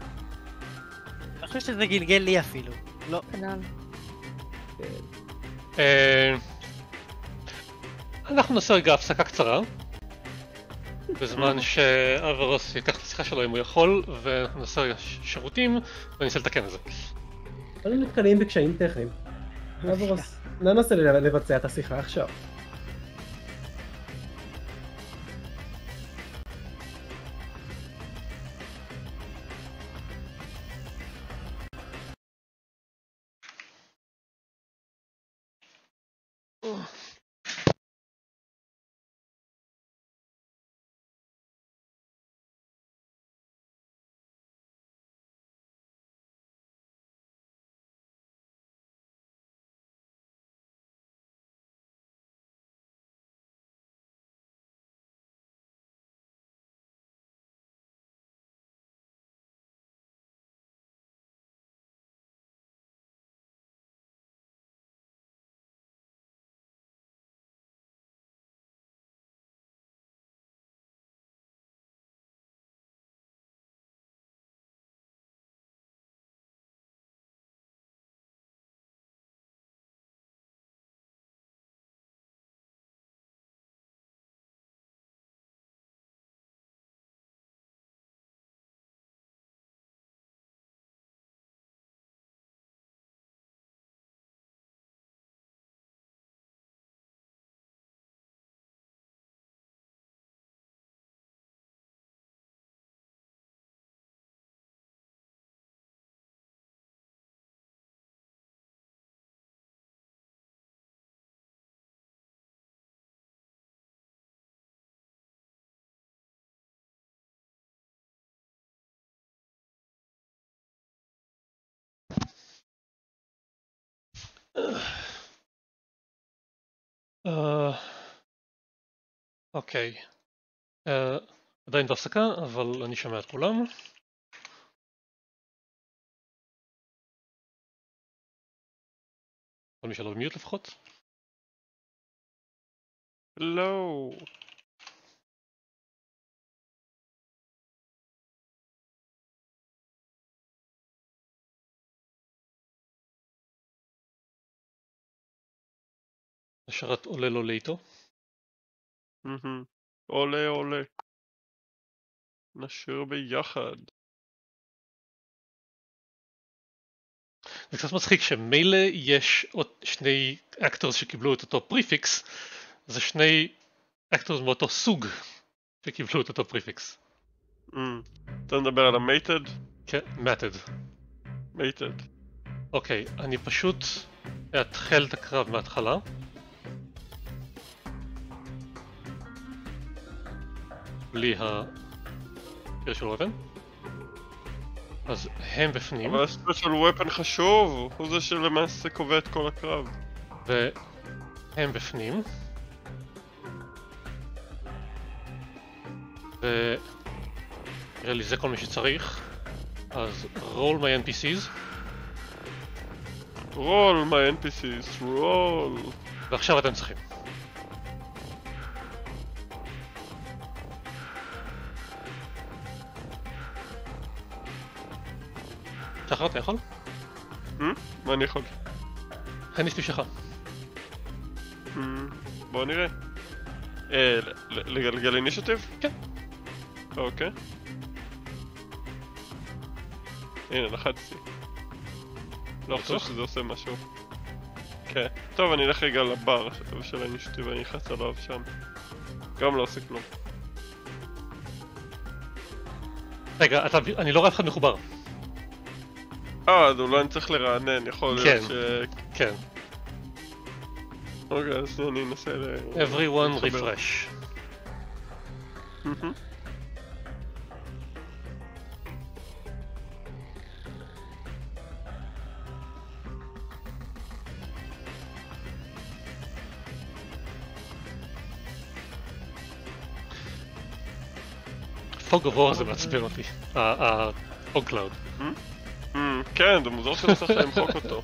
Speaker 3: אני חושב שזה גלגל לי אפילו. לא.
Speaker 5: כנ"ל.
Speaker 1: אנחנו נעשה רגע הפסקה קצרה בזמן שאברוס ייקח את השיחה שלו אם הוא יכול, ואנחנו נעשה רגע שירותים וננסה לתקן את זה.
Speaker 2: אנחנו נתקלים בקשיים טכניים. אברוס, לא ננסה לבצע את השיחה עכשיו.
Speaker 1: אוקיי, עדיין בהפסקה, אבל אני שומע את כולם. כל מי שלא במיוט לפחות.
Speaker 4: לא.
Speaker 1: השרת עולה לו לאיתו.
Speaker 4: עולה עולה. נשאיר ביחד.
Speaker 1: זה קצת מצחיק שמילא יש עוד שני אקטורס שקיבלו את אותו פריפיקס, זה שני אקטורס מאותו סוג שקיבלו את אותו פריפיקס.
Speaker 4: אתה מדבר על המייטד?
Speaker 1: כן, מטד.
Speaker 4: מייטד.
Speaker 1: אוקיי, אני פשוט אתחל את הקרב מההתחלה. בלי הקיר של ופן. אז הם בפנים.
Speaker 4: אבל הספיישל ופן חשוב, הוא זה שלמעשה קובע את כל הקרב.
Speaker 1: והם בפנים. ונראה לי זה כל מי שצריך. אז roll my N P Cs.
Speaker 4: roll my N P Cs, roll.
Speaker 1: ועכשיו אתם צריכים. שחר, אתה יכול?
Speaker 4: מה אני יכול?
Speaker 1: הניסטי שלך.
Speaker 4: בוא נראה. לגלגל אינישטיב?
Speaker 1: כן.
Speaker 4: אוקיי. הנה, לחצתי. לא חושב שזה עושה משהו. כן. טוב, אני אלך רגע לבר של האינישטיב ואני אחץ עליו שם. גם לא עושה כלום.
Speaker 1: רגע, אני לא רואה אף אחד מחובר.
Speaker 4: אה, אז אולי אני צריך לרענן, יכול להיות ש...
Speaker 1: כן.
Speaker 4: אוקיי, אז אני אנסה ל...
Speaker 1: everyone refresh. פוג אוף וור זה מעצבן אותי, הפוג קלאוד.
Speaker 4: כן, זה מוזר שלא צריך למחוק אותו.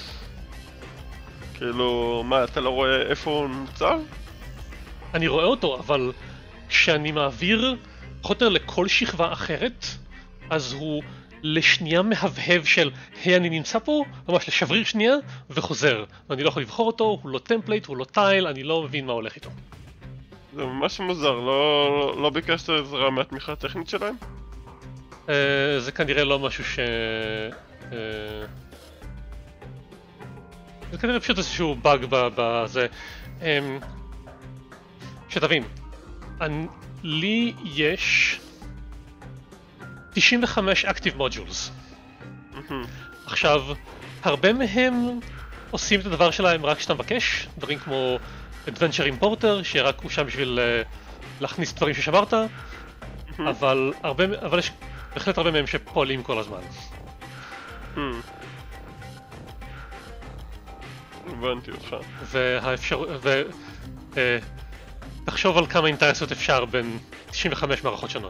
Speaker 4: כאילו, מה, אתה לא רואה איפה הוא מוצב?
Speaker 1: אני רואה אותו, אבל כשאני מעביר חותר לכל שכבה אחרת, אז הוא לשנייה מהבהב של היי אני נמצא פה, ממש לשבריר שנייה וחוזר. ואני לא יכול לבחור אותו, הוא לא טמפלייט, הוא לא טייל, אני לא מבין מה הולך איתו.
Speaker 4: זה ממש מוזר, לא, לא ביקשת עזרה מהתמיכה הטכנית שלהם?
Speaker 1: Uh, זה כנראה לא משהו ש... Uh, זה כנראה פשוט איזשהו באג בזה. Um, שתבין, אני, לי יש תשעים וחמש Active Modules. עכשיו, הרבה מהם עושים את הדבר שלהם רק כשאתה מבקש, דברים כמו Adventure Importer, שרק הוא שם בשביל uh, להכניס דברים ששמרת, אבל, הרבה, אבל יש בהחלט הרבה מהם שפועלים כל הזמן.
Speaker 4: הבנתי אותך.
Speaker 1: והאפשר... ו... אה, תחשוב על כמה אינטרסות אפשר בין תשעים וחמש מערכות שונות.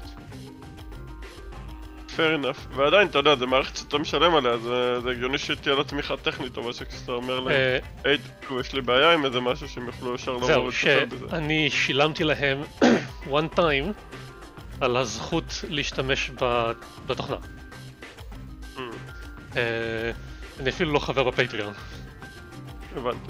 Speaker 4: fair enough. ועדיין, אתה יודע, זה מערכת שאתה משלם עליה, זה, זה הגיוני שתהיה לה תמיכה טכנית, אבל שכשאתה אומר להם, היי, יש לי בעיה עם איזה משהו שהם יוכלו ישר לבוא ולטפל בזה.
Speaker 1: זהו, שאני שילמתי להם one time על הזכות להשתמש בתוכנה. אני אפילו לא חבר בפטריון.
Speaker 4: הבנתי.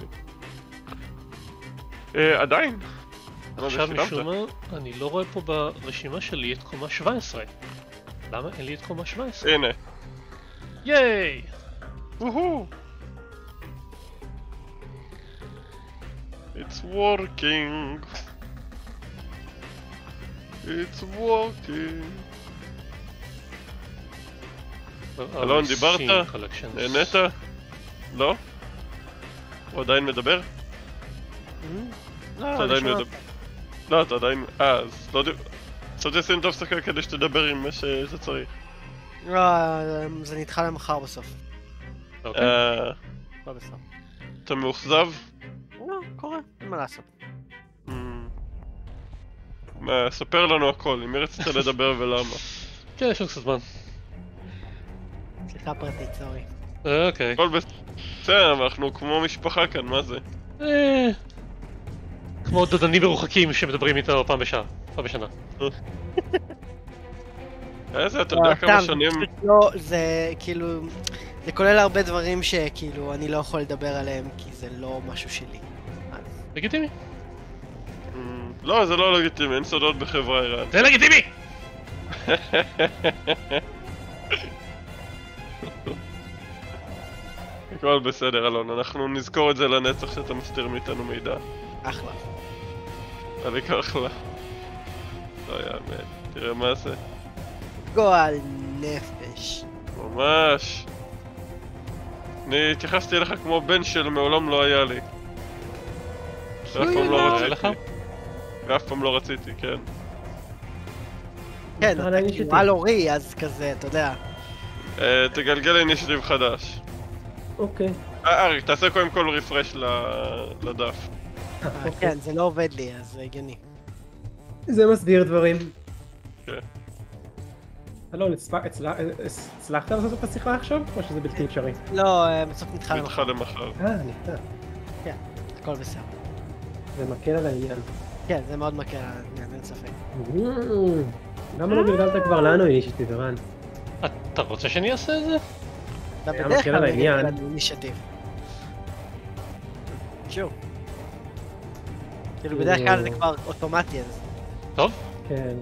Speaker 4: עדיין?
Speaker 1: עכשיו משום מה, אני לא רואה פה ברשימה שלי את קומה שבע עשרה. למה אין לי את קומה שבע עשרה?
Speaker 4: הנה.
Speaker 1: ייי!
Speaker 4: וואו! It's working. It's working. אלון, דיברת? נהנית? לא? הוא עדיין מדבר?
Speaker 3: לא,
Speaker 4: אתה עדיין מדבר. לא, אתה עדיין... אה, אז לא דיבר... חשבתי לשים טוב סקר כדי שתדבר עם מה שאתה צריך.
Speaker 3: לא, זה נדחה למחר בסוף.
Speaker 1: אוקיי.
Speaker 3: לא בסוף.
Speaker 4: אתה מאוכזב?
Speaker 3: לא, קורה, אין מה לעשות.
Speaker 4: מה, ספר לנו הכל, עם מי רצית לדבר ולמה.
Speaker 1: כן, יש עוד קצת זמן.
Speaker 3: סליחה פרטית, סורי.
Speaker 1: אוקיי.
Speaker 4: הכל בסדר, אבל אנחנו כמו משפחה כאן, מה זה?
Speaker 1: אה... כמו דודנים מרוחקים שמדברים איתו פעם בשעה, פעם בשנה.
Speaker 4: איזה, אתה יודע כמה שנים...
Speaker 3: לא, זה כאילו... זה כולל הרבה דברים שכאילו אני לא יכול לדבר עליהם כי זה לא משהו שלי.
Speaker 1: לגיטימי?
Speaker 4: לא, זה לא לגיטימי, אין סודות בחברה איראן.
Speaker 1: זה לגיטימי!
Speaker 4: הכל בסדר, אלון, אנחנו נזכור את זה לנצח שאתה מסתיר מאיתנו מידע.
Speaker 3: אחלה.
Speaker 4: אני אחלה. לא יאמן, תראה מה זה.
Speaker 3: גועל נפש.
Speaker 4: ממש. אני התייחסתי אליך כמו בן של מעולם לא היה לי. אף פעם לא רציתי. אף פעם לא רציתי, כן.
Speaker 3: כן, אתה כאילו על אורי, אז כזה, אתה יודע.
Speaker 4: תגלגל אינישטיב חדש.
Speaker 2: אוקיי.
Speaker 4: אריק, תעשה קודם כל רפרש לדף.
Speaker 3: כן, זה לא עובד לי, אז זה הגיוני.
Speaker 2: זה מסביר דברים.
Speaker 4: כן.
Speaker 2: אלון, הצלחת לעשות את השיחה עכשיו? או שזה בלתי אפשרי?
Speaker 3: לא, בסוף נדחה למחר.
Speaker 4: נדחה למחר.
Speaker 2: אה, נדחה.
Speaker 3: כן, הכל בסדר.
Speaker 2: זה מקל על העניין.
Speaker 3: כן, זה מאוד מקל על העניין, אין ספק.
Speaker 2: למה לא גלגלת כבר לנו אינישטיב, ערן?
Speaker 1: אתה רוצה שאני אעשה את זה?
Speaker 3: אתה בדרך כלל מגלגל לנו אינישטיב. שוב. כאילו בדרך כלל זה כבר אוטומטי אז.
Speaker 1: טוב?
Speaker 2: כן.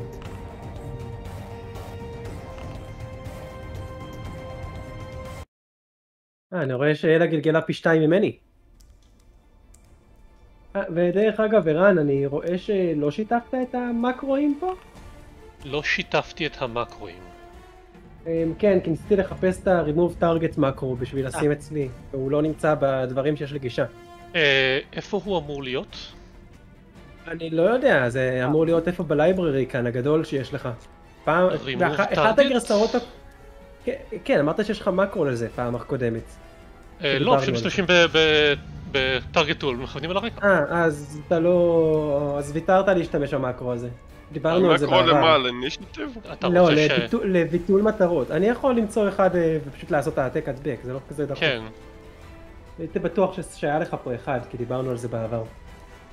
Speaker 2: אה, אני רואה שאלה גלגלה פי שתיים ממני. ודרך אגב, ערן, אני רואה שלא שיתפת את המקרואים פה?
Speaker 1: לא שיתפתי את המקרואים.
Speaker 2: כן, כי ניסיתי לחפש את ה-remove target מקרו בשביל לשים אצלי, והוא לא נמצא בדברים שיש לגישה.
Speaker 1: איפה הוא אמור להיות?
Speaker 2: אני לא יודע, זה אמור להיות איפה בלייבררי כאן, הגדול שיש לך. פעם, אחת הגרסאות... כן, אמרת שיש לך מקרו לזה פעם הקודמת.
Speaker 1: לא, פשוט משתמשים בטארגט טול, מכוונים על הרקע.
Speaker 2: אה, אז אתה לא... אז ויתרת להשתמש במקרו הזה. דיברנו על זה בעבר.
Speaker 4: המקרו למה? לאינישטיב?
Speaker 2: לא, לביטול מטרות. אני יכול למצוא אחד ופשוט לעשות העתק הדבק, זה לא כזה דחוף.
Speaker 1: כן.
Speaker 2: הייתי בטוח שהיה לך פה אחד, כי דיברנו על זה בעבר.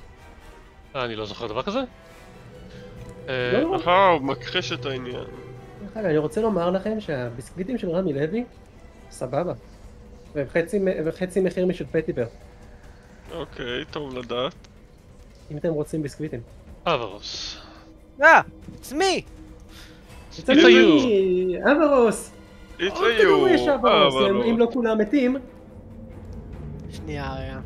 Speaker 1: אה, אני לא זוכר דבר כזה?
Speaker 4: אה, הוא מכחיש את העניין.
Speaker 2: אני רוצה לומר לכם שהביסקוויטים של רמי לוי, סבבה. וחצי מחיר משל פטיבר.
Speaker 4: אוקיי, טוב לדעת.
Speaker 2: אם אתם רוצים ביסקוויטים.
Speaker 1: אברוס.
Speaker 3: אה, it's me!
Speaker 2: It's a you! אברוס!
Speaker 4: It's a
Speaker 2: עוד כדור יש
Speaker 4: you!
Speaker 2: אברוס, אם לא כולם מתים.
Speaker 3: שנייה רגע.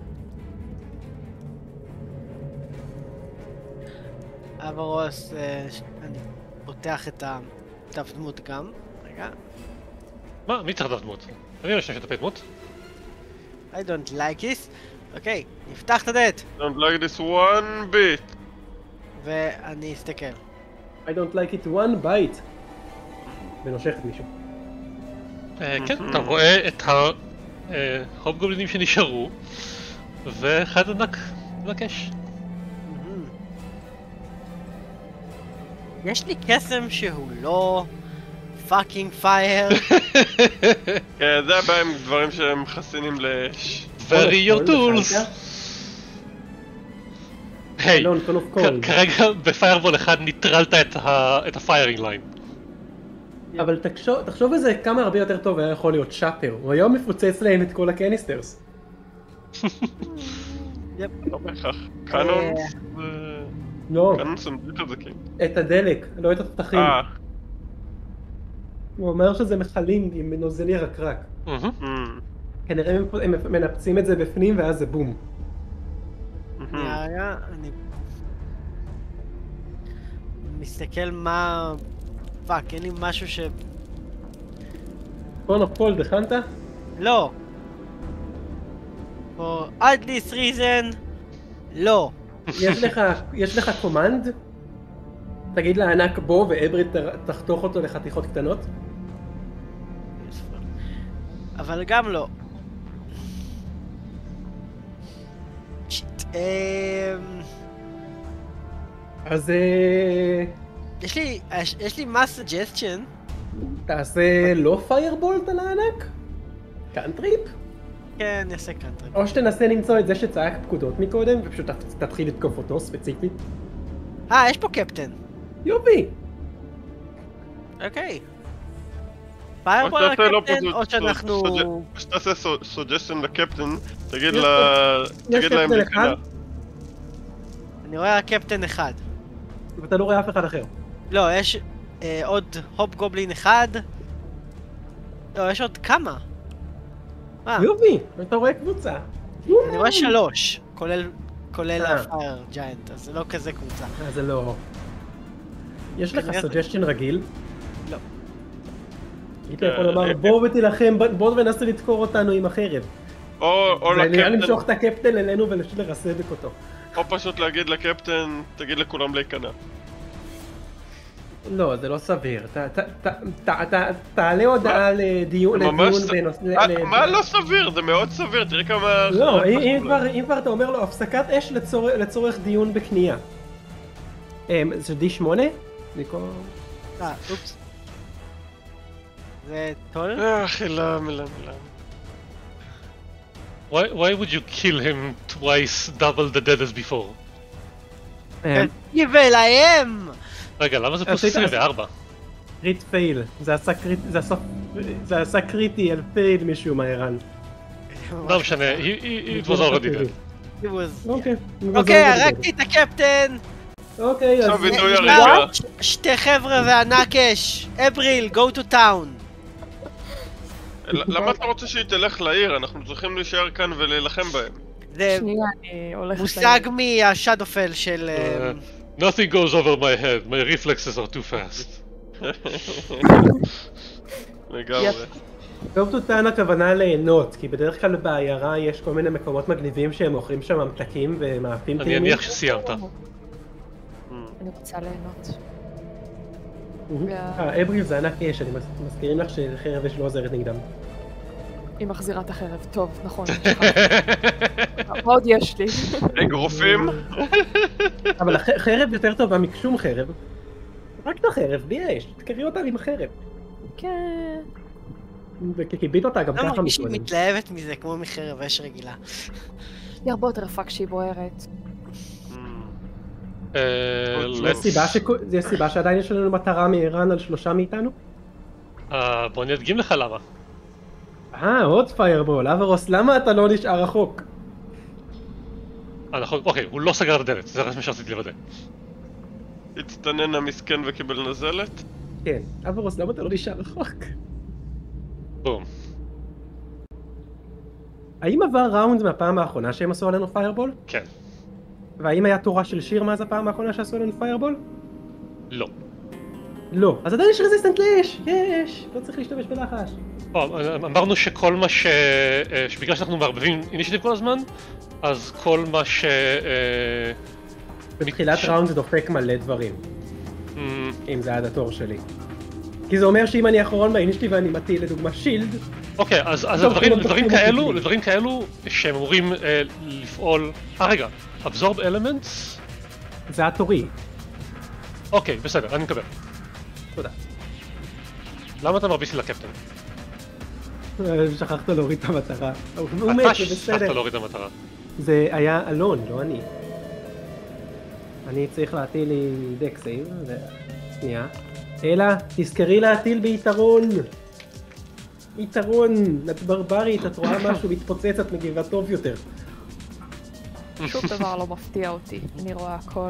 Speaker 3: אברוס, אני פותח את הדף דמות גם. רגע.
Speaker 1: מה? מי צריך דף דמות? אני לא חושב שתפי דמות.
Speaker 3: I don't like this. אוקיי, נפתח את הדלת.
Speaker 4: Don't like this one bit.
Speaker 3: ואני אסתכל.
Speaker 2: I don't like it one bite. ונושך את מישהו.
Speaker 1: כן, אתה רואה את ההובגובלינים שנשארו, ואחד ענק מבקש.
Speaker 3: יש לי קסם שהוא לא פאקינג פייר.
Speaker 4: כן, זה הבעיה עם דברים שהם חסינים לאש.
Speaker 1: Very your tools! היי, כרגע בפיירבול אחד ניטרלת את הפיירינג ליין.
Speaker 2: אבל תחשוב איזה כמה הרבה יותר טוב היה יכול להיות שפר, הוא היום מפוצץ להם את כל הקניסטרס.
Speaker 4: לא בהכרח. קאנון?
Speaker 2: לא.
Speaker 4: קאנון סמדית חזקים.
Speaker 2: את הדלק, לא את התותחים. הוא אומר שזה מכלים עם נוזל ירקרק. כנראה הם מנפצים את זה בפנים ואז זה בום.
Speaker 3: אני מסתכל מה... פאק, אין לי משהו ש...
Speaker 2: קורן אוף קולד, הכנת?
Speaker 3: לא. For at this reason, לא.
Speaker 2: יש לך קומנד? תגיד לענק בו ואברי תחתוך אותו לחתיכות קטנות?
Speaker 3: אבל גם לא. שיט.
Speaker 2: אז...
Speaker 3: יש לי, יש לי מה suggestion.
Speaker 2: תעשה לא פיירבולט על הענק? קאנטריפ?
Speaker 3: כן, אני אעשה קאנטריפ.
Speaker 2: או שתנסה למצוא את זה שצעק פקודות מקודם ופשוט תתחיל לתקוף אותו ספציפית.
Speaker 3: אה, יש פה קפטן.
Speaker 2: יופי!
Speaker 3: אוקיי. פיירבול על הקפטן או שאנחנו...
Speaker 4: או שתעשה סוג'סטן לקפטן, תגיד להם להיכנע.
Speaker 3: אני רואה קפטן אחד.
Speaker 2: ואתה לא רואה אף אחד אחר.
Speaker 3: לא, יש עוד הופ גובלין אחד. לא, יש עוד כמה.
Speaker 2: יופי, אתה רואה קבוצה.
Speaker 3: אני רואה שלוש, כולל הפייר ג'יינט, אז זה לא כזה קבוצה.
Speaker 2: אה, זה לא... יש לך סוג'סטן רגיל?
Speaker 3: לא.
Speaker 2: היית יכול לומר, בואו ותילחם, בואו ונסה לדקור אותנו עם החרב.
Speaker 4: או לקפטן...
Speaker 2: זה נראה למשוך את הקפטן אלינו ולשת לרסדק אותו.
Speaker 4: או פשוט להגיד לקפטן, תגיד לכולם להיכנע.
Speaker 2: לא, זה לא סביר. תעלה הודעה לדיון בנושא...
Speaker 4: מה לא סביר? זה מאוד סביר, תראי כמה...
Speaker 2: לא, אם כבר אתה אומר לו, הפסקת אש לצורך דיון בקנייה. זה די שמונה?
Speaker 3: אה, אופס. זה טול?
Speaker 4: אה, חילה, מילה, מילה.
Speaker 1: Why, why would you kill him twice, double the dead as before?
Speaker 3: יבל, I am!
Speaker 1: רגע, למה זה פלוס עשרים וארבע?
Speaker 2: קריט פייל, זה עשה קריטי על פייל מישהו מהערן.
Speaker 1: לא משנה, it was already dead.
Speaker 3: אוקיי, הרגתי את הקפטן!
Speaker 2: אוקיי, אז...
Speaker 3: שתי חבר'ה וענק אש! אבריל, go to town!
Speaker 4: למה אתה רוצה שהיא תלך לעיר? אנחנו צריכים להישאר כאן ולהילחם בהם.
Speaker 3: זה מושג מהשאדופל של...
Speaker 1: Nothing goes over my head, my reflexes are too fast.
Speaker 4: לגמרי.
Speaker 2: go to town הכוונה ליהנות, כי בדרך כלל בעיירה יש כל מיני מקומות מגניבים שהם מוכרים שם ממתקים ומאפים טעימים.
Speaker 1: אני מניח שסיימת.
Speaker 5: אני רוצה ליהנות.
Speaker 2: אבריל זה ענק אש, אני מזכירים לך שחרב אש לא עוזרת נגדם.
Speaker 5: היא מחזירה את החרב, טוב, נכון. מה עוד יש לי?
Speaker 4: אגרופים?
Speaker 2: אבל החרב יותר טובה משום חרב. רק את החרב, בלי אש, תקרי אותה עם החרב.
Speaker 5: כן.
Speaker 2: וכיבית אותה גם ככה
Speaker 3: מקודם. מישהי
Speaker 2: מקודם.
Speaker 3: מתלהבת מזה כמו מחרב אש רגילה.
Speaker 5: היא הרבה יותר יפה כשהיא בוערת.
Speaker 2: יש סיבה שעדיין יש לנו מטרה מערן על שלושה מאיתנו?
Speaker 1: בוא אני אדגים לך למה.
Speaker 2: אה, עוד פיירבול, אברוס, למה אתה לא נשאר רחוק?
Speaker 1: אוקיי, הוא לא סגר את הדלת, זה רק מה שרציתי לוודא.
Speaker 4: הצטנן המסכן וקיבל נזלת?
Speaker 2: כן, אברוס, למה אתה לא נשאר רחוק?
Speaker 1: בום.
Speaker 2: האם עבר ראונד מהפעם האחרונה שהם עשו עלינו פיירבול?
Speaker 1: כן.
Speaker 2: והאם היה תורה של שיר מאז הפעם האחרונה שעשו עלינו פיירבול?
Speaker 1: לא.
Speaker 2: לא. אז עדיין יש רזיסטנט לאש! יש! לא צריך להשתמש בלחש.
Speaker 1: אמרנו שכל מה ש... שבגלל שאנחנו מערבבים אינישיטיב כל הזמן, אז כל מה ש...
Speaker 2: בתחילת ראונד זה דופק מלא דברים. אם זה עד התור שלי. כי זה אומר שאם אני האחרון באינישיטיב ואני מטיל לדוגמה שילד...
Speaker 1: אוקיי, אז לדברים כאלו, לדברים כאלו שהם אמורים לפעול... אה רגע, absorb elements?
Speaker 2: זה התורי.
Speaker 1: אוקיי, בסדר, אני מקבל.
Speaker 2: תודה.
Speaker 1: למה אתה מרביס לי לקפטן?
Speaker 2: שכחת להוריד את המטרה.
Speaker 1: אתה שכחת להוריד את המטרה.
Speaker 2: זה היה אלון, לא אני. אני צריך להטיל לי דק סייב, שנייה. אלא, תזכרי להטיל ביתרון. יתרון, את ברברית, את רואה משהו מתפוצץ, את מגיבה טוב יותר.
Speaker 5: שום דבר לא מפתיע אותי, אני רואה הכל.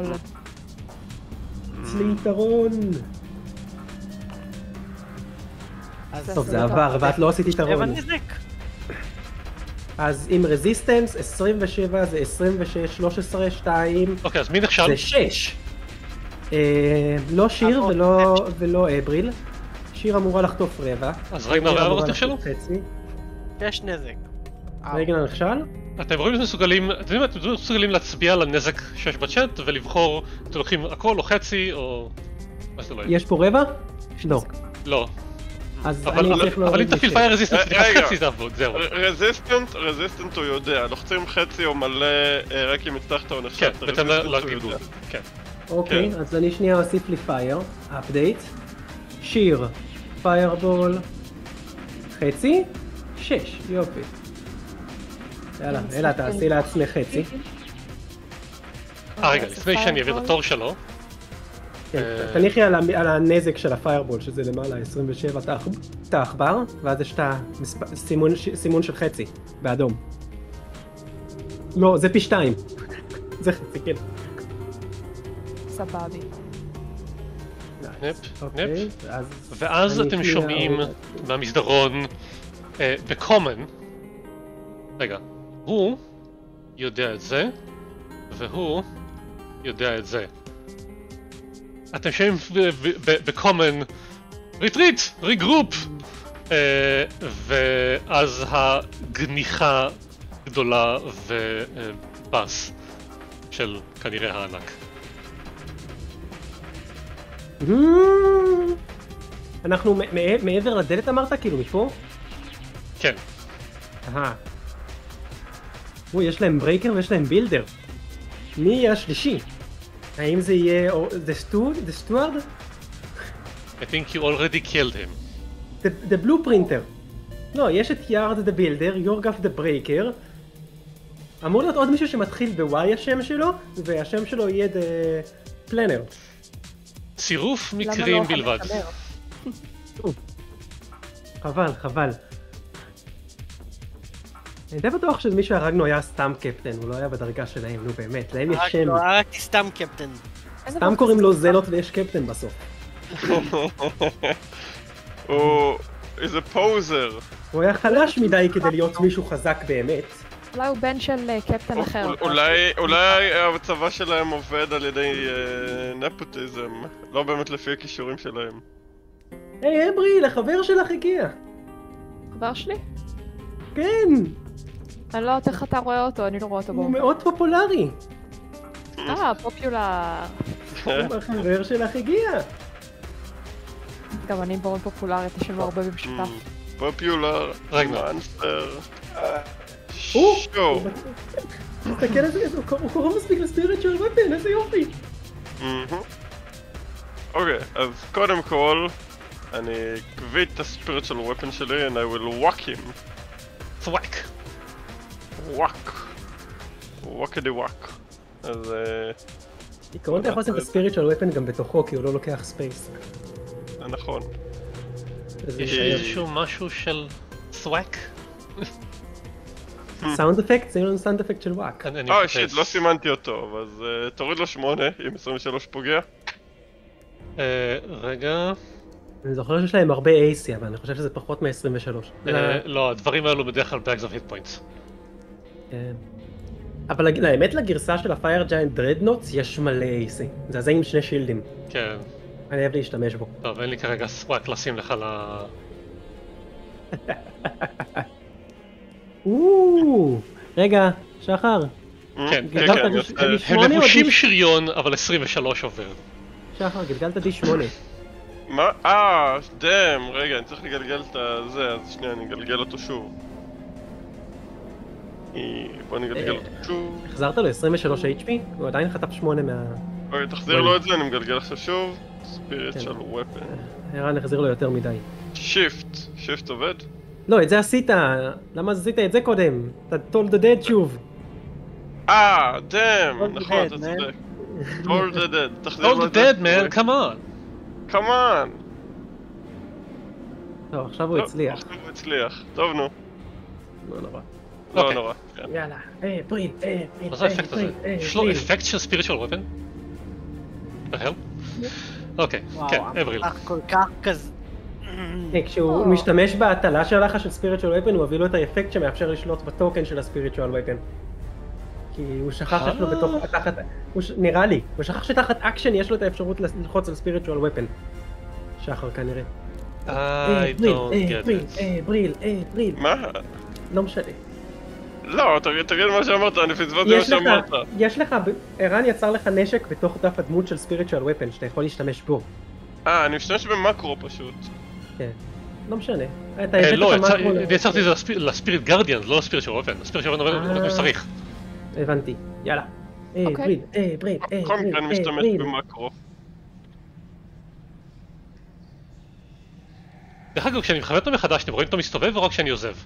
Speaker 2: אצלי יתרון. טוב, זה עבר, ואת לא עשית יתרון. אז עם רזיסטנס, עשרים ושבע זה עשרים ושש, שלוש עשרה, שתיים.
Speaker 1: אוקיי, אז מי נכשל?
Speaker 2: זה שש. לא שיר ולא אבריל. שיר אמורה לחטוף רבע.
Speaker 1: אז רגנר ואברוס נכשלו?
Speaker 3: יש נזק.
Speaker 2: רגנר נכשל?
Speaker 1: אתם רואים מסוגלים, אתם יודעים מה, אתם מסוגלים להצביע על הנזק שיש בצ'אט ולבחור, אתם לוקחים הכל או חצי או... מה שזה לא יהיה.
Speaker 2: יש פה רבע? לא.
Speaker 1: לא.
Speaker 2: אז אני צריך להוריד...
Speaker 1: אבל אם תפעיל פייר רזיסטנט, תראה חצי זה עבוד, זהו.
Speaker 4: רזיסטנט, רזיסטנט הוא יודע, לוחצים חצי או מלא רק אם הצלחת או נחשבת,
Speaker 1: כן, בהתאם לגידול, כן.
Speaker 2: אוקיי, אז אני שנייה אוסיף לי פייר, אפדייט. שיר, פיירבול, חצי, שש, יופי. יאללה, אלה תעשי לעצמך חצי.
Speaker 1: אה רגע, לפני שאני אעביר את התור שלו.
Speaker 2: תניחי על הנזק של הפיירבול, שזה למעלה עשרים ושבע את העכבר, ואז יש את הסימון של חצי, באדום. לא, זה פי שתיים. זה חצי, כן.
Speaker 5: סבבי.
Speaker 1: נפ, נפ. ואז אתם שומעים מהמסדרון בקומן. רגע, הוא יודע את זה, והוא יודע את זה. אתם שומעים בקומן, ריטריט, ריגרופ! ואז הגניחה גדולה ובאס של כנראה הענק.
Speaker 2: אנחנו מעבר לדלת אמרת? כאילו מפה?
Speaker 1: כן.
Speaker 2: אהה. יש להם ברייקר ויש להם בילדר. מי יהיה השלישי? האם זה יהיה... The Steward?
Speaker 1: I think you already killed him.
Speaker 2: The, the Blueprinter. לא, יש את יארד the Builder, יורגף the Breaker. אמור להיות עוד מישהו שמתחיל ב-Y השם שלו, והשם שלו יהיה the Planner.
Speaker 1: צירוף מקרים בלבד.
Speaker 2: חבל, חבל. אני די בטוח שזה מישהו הרגנו היה סתם קפטן, הוא לא היה בדרגה שלהם, נו באמת, להם יש שם.
Speaker 3: הרגתי סתם קפטן.
Speaker 2: סתם קוראים לו זלות ויש קפטן בסוף.
Speaker 4: הוא... איזה פוזר.
Speaker 2: הוא היה חלש מדי כדי להיות מישהו חזק באמת.
Speaker 5: אולי הוא בן של קפטן אחר.
Speaker 4: אולי הצבא שלהם עובד על ידי נפוטיזם, לא באמת לפי הכישורים שלהם.
Speaker 2: היי אבריל, החבר שלך הגיע.
Speaker 5: חבר שלי?
Speaker 2: כן.
Speaker 5: אני לא יודעת איך אתה רואה אותו, אני לא רואה אותו בו.
Speaker 2: הוא מאוד פופולרי.
Speaker 5: אה, פופולר.
Speaker 2: החבר שלך הגיע.
Speaker 5: גם אני מאוד פופולרית, יש לנו הרבה במשותף.
Speaker 4: פופולר,
Speaker 1: רגנר.
Speaker 4: שואו.
Speaker 2: תסתכל על זה, הוא קורא מספיק לספיריטואל ופן, איזה יופי.
Speaker 4: אוקיי, אז קודם כל, אני אקביט את הספיריטואל ופן שלי, and I will whack him.
Speaker 1: thwack.
Speaker 4: whack. whackity whack. אז
Speaker 2: עיקרון אתה יכול לשים את הספיריט של ופן גם בתוכו, כי הוא לא לוקח ספייס.
Speaker 4: נכון.
Speaker 1: יש איזשהו משהו של סוואק?
Speaker 2: סאונד אפקט? זה לא סאונד אפקט של וואק.
Speaker 4: אה, שיט, לא סימנתי אותו, אז תוריד לו שמונה, אם עשרים ושלוש פוגע.
Speaker 1: רגע...
Speaker 2: אני זוכר שיש להם הרבה איי סי, אבל אני חושב שזה פחות מ-עשרים ושלוש.
Speaker 1: לא, הדברים האלו בדרך כלל bags of hit points.
Speaker 2: אבל האמת לגרסה של הפייר ג'יינט דרדנוטס יש מלא איי סי. זה הזה עם שני שילדים.
Speaker 1: כן.
Speaker 2: אני אוהב להשתמש בו.
Speaker 1: טוב, אין לי כרגע סוואק לשים לך ל...
Speaker 2: רגע, שחר.
Speaker 1: כן, הם לבושים שריון, אבל עשרים ושלוש עובר.
Speaker 2: שחר, גלגלת די שמונה.
Speaker 4: מה? אה, דאם, רגע, אני צריך לגלגל את זה, אז שנייה, אני אגלגל אותו שוב. בוא נגלגל אותו שוב.
Speaker 2: החזרת לו עשרים ושלוש אייץ' פי? הוא עדיין חטף שמונה מה...
Speaker 4: אוקיי, תחזיר לו את זה, אני מגלגל עכשיו שוב. ספיריט של ופן.
Speaker 2: ערן החזיר לו יותר מדי.
Speaker 4: שיפט, שיפט עובד?
Speaker 2: לא, את זה עשית. למה עשית את זה קודם? אתה told the dead שוב.
Speaker 4: אה, דאם, נכון, אתה צודק. told the dead, תחזיר לו את זה.
Speaker 1: told the dead, man, come on.
Speaker 4: come on.
Speaker 2: טוב, עכשיו הוא הצליח.
Speaker 4: עכשיו הוא הצליח, טוב נו.
Speaker 2: לא נורא.
Speaker 4: לא נורא.
Speaker 2: יאללה, אה, פריל, אה, פריל,
Speaker 1: מה זה האפקט הזה? יש לו אפקט של ספיריטואל ופן? בהל? אוקיי, כן, אבריל.
Speaker 3: וואו, כל כך כזה...
Speaker 2: כשהוא משתמש בהטלה שלך של ספיריטואל ופן, הוא מביא לו את האפקט שמאפשר לשלוט בטוקן של הספיריטואל ופן. כי הוא שכח שיש לו בתוך... נראה לי, הוא שכח שתחת אקשן יש לו את האפשרות ללחוץ על ספיריטואל ופן. שחר כנראה.
Speaker 1: I don't get it.
Speaker 2: אה, בריל, אה, בריל.
Speaker 4: מה?
Speaker 2: לא משנה.
Speaker 4: לא, תגיד מה שאמרת, אני פספסתי מה שאמרת.
Speaker 2: יש לך, ערן יצר לך נשק בתוך דף הדמות של ספיריטואל ופן, שאתה יכול להשתמש בו.
Speaker 4: אה, אני משתמש במקרו פשוט.
Speaker 2: כן, לא משנה.
Speaker 1: לא, יצרתי את זה לספיריט גרדיאן, לא לספיריטואל ופן. הספיריטואל ופן עובד כמו שצריך.
Speaker 2: הבנתי, יאללה. אה, בריל, אה, בריל, אה,
Speaker 4: בכל מקרה אני משתמש במקרו.
Speaker 1: דרך אגב, כשאני מכוון אותו מחדש, אתם רואים אותו מסתובב או רק כשאני עוזב?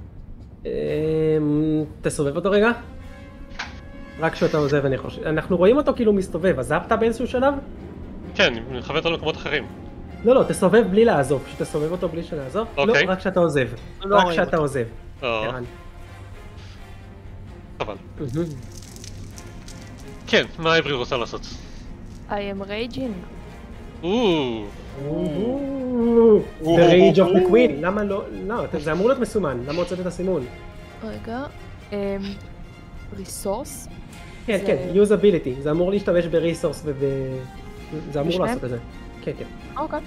Speaker 2: תסובב אותו רגע. רק כשאתה עוזב אני חושב. אנחנו רואים אותו כאילו מסתובב, עזבת באיזשהו שלב?
Speaker 1: כן, אני מכוון אותו למקומות אחרים.
Speaker 2: לא, לא, תסובב בלי לעזוב, שתסובב אותו בלי שנעזוב. לא, רק כשאתה עוזב. רק כשאתה עוזב.
Speaker 1: חבל. כן, מה אבריל רוצה לעשות?
Speaker 5: I am raging.
Speaker 1: אוו.
Speaker 2: The Rage of the Queen, למה לא, לא, זה אמור להיות מסומן, למה הוצאת את הסימון?
Speaker 5: רגע, ריסורס?
Speaker 2: כן, כן, usability, זה אמור להשתמש בריסורס וב... זה אמור לעשות את זה. כן, כן.
Speaker 5: אוקיי.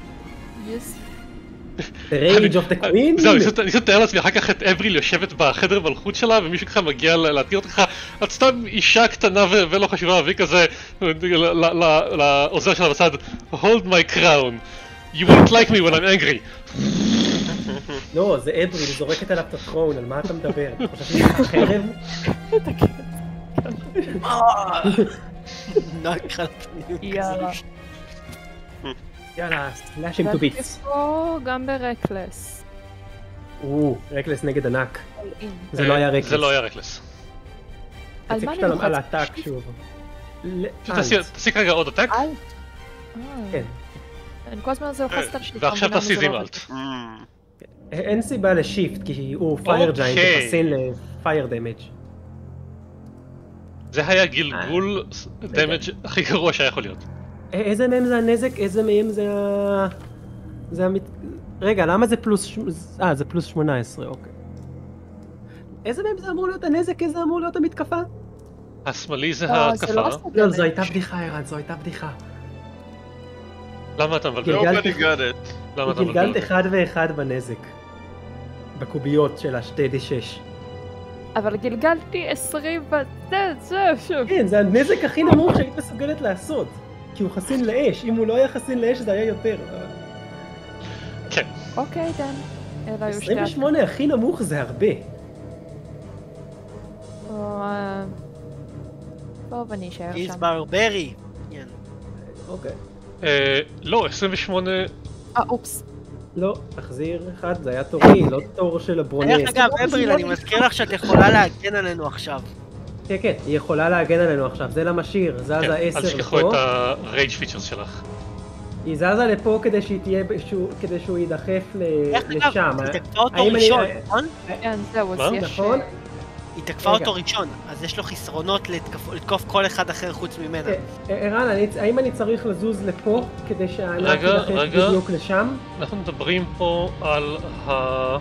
Speaker 2: The Rage of the Queen?
Speaker 1: זהו, אני אתאר לעצמי אחר כך את אבריל יושבת בחדר מלכות שלה ומישהו ככה מגיע להתיר אותך, את סתם אישה קטנה ולא חשובה והיא כזה לעוזר שלה בצד Hold my crown, you won't like me when I'm angry.
Speaker 2: לא, זה אבריל, היא זורקת עליו את הטרון, על מה אתה מדבר? אתה חושב שיש לך חרב?
Speaker 5: יאללה.
Speaker 2: יאללה, סלאש עם טו ביטס.
Speaker 5: גם ברקלס.
Speaker 2: או, רקלס נגד ענק. זה לא היה רקלס.
Speaker 1: זה לא היה רקלס.
Speaker 5: על מה אני
Speaker 2: לוחץ? על הטאק שוב.
Speaker 1: תעשי כרגע עוד הטאק.
Speaker 2: כן.
Speaker 5: אני כל הזמן זה לוחצת על שיפט.
Speaker 1: ועכשיו תעשי זים אלט.
Speaker 2: אין סיבה לשיפט, כי הוא פייר ג'יינט, תחסין לפייר דמג'. זה
Speaker 1: היה גלגול דמג' הכי גרוע שהיה יכול להיות.
Speaker 2: איזה מהם זה הנזק? איזה מהם זה ה... זה המת... רגע, למה זה פלוס... אה, זה פלוס שמונה עשרה, אוקיי. איזה מהם זה אמור להיות הנזק? איזה אמור להיות המתקפה?
Speaker 1: השמאלי זה ההתקפה.
Speaker 2: לא, זו הייתה בדיחה, ערן, זו הייתה בדיחה.
Speaker 1: למה אתה מבלבל?
Speaker 2: גלגלת אחד ואחד בנזק. בקוביות של ה-שתי די שש.
Speaker 5: אבל גלגלתי עשרים בזה, זה, שוב.
Speaker 2: כן, זה הנזק הכי נמוך שהיית מסוגלת לעשות. כי הוא חסין לאש, אם הוא לא היה חסין לאש זה היה יותר.
Speaker 1: כן.
Speaker 5: אוקיי, דן.
Speaker 2: עשרים ושמונה הכי נמוך זה הרבה.
Speaker 5: טוב, אני אשאר שם.
Speaker 3: איז ברברי.
Speaker 2: אוקיי.
Speaker 1: לא, עשרים ושמונה...
Speaker 5: אה, אופס.
Speaker 2: לא, תחזיר אחד, זה היה תורי, לא תור של הברונס.
Speaker 3: דרך אגב, אבריל, אני מזכיר לך שאת יכולה להגן עלינו עכשיו.
Speaker 2: כן, כן, היא יכולה להגן עלינו עכשיו, זה למה שיר, זזה
Speaker 1: כן,
Speaker 2: עשר
Speaker 1: אל
Speaker 2: לפה.
Speaker 1: תשכחו את ה-rage features שלך.
Speaker 2: היא זזה לפה כדי שהיא תהיה, כדי שהוא יידחף לשם.
Speaker 3: איך אגב, היא תקפה אותו ראשון, נכון?
Speaker 5: כן, זהו, אז יש...
Speaker 2: נכון?
Speaker 3: היא תקפה אותו ראשון, אז יש לו חסרונות לתקוף כל אחד אחר חוץ ממנה.
Speaker 2: ערן, האם אני צריך לזוז לפה כדי שהענק
Speaker 1: רגע,
Speaker 2: יידחף
Speaker 1: רגע.
Speaker 2: בדיוק לשם?
Speaker 1: אנחנו מדברים פה על ה...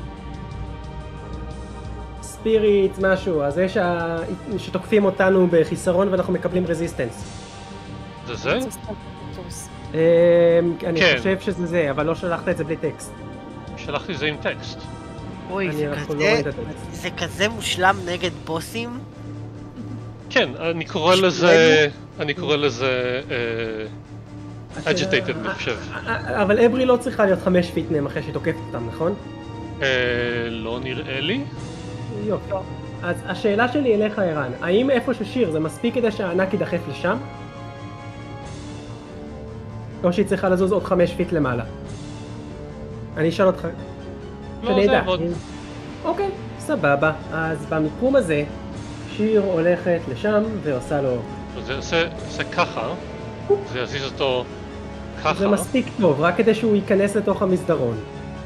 Speaker 2: ספיריט, משהו, אז יש ה... שתוקפים אותנו בחיסרון ואנחנו מקבלים רזיסטנס.
Speaker 1: זה זה?
Speaker 2: אני
Speaker 1: כן.
Speaker 2: חושב שזה זה, אבל לא שלחת את זה בלי טקסט.
Speaker 1: שלחתי זה עם טקסט.
Speaker 3: אוי, זה
Speaker 2: אנחנו לא
Speaker 3: כזה,
Speaker 2: רואים את הטקסט.
Speaker 3: זה כזה מושלם נגד בוסים?
Speaker 1: כן, אני קורא לזה... אני קורא לזה... agitated, אני חושב.
Speaker 2: אבל אברי לא צריכה להיות חמש פיט מהם אחרי שהיא תוקפת אותם, נכון?
Speaker 1: לא נראה לי.
Speaker 2: יופי. אז השאלה שלי אליך, ערן, האם איפה ששיר זה מספיק כדי שהענק יידחף לשם? או שהיא צריכה לזוז עוד חמש פיט למעלה? אני אשאל אותך.
Speaker 1: לא, זה עבוד.
Speaker 2: אוקיי, סבבה. אז במיקום הזה, שיר הולכת לשם ועושה לו...
Speaker 1: זה עושה ככה, זה יזיז אותו ככה.
Speaker 2: זה מספיק טוב, רק כדי שהוא ייכנס לתוך המסדרון.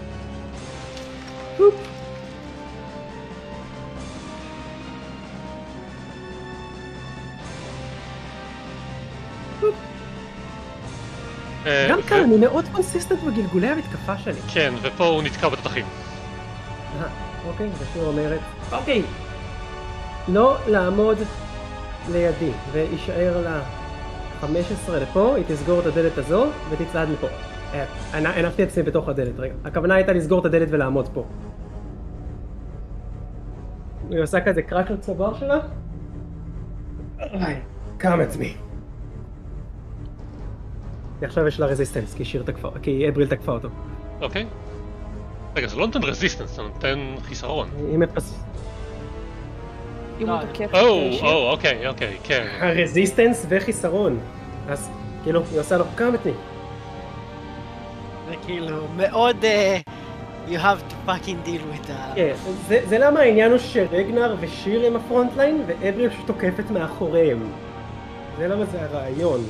Speaker 2: גם כאן אני מאוד קונסיסטנט בגלגולי המתקפה שלי.
Speaker 1: כן, ופה הוא נתקע בתותחים.
Speaker 2: אוקיי, ושיר אומרת, אוקיי, לא לעמוד לידי, וישאר לה חמש עשרה לפה, היא תסגור את הדלת הזו, ותצעד לפה. הנפתי את עצמי בתוך הדלת, רגע. הכוונה הייתה לסגור את הדלת ולעמוד פה. היא עושה כזה קרק לצוואר שלה. come at me. עכשיו יש לה רזיסטנס, כי שיר תקפה, כי אבריל תקפה אותו.
Speaker 1: אוקיי. רגע, זה לא נותן רזיסטנס, זה נותן חיסרון.
Speaker 2: היא מפס...
Speaker 5: אם הוא תוקף...
Speaker 1: או, או, אוקיי, אוקיי, כן.
Speaker 2: הרזיסטנס וחיסרון. אז כאילו, היא עושה לו come at me.
Speaker 3: זה כאילו מאוד... you have to fucking deal with that.
Speaker 2: כן, זה למה העניין הוא שרגנר ושיר הם הפרונטליין, ואבריל שתוקפת מאחוריהם. זה למה זה הרעיון.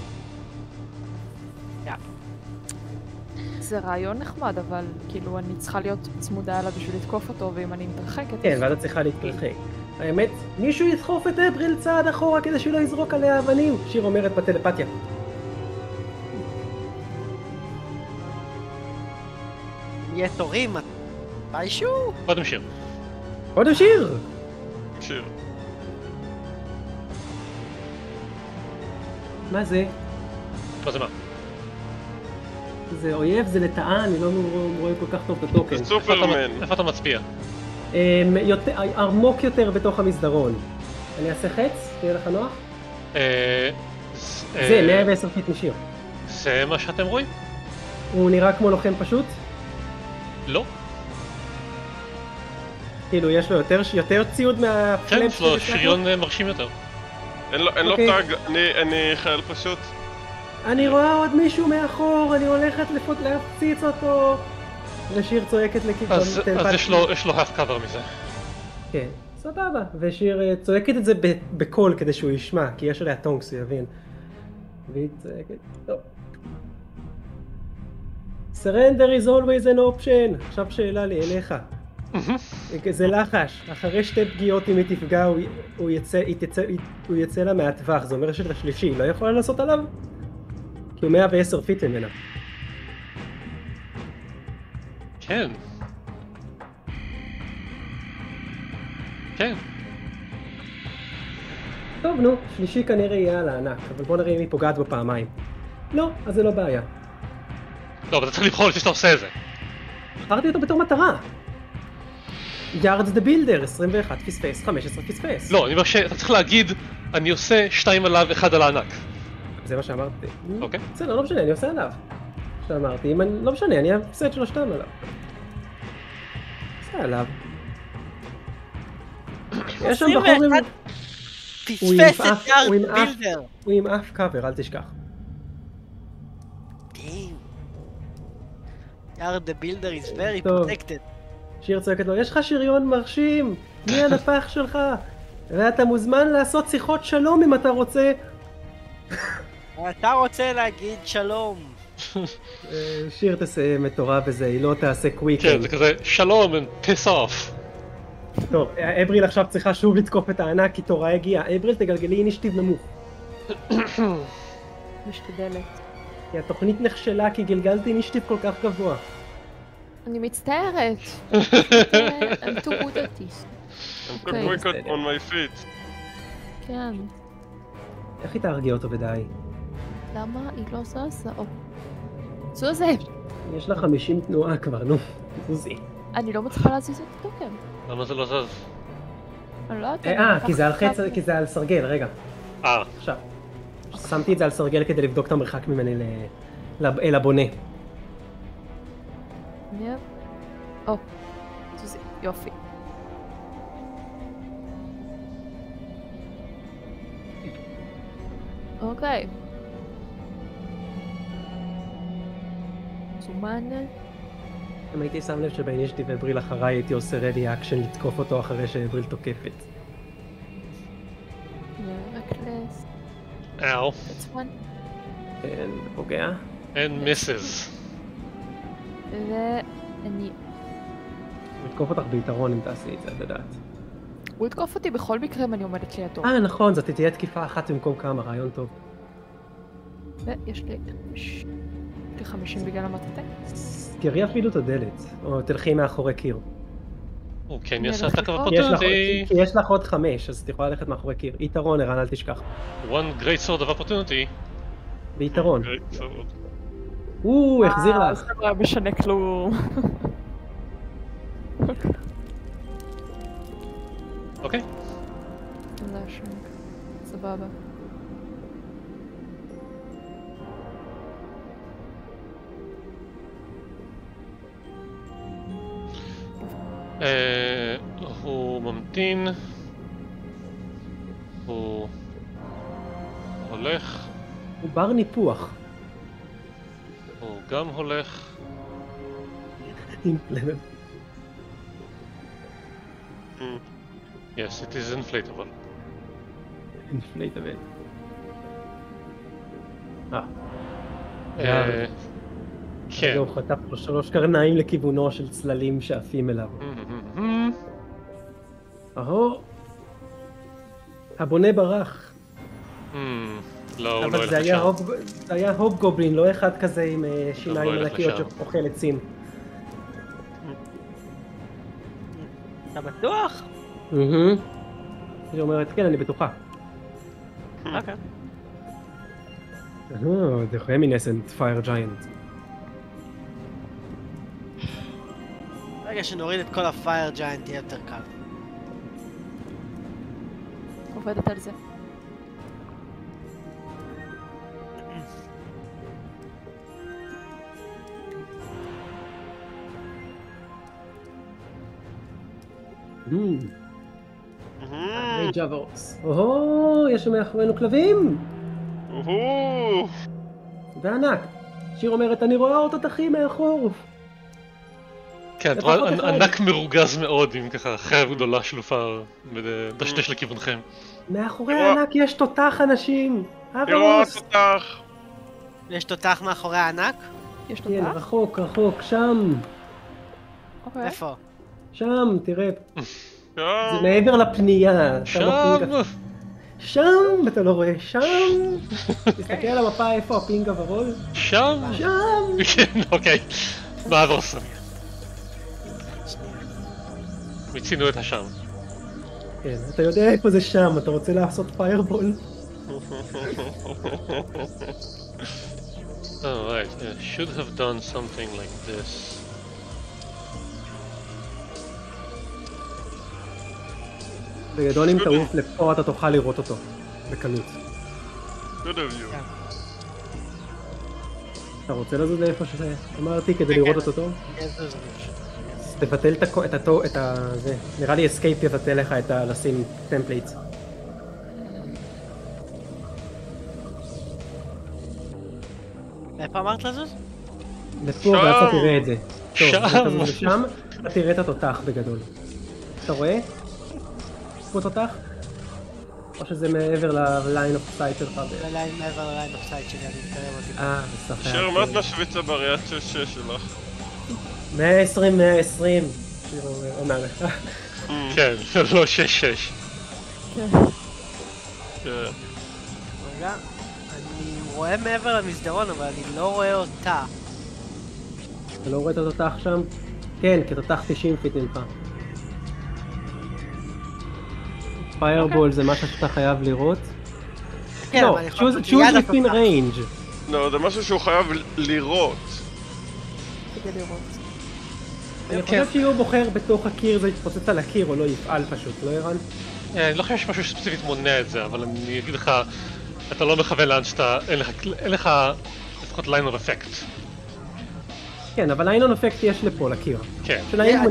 Speaker 5: זה רעיון נחמד, אבל כאילו אני צריכה להיות צמודה אליו בשביל לתקוף אותו, ואם אני מתרחקת...
Speaker 2: כן, ואז את צריכה להתרחק. האמת, מישהו ידחוף את אבריל צעד אחורה כדי שהוא לא יזרוק עליה אבנים, שיר אומרת בטלפתיה.
Speaker 3: יהיה תורים, מתישהו?
Speaker 1: קודם שיר.
Speaker 2: קודם שיר!
Speaker 4: שיר.
Speaker 2: מה זה?
Speaker 1: מה זה מה?
Speaker 2: זה אויב, זה לטעה, אני לא רואה כל כך טוב את הטוקן.
Speaker 4: זה סופרמן.
Speaker 1: איפה אתה מצביע?
Speaker 2: עמוק יותר בתוך המסדרון. אני אעשה חץ? תהיה לך נוח? זה, מאה ועשר פיט משיר.
Speaker 1: זה מה שאתם רואים?
Speaker 2: הוא נראה כמו לוחם פשוט?
Speaker 1: לא.
Speaker 2: כאילו, יש לו יותר ציוד מהפלאפ?
Speaker 1: כן, יש לו שריון מרשים יותר.
Speaker 4: אין לו טאג, אני חייל פשוט.
Speaker 2: אני רואה עוד מישהו מאחור, אני הולכת להפציץ אותו. ושיר צועקת לכיוון...
Speaker 1: אז יש לו half cover מזה.
Speaker 2: כן, סבבה. ושיר צועקת את זה בקול כדי שהוא ישמע, כי יש עליה טונקס, הוא יבין. והיא צועקת... טוב. Surrender is always an option. עכשיו שאלה לי אליך. זה לחש. אחרי שתי פגיעות אם היא תפגע, הוא יצא לה מהטווח. זה אומר של השלישי, היא לא יכולה לעשות עליו? כי הוא מאה ועשר פיט ממנה.
Speaker 1: כן. כן.
Speaker 2: טוב, נו, שלישי כנראה יהיה על הענק, אבל בוא נראה אם היא פוגעת בו פעמיים. לא, אז זה לא בעיה.
Speaker 1: לא, אבל אתה צריך לבחור לפני שאתה עושה את זה.
Speaker 2: בחרתי אותו בתור מטרה. יארד דה בילדר, עשרים ואחת פספס, חמש עשרה פספס.
Speaker 1: לא, אני אומר שאתה צריך להגיד, אני עושה שתיים עליו, אחד על הענק.
Speaker 2: זה מה שאמרתי.
Speaker 1: אוקיי.
Speaker 2: בסדר, לא משנה, אני עושה עליו. שאמרתי, אם אני... לא משנה, אני אעשה את שלושתם עליו. עושה עליו. יש שם בחור עם...
Speaker 3: פספס את יארד בילדר.
Speaker 2: הוא עם אף קאבר, אל תשכח.
Speaker 3: יארד בילדר is very protected.
Speaker 2: שיר צועקת לו, יש לך שריון מרשים, מי הנפח שלך? ואתה מוזמן לעשות שיחות שלום אם אתה רוצה.
Speaker 3: אתה רוצה להגיד שלום.
Speaker 2: שיר תסיים את תורה בזה, היא לא תעשה קוויקן.
Speaker 1: כן, זה כזה שלום and piss off.
Speaker 2: טוב, אבריל עכשיו צריכה שוב לתקוף את הענק כי תורה הגיעה. אבריל תגלגלי אינישטיב נמוך.
Speaker 5: משתדלת.
Speaker 2: כי התוכנית נכשלה כי גלגלתי אינישטיב כל כך גבוה.
Speaker 5: אני מצטערת. I'm too good at this.
Speaker 4: I'm too quick on my feet.
Speaker 5: כן.
Speaker 2: איך היא תרגיע אותו ודי?
Speaker 5: למה היא לא זזה? זוזי!
Speaker 2: יש לה חמישים תנועה כבר, נו. זוזי.
Speaker 5: אני לא מצליחה להזיז את הטוקן.
Speaker 1: למה זה לא זז?
Speaker 5: אני לא יודעת.
Speaker 2: אה, כי זה על חץ, כי זה על סרגל, רגע.
Speaker 1: אה.
Speaker 2: עכשיו. שמתי את זה על סרגל כדי לבדוק את המרחק ממני אל הבונה.
Speaker 5: יפ. או, זוזי, יופי. אוקיי. זומן.
Speaker 2: אם הייתי שם לב שבאינישטיב אבריל אחריי הייתי עושה רדי אקשן לתקוף אותו אחרי שאבריל תוקפת.
Speaker 5: רקלס.
Speaker 1: אאו.
Speaker 5: That's one.
Speaker 2: כן, פוגע.
Speaker 1: And misses.
Speaker 5: ואני...
Speaker 2: הוא יתקוף אותך ביתרון אם תעשי את זה, את יודעת.
Speaker 5: הוא יתקוף אותי בכל מקרה אם אני עומדת לידו.
Speaker 2: אה, נכון, זאת תהיה תקיפה אחת במקום כמה, רעיון טוב.
Speaker 5: ויש לי... יש לי חמישים בגלל המטאטה.
Speaker 2: סגרי אפילו את הדלת, או תלכי מאחורי קיר.
Speaker 1: הוא כן יעשה את הקו
Speaker 2: כי יש לך-
Speaker 1: opportunity.
Speaker 2: כי יש לך עוד חמש, אז את יכולה ללכת מאחורי קיר. יתרון, ערן, אל תשכח.
Speaker 1: One great sword of opportunity.
Speaker 2: ביתרון.
Speaker 4: Great sword.
Speaker 2: הוא החזיר
Speaker 5: אה,
Speaker 2: לך.
Speaker 5: זה לא משנה כלום.
Speaker 1: אוקיי.
Speaker 5: לא שום. סבבה.
Speaker 1: אה, הוא ממתין. הוא הולך.
Speaker 2: הוא בר ניפוח.
Speaker 1: הוא גם הולך.
Speaker 2: אימפלנט.
Speaker 1: Yes, it is inflatable.
Speaker 2: אינפלייטבל. אה.
Speaker 1: אה, כן.
Speaker 2: הוא חטף לו שלוש קרניים לכיוונו של צללים שעפים אליו. אהו. הבונה ברח.
Speaker 1: Hmm, לא, הוא לא
Speaker 2: אבל
Speaker 1: ילך
Speaker 2: זה היה
Speaker 1: לשם.
Speaker 2: הוב- זה היה הוב גובלין, לא אחד כזה עם אה, שיניים
Speaker 1: לא ילך
Speaker 2: ענקיות
Speaker 1: לשם.
Speaker 2: שאוכל עצים.
Speaker 3: אתה בטוח?
Speaker 2: אהה. היא אומרת, כן, אני בטוחה.
Speaker 3: אוקיי.
Speaker 2: אהו, זה רמינסנט פייר ג'יינט.
Speaker 3: רגע שנוריד את כל הפייר ג'יינט יהיה יותר קל.
Speaker 5: עובדת על זה.
Speaker 2: מייג' אבורס. או, יש שם מאחורינו כלבים!
Speaker 4: אוהו!
Speaker 2: וענק. שיר אומרת, אני רואה אותו תחי מאחור.
Speaker 1: כן, את
Speaker 2: לפחות
Speaker 1: רואה
Speaker 2: אחד.
Speaker 1: ענק מרוגז מאוד עם ככה חרב גדולה שלופה מדשדש לכיוונכם.
Speaker 2: מאחורי
Speaker 4: לראות-
Speaker 2: הענק יש תותח אנשים.
Speaker 4: לראות
Speaker 2: אבורס.
Speaker 4: אותך!
Speaker 3: יש תותח מאחורי הענק?
Speaker 5: יש
Speaker 2: כן,
Speaker 5: תותח?
Speaker 2: רחוק, רחוק, שם.
Speaker 5: אוקיי.
Speaker 3: איפה?
Speaker 2: שם, תראה.
Speaker 4: שם!
Speaker 2: זה מעבר לפנייה.
Speaker 1: שם!
Speaker 2: הפינגה. שם, אתה לא רואה? שם. תסתכל על המפה איפה הפינגה ורול.
Speaker 1: שם?
Speaker 2: שם.
Speaker 1: כן, אוקיי. מה עושה? מיצינו את השם.
Speaker 2: כן, אתה יודע איפה זה שם, אתה רוצה לעשות פיירבול?
Speaker 1: Oh, right. I should have done something like this.
Speaker 2: בגדול אם תעוף לפה אתה תוכל לראות אותו. בקלות.
Speaker 4: Good of you.
Speaker 2: אתה רוצה לזוז לאיפה שאמרתי כדי לראות אותו טוב?
Speaker 3: איזה זה פשוט.
Speaker 2: אז תבטל את הכו- את התו... את ה... זה. נראה לי אסקייפ יבטל לך את ה... לשים טמפלייטס.
Speaker 3: איפה אמרת לזוז?
Speaker 2: לפה ואז אתה תראה את זה. טוב,
Speaker 1: שם.
Speaker 2: אז תזוז לשם, אתה תראה את התותח בגדול. אתה רואה? פה תותח? או שזה מעבר ל-line of sight שלך?
Speaker 3: ל-line מעבר ל-line of sight שלי, אני מתקרב אותי.
Speaker 2: אה, בסדר.
Speaker 4: שיר, מה את משוויצה בראיית שש שש שלך?
Speaker 2: מאה עשרים, מאה עשרים. שיר עונה לך.
Speaker 1: כן, לא שש שש.
Speaker 3: רגע, אני רואה מעבר למסדרון, אבל אני לא רואה אותה.
Speaker 2: אתה לא רואה את התותח שם? כן, כי תותח תשעים פיט ממך. פיירבול זה משהו שאתה חייב לראות?
Speaker 3: כן,
Speaker 2: לא,
Speaker 3: אבל אני יכול...
Speaker 2: choose within range.
Speaker 4: לא, זה משהו שהוא חייב לראות.
Speaker 5: כדי לראות.
Speaker 2: אני חושב שאם הוא בוחר בתוך הקיר זה יתפוצץ על הקיר או לא יפעל פשוט, לא ערן?
Speaker 1: אני לא חושב שיש משהו ספציפית מונע את זה, אבל אני אגיד לך, אתה לא מכוון לאן שאתה, אין לך לפחות line of effect.
Speaker 2: כן, אבל line of effect יש לפה, לקיר.
Speaker 1: כן.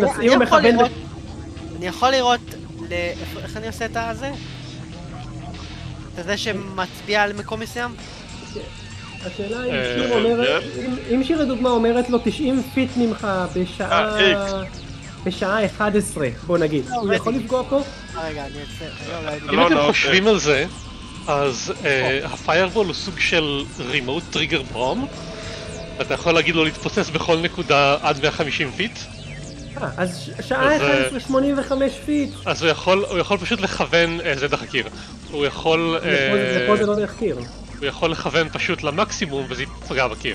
Speaker 3: אני יכול לראות, איך אני עושה את הזה? אתה זה שמצביע על מקום מסוים?
Speaker 2: השאלה אם שיר אומרת, אם שיר לדוגמה אומרת לו תשעים פיט ממך בשעה... בשעה אחת עשרה, בוא נגיד, הוא יכול לפגוע פה?
Speaker 3: רגע, אני אצא...
Speaker 1: אם אתם חושבים על זה, אז הפיירבול הוא סוג של רימוט טריגר ברום. אתה יכול להגיד לו להתפוצץ בכל נקודה עד מאה וחמישים פיט.
Speaker 2: אז שעה אחת עשרה שמונים וחמש פיט.
Speaker 1: אז הוא יכול פשוט לכוון, זה דרך הקיר. הוא יכול...
Speaker 2: לפה זה לא דרך קיר.
Speaker 1: הוא יכול לכוון פשוט למקסימום וזה יפגע בקיר.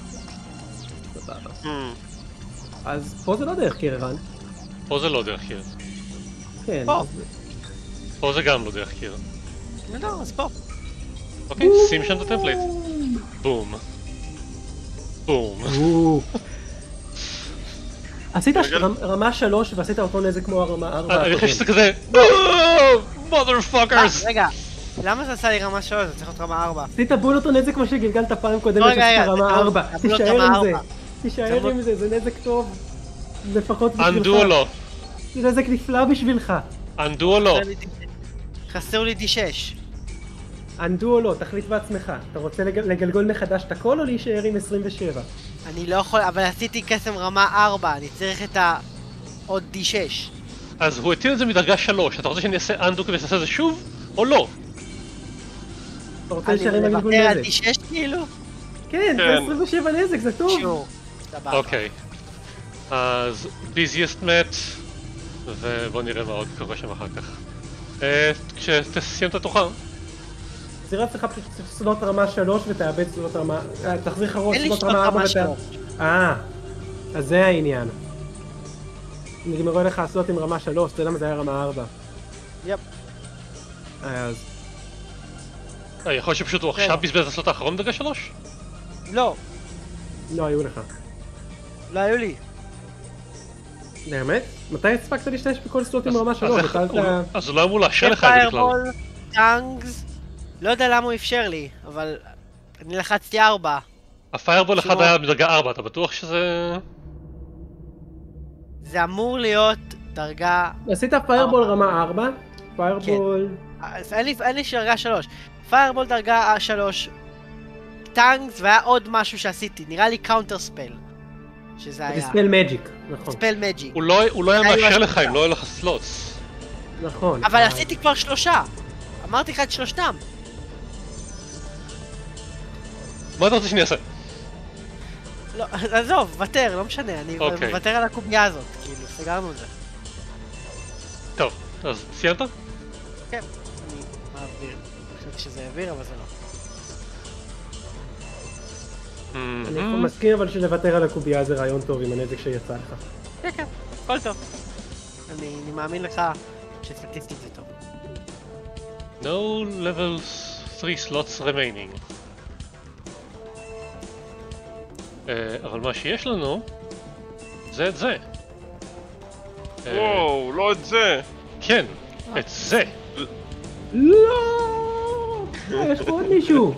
Speaker 2: אז פה זה לא דרך קיר, ערן.
Speaker 1: פה זה לא דרך קיר.
Speaker 2: כן.
Speaker 3: פה.
Speaker 1: פה זה גם לא דרך קיר.
Speaker 3: לא, אז פה.
Speaker 1: אוקיי, שים שם את הטמפלייט. בום. בום. עשית
Speaker 2: רמה שלוש ועשית אותו נזק כמו הרמה ארבע.
Speaker 1: אני חושב שזה כזה... motherfuckers!
Speaker 3: רגע, למה זה עשה לי רמה שלוש? זה צריך להיות רמה ארבע.
Speaker 2: עשית בול אותו נזק כמו שגלגלת פעם קודמת שעשית רמה ארבע. תישאר עם זה. תישאר עם זה, זה נזק טוב. לפחות בשבילך.
Speaker 1: אנדו או לא?
Speaker 2: זה נזק נפלא בשבילך.
Speaker 1: אנדו או לא?
Speaker 3: חסר לי די שש.
Speaker 2: אנדו או לא, תחליט בעצמך. אתה רוצה לגלגול מחדש את הכל או להישאר עם עשרים ושבע?
Speaker 3: אני לא יכול, אבל עשיתי קסם רמה ארבע, אני צריך את העוד די שש.
Speaker 1: אז הוא הטיל את זה מדרגה שלוש, אתה רוצה שאני אעשה אנדו כדי לעשות את זה שוב? או לא?
Speaker 2: אתה רוצה להישאר עם הגלגול
Speaker 3: נזק? אני מוותר
Speaker 2: נזק?
Speaker 3: על די שש כאילו?
Speaker 2: כן, זה עשרים ושבע נזק, זה טוב.
Speaker 3: שור, סבבה.
Speaker 1: אוקיי. אז ביזיאסט מת, ובוא נראה מה עוד קורה שם אחר כך. כשתסיים את התוכה.
Speaker 2: תחזיר לעצמך פשוט סודות רמה שלוש ותאבד סודות רמה... תחזיר חרוץ סודות רמה ארבע ותאבד... אה, אז זה העניין. אני גם רואה לך סודות עם רמה שלוש, אתה יודע למה זה היה רמה ארבע.
Speaker 3: יפ.
Speaker 2: אז...
Speaker 1: יכול להיות שפשוט הוא עכשיו בזבז את הסלוט האחרון בדרגה שלוש?
Speaker 3: לא.
Speaker 2: לא היו לך.
Speaker 3: לא היו לי.
Speaker 2: באמת? מתי הספקת להשתמש בכל סלוט עם רמה שלוש?
Speaker 1: אז הוא לא אמור לאשר לך את זה בכלל.
Speaker 3: פיירבול, טאנגס, לא יודע למה הוא אפשר לי, אבל אני לחצתי ארבע.
Speaker 1: הפיירבול אחד היה בדרגה ארבע, אתה בטוח שזה...
Speaker 3: זה אמור להיות דרגה...
Speaker 2: עשית פיירבול רמה ארבע? פיירבול...
Speaker 3: אין לי דרגה שלוש. פיירבול דרגה שלוש, טאנגס והיה עוד משהו שעשיתי, נראה לי קאונטר ספל. שזה היה...
Speaker 2: זה ספל מג'יק, נכון.
Speaker 3: ספל מג'יק.
Speaker 1: הוא לא היה מאשר לך אם לא היה לך סלוטס.
Speaker 2: נכון.
Speaker 3: אבל עשיתי כבר שלושה. אמרתי לך את שלושתם.
Speaker 1: מה אתה רוצה שאני אעשה?
Speaker 3: לא, עזוב, ותר, לא משנה, אני מוותר על הקובייה הזאת, כאילו, סגרנו את זה.
Speaker 1: טוב, אז סיימת?
Speaker 3: כן, אני מעביר. חשבתי שזה העביר, אבל זה לא.
Speaker 2: אני מסכים אבל שלוותר על הקובייה זה רעיון טוב עם הנזק שיצא לך.
Speaker 3: כן, כן, הכל טוב. אני מאמין לך שסטטיסטית זה טוב.
Speaker 1: No level three slots remaining. אבל מה שיש לנו זה את זה.
Speaker 4: וואו, לא את זה.
Speaker 1: כן, את זה.
Speaker 2: לא! יש פה עוד מישהו.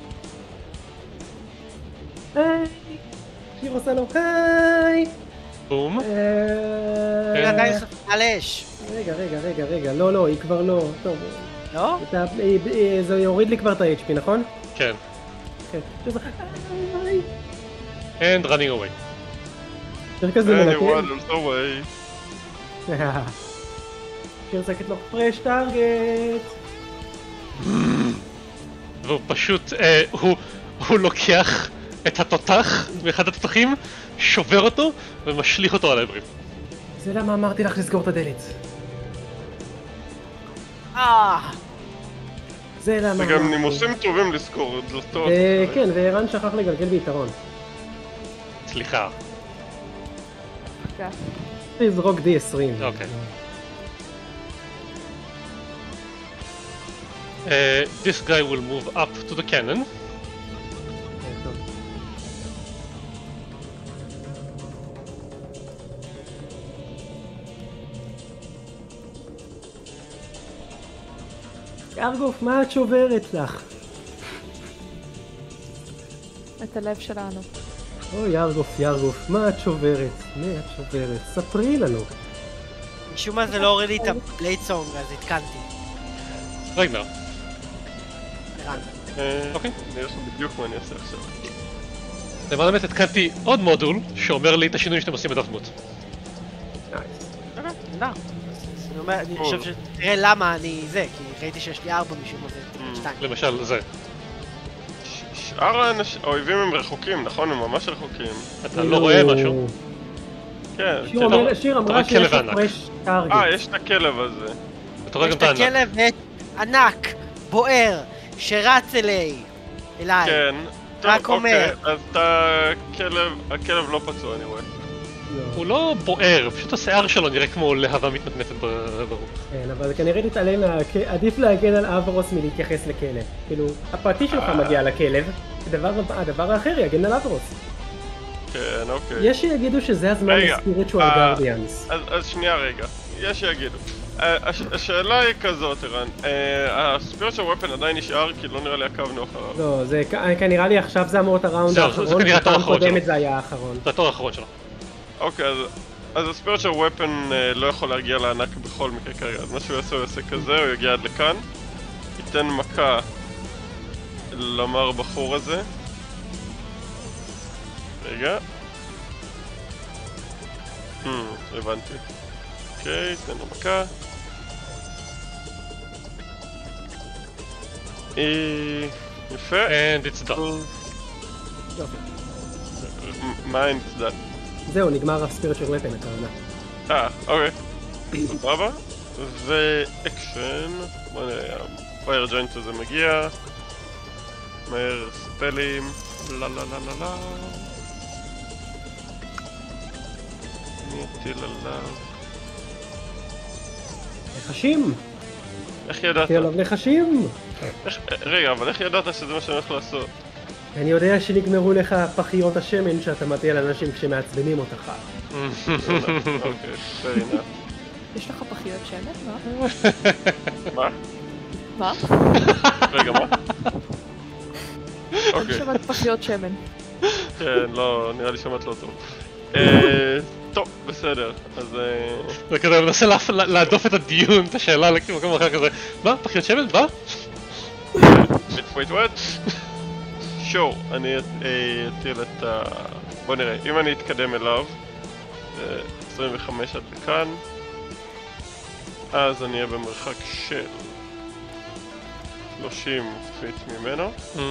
Speaker 2: היי! שיר עושה לו היי!
Speaker 1: בום.
Speaker 3: רגע, עדיין חפנה לאש.
Speaker 2: רגע, רגע, רגע, רגע, לא, לא, היא כבר לא. טוב.
Speaker 3: לא?
Speaker 2: זה יוריד לי כבר את ה-אייץ' פי, נכון?
Speaker 1: כן.
Speaker 2: כן. היי!
Speaker 1: And running away.
Speaker 2: שיר כזה מלכן.
Speaker 4: Anyone is away.
Speaker 2: שיר צקת לו פרש טארגט.
Speaker 1: והוא פשוט, אה, הוא, הוא לוקח את התותח מאחד התותחים, שובר אותו ומשליך אותו על העברים.
Speaker 2: זה למה אמרתי לך לסגור את הדלת.
Speaker 3: אה!
Speaker 2: זה למה...
Speaker 4: זה גם נימוסים טובים לזכור את דלתות.
Speaker 2: כן, וערן שכח לגלגל ביתרון.
Speaker 1: סליחה.
Speaker 2: לזרוק די עשרים.
Speaker 1: אוקיי. Uh, this guy will move up to the cannon.
Speaker 2: ירגוף, מה את שוברת לך?
Speaker 5: את הלב שלנו.
Speaker 2: או ירגוף, ירגוף, מה את שוברת? מה את שוברת? ספרי לנו.
Speaker 3: משום מה זה לא הוריד לי את הבלייד סונג, אז התקנתי.
Speaker 1: רגע.
Speaker 4: אוקיי. אני אראה בדיוק מה אני אעשה עכשיו.
Speaker 1: למען האמת התקנתי עוד מודול שאומר לי את השינוי שאתם עושים בדף דמות.
Speaker 3: אני חושב שתראה למה אני זה, כי ראיתי שיש לי ארבע משום מה זה שתיים.
Speaker 1: למשל זה.
Speaker 4: שאר האויבים הם רחוקים, נכון? הם ממש רחוקים.
Speaker 1: אתה לא רואה משהו?
Speaker 4: כן.
Speaker 2: שיר אמרה שיש הפרש טארגט.
Speaker 4: אה, יש את הכלב הזה.
Speaker 3: יש את הכלב ענק, בוער, שרץ אליי, אליי.
Speaker 4: כן.
Speaker 3: רק אומר.
Speaker 4: אז הכלב לא פצוע, אני רואה.
Speaker 1: הוא לא בוער, פשוט השיער שלו נראה כמו להבה מתנפנפת ברור.
Speaker 2: כן, אבל כנראה להתעלם, עדיף להגן על אברוס מלהתייחס לכלב. כאילו, הפרטי שלך מגיע לכלב, הדבר האחר יגן על אברוס.
Speaker 4: כן, אוקיי.
Speaker 2: יש שיגידו שזה הזמן לספיריטואל גארדיאנס.
Speaker 4: אז שנייה רגע, יש שיגידו. השאלה היא כזאת, ערן, הספיריטואל ופן עדיין נשאר כי לא נראה לי עקבנו אחריו.
Speaker 2: לא, זה כנראה לי עכשיו זה אמור את הראונד האחרון, פעם קודמת זה היה האחרון.
Speaker 1: זה התור האחרון שלו.
Speaker 4: אוקיי, אז הספיריטואל ופן לא יכול להגיע לענק בכל מקרה כרגע, אז מה שהוא יעשה, הוא יעשה כזה, הוא יגיע עד לכאן, ייתן מכה למר בחור הזה. רגע. Hmm, הבנתי. אוקיי, תן לו מכה. יפה.
Speaker 1: And it's done.
Speaker 4: מה and it's done?
Speaker 2: זהו, נגמר הספיריטואל ופן, הכוונה.
Speaker 4: אה, אוקיי. סבבה. ואקשן. בוא נראה, הפייר ג'יינט הזה מגיע. מהר ספלים. לה לה לה לה לה. אני אטיל עליו.
Speaker 2: נחשים!
Speaker 4: איך ידעת?
Speaker 2: אטיל עליו נחשים!
Speaker 4: רגע, אבל איך ידעת שזה מה שאני הולך לעשות?
Speaker 2: אני יודע שנגמרו לך פחיות השמן שאתה מטיל על אנשים כשמעצבנים אותך.
Speaker 4: אוקיי, fair enough.
Speaker 5: יש לך פחיות שמן? מה?
Speaker 4: מה?
Speaker 5: מה?
Speaker 4: רגע, מה?
Speaker 5: אני שמעת פחיות שמן.
Speaker 4: כן, לא, נראה לי שמעת לא טוב. טוב, בסדר, אז...
Speaker 1: זה כזה, אני מנסה להדוף את הדיון, את השאלה למקום אחר כזה. מה? פחיות שמן? מה?
Speaker 4: wait, wait, what? שואו, אני אטיל את ה... בוא נראה, אם אני אתקדם אליו עשרים וחמש עד לכאן אז אני אהיה במרחק של שלושים פיט ממנו.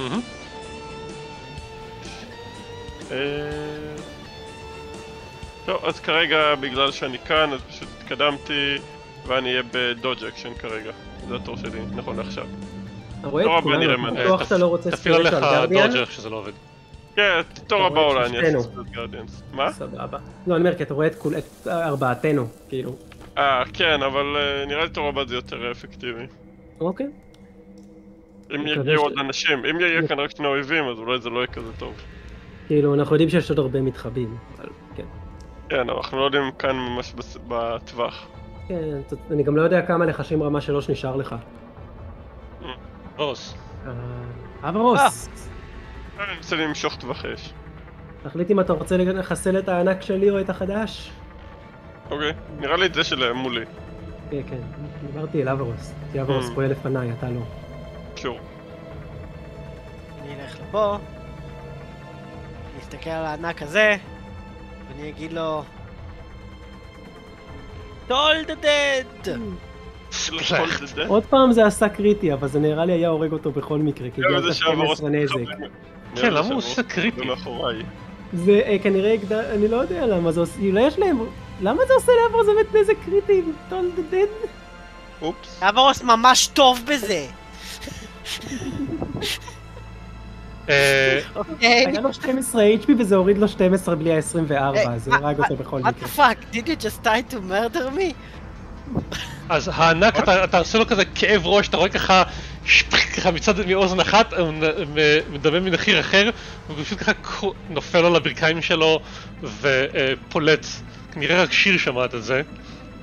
Speaker 4: טוב, אז כרגע בגלל שאני כאן אז פשוט התקדמתי ואני אהיה בדודג' אקשן כרגע. זה התור שלי, נכון לעכשיו.
Speaker 2: תור הבא נראה מה נראה. בטוח שאתה לא רוצה ספיריטואל גארדיאנס?
Speaker 1: תפעיל עליך דודג' איך שזה לא עובד.
Speaker 4: כן, תור הבא אולי אני אעשה ספיריטואל גארדיאנס. מה?
Speaker 2: סבבה. לא, אני אומר כי אתה רואה את ארבעתנו, כאילו.
Speaker 4: אה, כן, אבל נראה לי תור הבא זה יותר אפקטיבי.
Speaker 2: אוקיי.
Speaker 4: אם יגיעו עוד אנשים, אם יהיה כאן רק שני אויבים אז אולי זה לא יהיה כזה טוב.
Speaker 2: כאילו, אנחנו יודעים שיש עוד הרבה מתחבים, אבל כן.
Speaker 4: כן, אבל אנחנו לא יודעים כאן ממש בטווח.
Speaker 2: כן, אני גם לא יודע כמה נחשים רמה שלוש נשאר לך.
Speaker 1: אברוס.
Speaker 2: אברוס!
Speaker 4: אני רוצה למשוך טווח אש.
Speaker 2: תחליט אם אתה רוצה לחסל את הענק שלי או את החדש.
Speaker 4: אוקיי, נראה לי את זה שלהם מולי.
Speaker 2: כן, כן, דיברתי אל אברוס. כי אברוס פועל לפניי, אתה לא.
Speaker 4: שור.
Speaker 3: אני אלך לפה. אני אסתכל על הענק הזה. ואני אגיד לו... Toll the dead!
Speaker 4: של ה-Hold the Dead?
Speaker 2: עוד פעם זה עשה קריטי, אבל זה נראה לי היה הורג אותו בכל מקרה, כי גיימת שתים עשרה נזק.
Speaker 1: כן, למה הוא עושה קריטי?
Speaker 2: זה כנראה, אני לא יודע למה זה עושה, אולי יש להם, למה זה עושה לעבור זה באמת נזק קריטי? Hold the Dead?
Speaker 4: אופס.
Speaker 3: אברוס ממש טוב בזה.
Speaker 2: היה לו שתים עשרה אייץ' פי וזה הוריד לו שתים עשרה בלי ה-עשרים וארבע, זה הרג אותו בכל מקרה.
Speaker 3: What the fuck? Did you just try to murder me?
Speaker 1: אז הענק, אתה עושה לו כזה כאב ראש, אתה רואה ככה, ככה מצד מאוזן אחת, הוא מדמם מנחיר אחר, והוא פשוט ככה נופל לו לברכיים שלו ופולט. כנראה רק שיר שמעת את זה.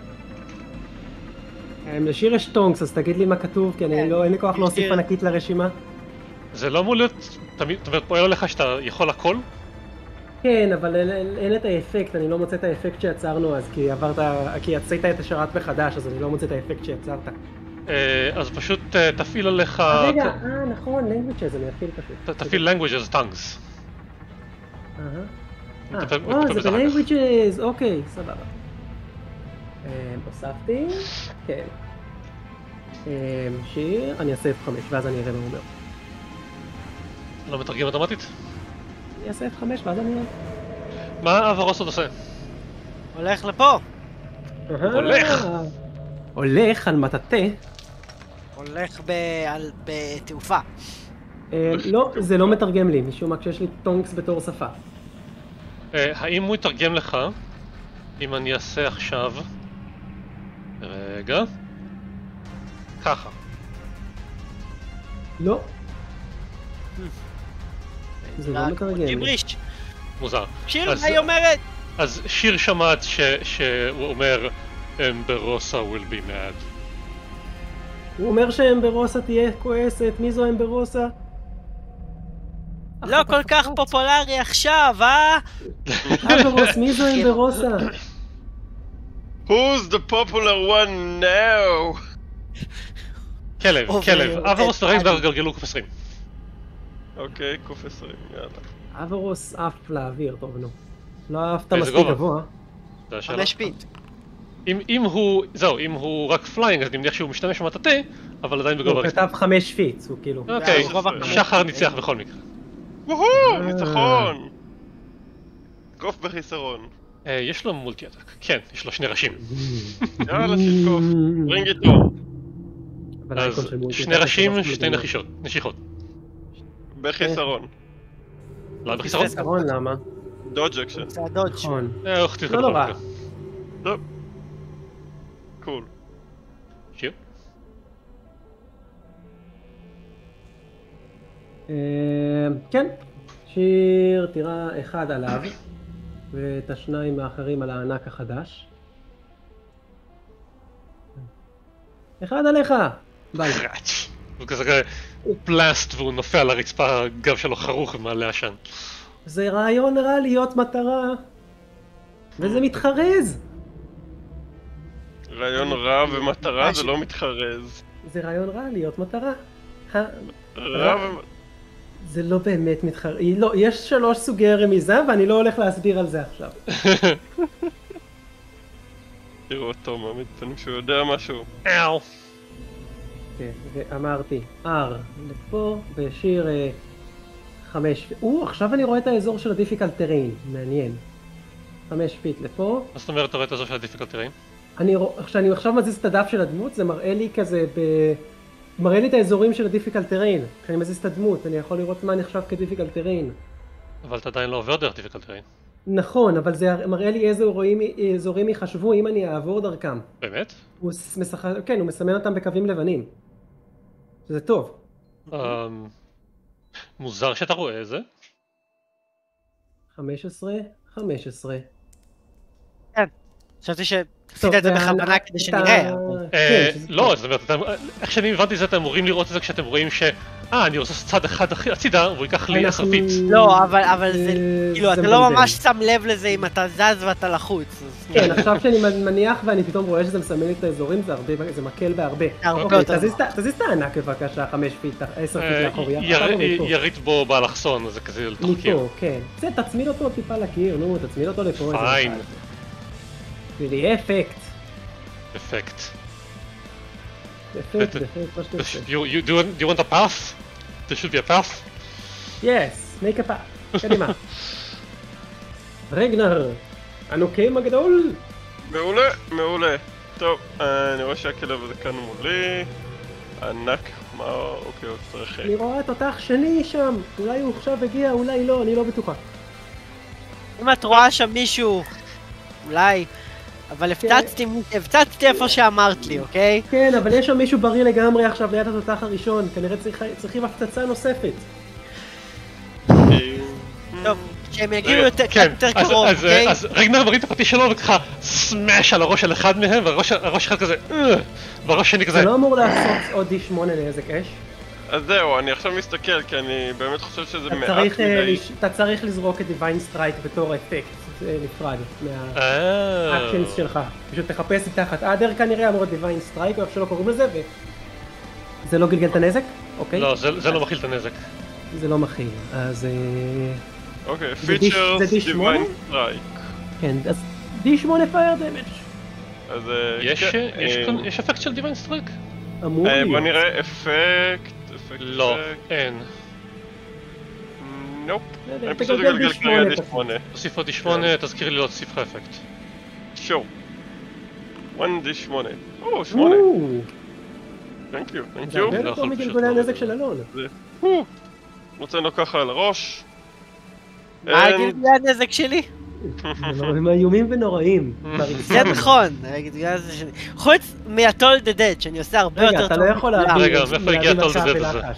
Speaker 2: לשיר יש טונקס, אז תגיד לי מה כתוב, כי אין לי כוח להוסיף ענקית לרשימה. זה
Speaker 1: לא אמור להיות, תמיד, זאת אומרת, פועל לך שאתה יכול הכל?
Speaker 2: כן, אבל אין את האפקט, אני לא מוצא את האפקט שיצרנו אז, כי עברת, כי יצאת את השרת מחדש, אז אני לא מוצא את האפקט שיצרת.
Speaker 1: אז פשוט תפעיל עליך...
Speaker 2: רגע, אה, נכון, languages, אני אפעיל פשוט.
Speaker 1: תפעיל languages, tongues.
Speaker 2: אה, אה, זה ב-languages, אוקיי, סבבה. הוספתי, כן. שיר, אני אעשה אף חמש, ואז אני אראה מה הוא אומר.
Speaker 1: לא מתרגם אוטומטית?
Speaker 2: אני אעשה אף חמש, ואז אני אראה.
Speaker 1: מה אברוס עוד עושה?
Speaker 3: הולך לפה.
Speaker 1: הולך!
Speaker 2: הולך על מטאטה.
Speaker 3: הולך בתעופה.
Speaker 2: לא, זה לא מתרגם לי, משום מה כשיש לי טונקס בתור שפה.
Speaker 1: האם הוא יתרגם לך? אם אני אעשה עכשיו... רגע... ככה.
Speaker 2: לא. זה לא מתרגם.
Speaker 3: ג'יבריש.
Speaker 1: מוזר.
Speaker 3: שיר, מה היא אומרת?
Speaker 1: אז שיר שמעת שהוא אומר אמברוסה will be mad.
Speaker 2: הוא אומר שאמברוסה תהיה כועסת, מי זו אמברוסה?
Speaker 3: לא כל כך פופולרי עכשיו, אה?
Speaker 2: אמברוס, מי זו אמברוסה?
Speaker 4: Who's the popular one now?
Speaker 1: כלב, כלב. אברוס וריינס גלגלו קוף עשרים.
Speaker 4: אוקיי, קוף עשרים, יאללה.
Speaker 2: אברוס עף לאוויר, טוב נו. לא עפת מספיק גבוה.
Speaker 3: חמש פיט.
Speaker 1: אם הוא, זהו, אם הוא רק פליינג, אז אני מניח שהוא משתמש במטאטה, אבל עדיין בגובה רצפה.
Speaker 2: הוא כתב חמש פיט, הוא כאילו...
Speaker 1: אוקיי, שחר ניצח בכל מקרה.
Speaker 4: וואו, ניצחון! קוף בחיסרון.
Speaker 1: יש לו מולטי אטאק, כן, יש לו שני ראשים.
Speaker 4: יאללה, תתקוף, ברינג איתו.
Speaker 1: אז שני ראשים, שתי נשיכות.
Speaker 4: בחיסרון.
Speaker 1: לא, בחיסרון?
Speaker 2: בחיסרון, למה?
Speaker 4: דודג' אקשן.
Speaker 3: זה הדודג'.
Speaker 2: נכון.
Speaker 1: לא
Speaker 2: נורא.
Speaker 4: טוב. קול.
Speaker 1: שיר?
Speaker 2: כן. שיר תראה אחד עליו, ואת השניים האחרים על הענק החדש. אחד עליך! ביי.
Speaker 1: הוא כזה פלסט והוא נופל על הרצפה, הגב שלו חרוך ומעלה עשן.
Speaker 2: זה רעיון רע להיות מטרה, וזה מתחרז.
Speaker 4: רעיון רע ומטרה זה לא מתחרז.
Speaker 2: זה רעיון רע להיות מטרה.
Speaker 4: רע ומטרה. זה
Speaker 2: לא באמת מתחרז. לא, יש שלוש סוגי רמיזה ואני לא הולך להסביר על זה עכשיו.
Speaker 4: תראו אותו מהמתנים שהוא יודע משהו.
Speaker 1: אאו.
Speaker 2: כן, ואמרתי R לפה בשיר חמש. או, עכשיו אני רואה את האזור של הדיפיקלט טריין, מעניין. חמש פיט לפה.
Speaker 1: מה זאת אומרת אתה רואה את האזור של הדיפיקלט טריין?
Speaker 2: כשאני עכשיו מזיז את הדף של הדמות זה מראה לי כזה ב... מראה לי את האזורים של הדיפיקלט טריין. כשאני מזיז את הדמות אני יכול לראות מה נחשב כדיפיקלט טריין.
Speaker 1: אבל אתה עדיין לא עובר דרך דיפיקלט טריין.
Speaker 2: נכון, אבל זה מראה לי איזה אזורים יחשבו אם אני אעבור דרכם.
Speaker 1: באמת?
Speaker 2: הוא משחק, כן, הוא מסמן אותם בקווים לבנים. זה טוב.
Speaker 1: מוזר שאתה רואה את זה.
Speaker 2: חמש עשרה, חמש עשרה.
Speaker 3: כן, חשבתי שעשית את זה בכוונה כדי שנראה.
Speaker 1: לא, זאת אומרת, איך שאני הבנתי את זה, אתם אמורים לראות את זה כשאתם רואים ש... אה, אני רוצה צד אחד הצידה, והוא ייקח לי עשר פיט.
Speaker 3: לא, אבל זה... כאילו, אתה לא ממש שם לב לזה אם אתה זז ואתה לחוץ.
Speaker 2: כן, עכשיו שאני מניח ואני פתאום רואה שזה מסמן לי את האזורים, זה מקל בהרבה. תזיז את הענק בבקשה, חמש פיט, עשר פיט לאחורי.
Speaker 1: ירית בו באלכסון, זה כזה לתוך קיר.
Speaker 2: מפה, כן. זה, תצמיד אותו טיפה לקיר, נו, תצמיד אותו לפה.
Speaker 1: פיין.
Speaker 2: תראי, אפקט.
Speaker 1: אפקט.
Speaker 2: בהחלט, בהחלט, מה שאתה עושה.
Speaker 1: You, you, do, you want, do you want a path? There should be a path.
Speaker 2: Yes, make a path. קדימה. רגנר, הנוקם הגדול.
Speaker 4: מעולה, מעולה. טוב, אני רואה שהכלב הזה כאן מולי. ענק, מה... אוקיי, הוא צריך...
Speaker 2: אני רואה תותח שני שם. אולי הוא עכשיו הגיע, אולי לא, אני לא בטוחה.
Speaker 3: אם את רואה שם מישהו, אולי, אבל הפצצתי, הפצצתי איפה שאמרת לי, אוקיי?
Speaker 2: כן, אבל יש שם מישהו בריא לגמרי עכשיו ליד התותח הראשון, כנראה צריכים הפצצה נוספת.
Speaker 3: טוב, שהם יגיעו יותר קרוב, אוקיי?
Speaker 1: אז רגנר מרים את הפטיש שלו וככה סמאש על הראש של אחד מהם, והראש אחד כזה, והראש שני כזה.
Speaker 2: זה לא אמור לעשות עוד די שמונה נזק אש?
Speaker 4: אז זהו, אני עכשיו מסתכל, כי אני באמת חושב שזה מעט מדי...
Speaker 2: אתה צריך לזרוק את דיוויין סטרייק בתור אפקט נפרד מהאקשנס שלך. פשוט תחפש מתחת אדר כנראה, אמור את דיוויין סטרייק, או איך שלא קוראים לזה, וזה לא גלגל את הנזק? אוקיי.
Speaker 1: לא, זה לא מכיל את הנזק.
Speaker 2: זה לא מכיל, אז...
Speaker 4: אוקיי, פיצ'רס, דיוויין סטרייק.
Speaker 2: כן, אז די שמונה פייר דמג'.
Speaker 4: אז...
Speaker 1: יש אפקט של דיוויין סטרייק?
Speaker 2: אמור להיות.
Speaker 4: בוא נראה אפקט...
Speaker 1: לא, אין.
Speaker 4: נופ. אני פשוט אגלגל כרגע די שמונה.
Speaker 1: תוסיף עוד די שמונה, תזכיר לי לא תוסיף לך אפקט.
Speaker 4: שור. אחת די שמונה. או, שמונה. תנק יו, תנק יו.
Speaker 2: זה הרבה יותר מגלגולי הנזק של אלון.
Speaker 4: נותן לו ככה על הראש.
Speaker 3: מה גלגולי הנזק שלי?
Speaker 2: הם איומים ונוראים.
Speaker 3: זה נכון, חוץ מהטול דה דד שאני עושה הרבה יותר טוב.
Speaker 2: רגע, אתה לא יכול להביא...
Speaker 1: רגע, מאיפה הגיע הטול דה דד הזה?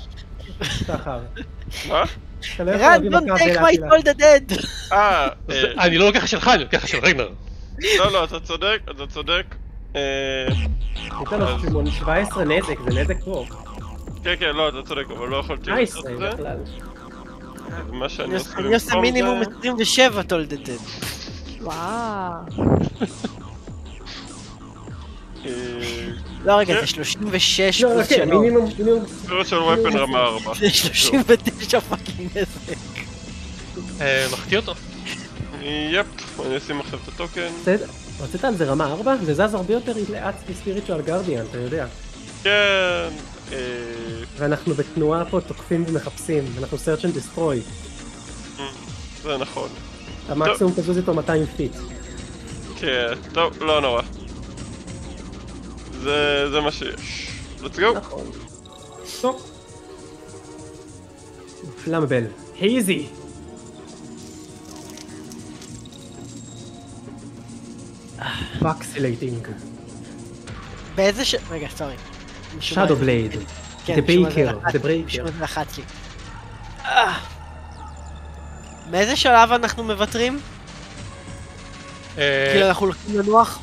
Speaker 4: מה?
Speaker 3: רן, don't take my toll the dead!
Speaker 4: אה...
Speaker 1: אני לא לוקח שלך, אני לוקח של רגנר.
Speaker 4: לא, לא, אתה צודק, אתה צודק.
Speaker 2: ניתן לו שבע עשרה נזק, זה נזק טוב.
Speaker 4: כן, כן, לא, אתה צודק, אבל לא יכולתי לעשות את זה.
Speaker 2: בכלל.
Speaker 4: מה שאני עושה
Speaker 3: אני עושה מינימום עשרים ושבע toll the dead.
Speaker 5: וואו.
Speaker 3: לא רגע, זה שלושים ושש
Speaker 2: לא,
Speaker 3: פלוס
Speaker 2: כן,
Speaker 3: שלוש.
Speaker 2: מינימום, מינימום.
Speaker 4: ספירות של ופן רמה ארבע.
Speaker 3: זה שלושים ותשע פאקינג נזק.
Speaker 1: מחטיא אותו.
Speaker 4: יפ, אני אשים עכשיו את הטוקן.
Speaker 2: בסדר, רצית על זה רמה ארבע? זה זז הרבה יותר לאט מספיריטואל גרדיאן, אתה יודע.
Speaker 4: כן...
Speaker 2: ואנחנו בתנועה פה תוקפים ומחפשים, אנחנו search and destroy.
Speaker 4: זה נכון.
Speaker 2: המקסימום תזוז איתו מאתיים פיט.
Speaker 4: כן, טוב, לא נורא. זה, זה מה שיש. let's go.
Speaker 2: נכון. טוב. פלאמבל. הייזי. פאקסילייטינג.
Speaker 3: באיזה ש... רגע, סורי.
Speaker 2: שדו בלייד. The Baker. The Breaker.
Speaker 3: לחץ לי. מאיזה שלב אנחנו מוותרים? כאילו אנחנו הולכים לנוח?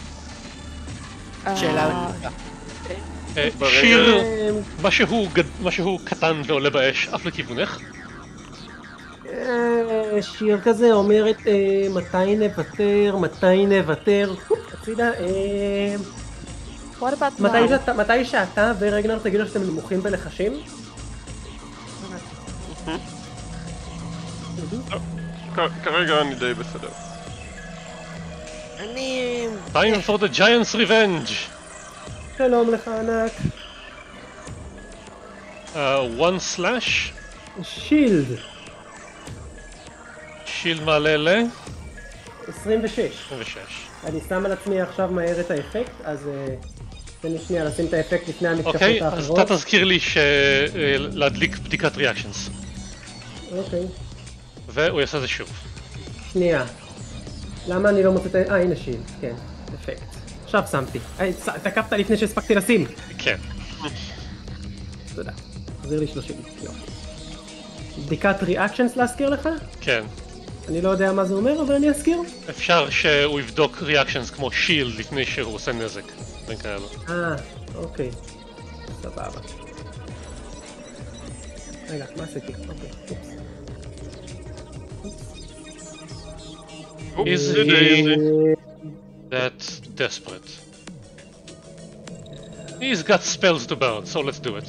Speaker 3: שאלה לגמרי.
Speaker 1: שיר, משהו קטן ועולה באש, אף לכיוונך.
Speaker 2: שיר כזה אומרת מתי נוותר, מתי נוותר. הצידה, מתי שאתה ורגנר תגידו שאתם נמוכים בלחשים?
Speaker 4: כרגע אני די בסדר.
Speaker 3: אני...
Speaker 1: Time for the Giant's Revenge!
Speaker 2: שלום לך ענק.
Speaker 1: one slash?
Speaker 2: שילד.
Speaker 1: שילד מעלה ל?
Speaker 2: עשרים ושש.
Speaker 1: עשרים ושש.
Speaker 2: אני שם על עצמי עכשיו מהר את האפקט, אז תן לי שנייה לשים את האפקט לפני המתקפות האחרות.
Speaker 1: אוקיי, אז אתה תזכיר לי להדליק בדיקת ריאקשנס.
Speaker 2: אוקיי.
Speaker 1: והוא יעשה את זה שוב.
Speaker 2: שנייה. למה אני לא מוצא את ה... אה, הנה שילד, כן, אפקט. עכשיו שמתי. תקפת לפני שהספקתי לשים.
Speaker 1: כן.
Speaker 2: תודה. תחזיר לי שלושים. בדיקת ריאקשנס להזכיר לך?
Speaker 1: כן.
Speaker 2: אני לא יודע מה זה אומר, אבל אני אזכיר.
Speaker 1: אפשר שהוא יבדוק ריאקשנס כמו שילד לפני שהוא עושה נזק. בין כאלה.
Speaker 2: אה, אוקיי. סבבה. רגע, מה עשיתי? אוקיי, אופס.
Speaker 1: Is he that desperate? He's got spells to burn, so let's do it.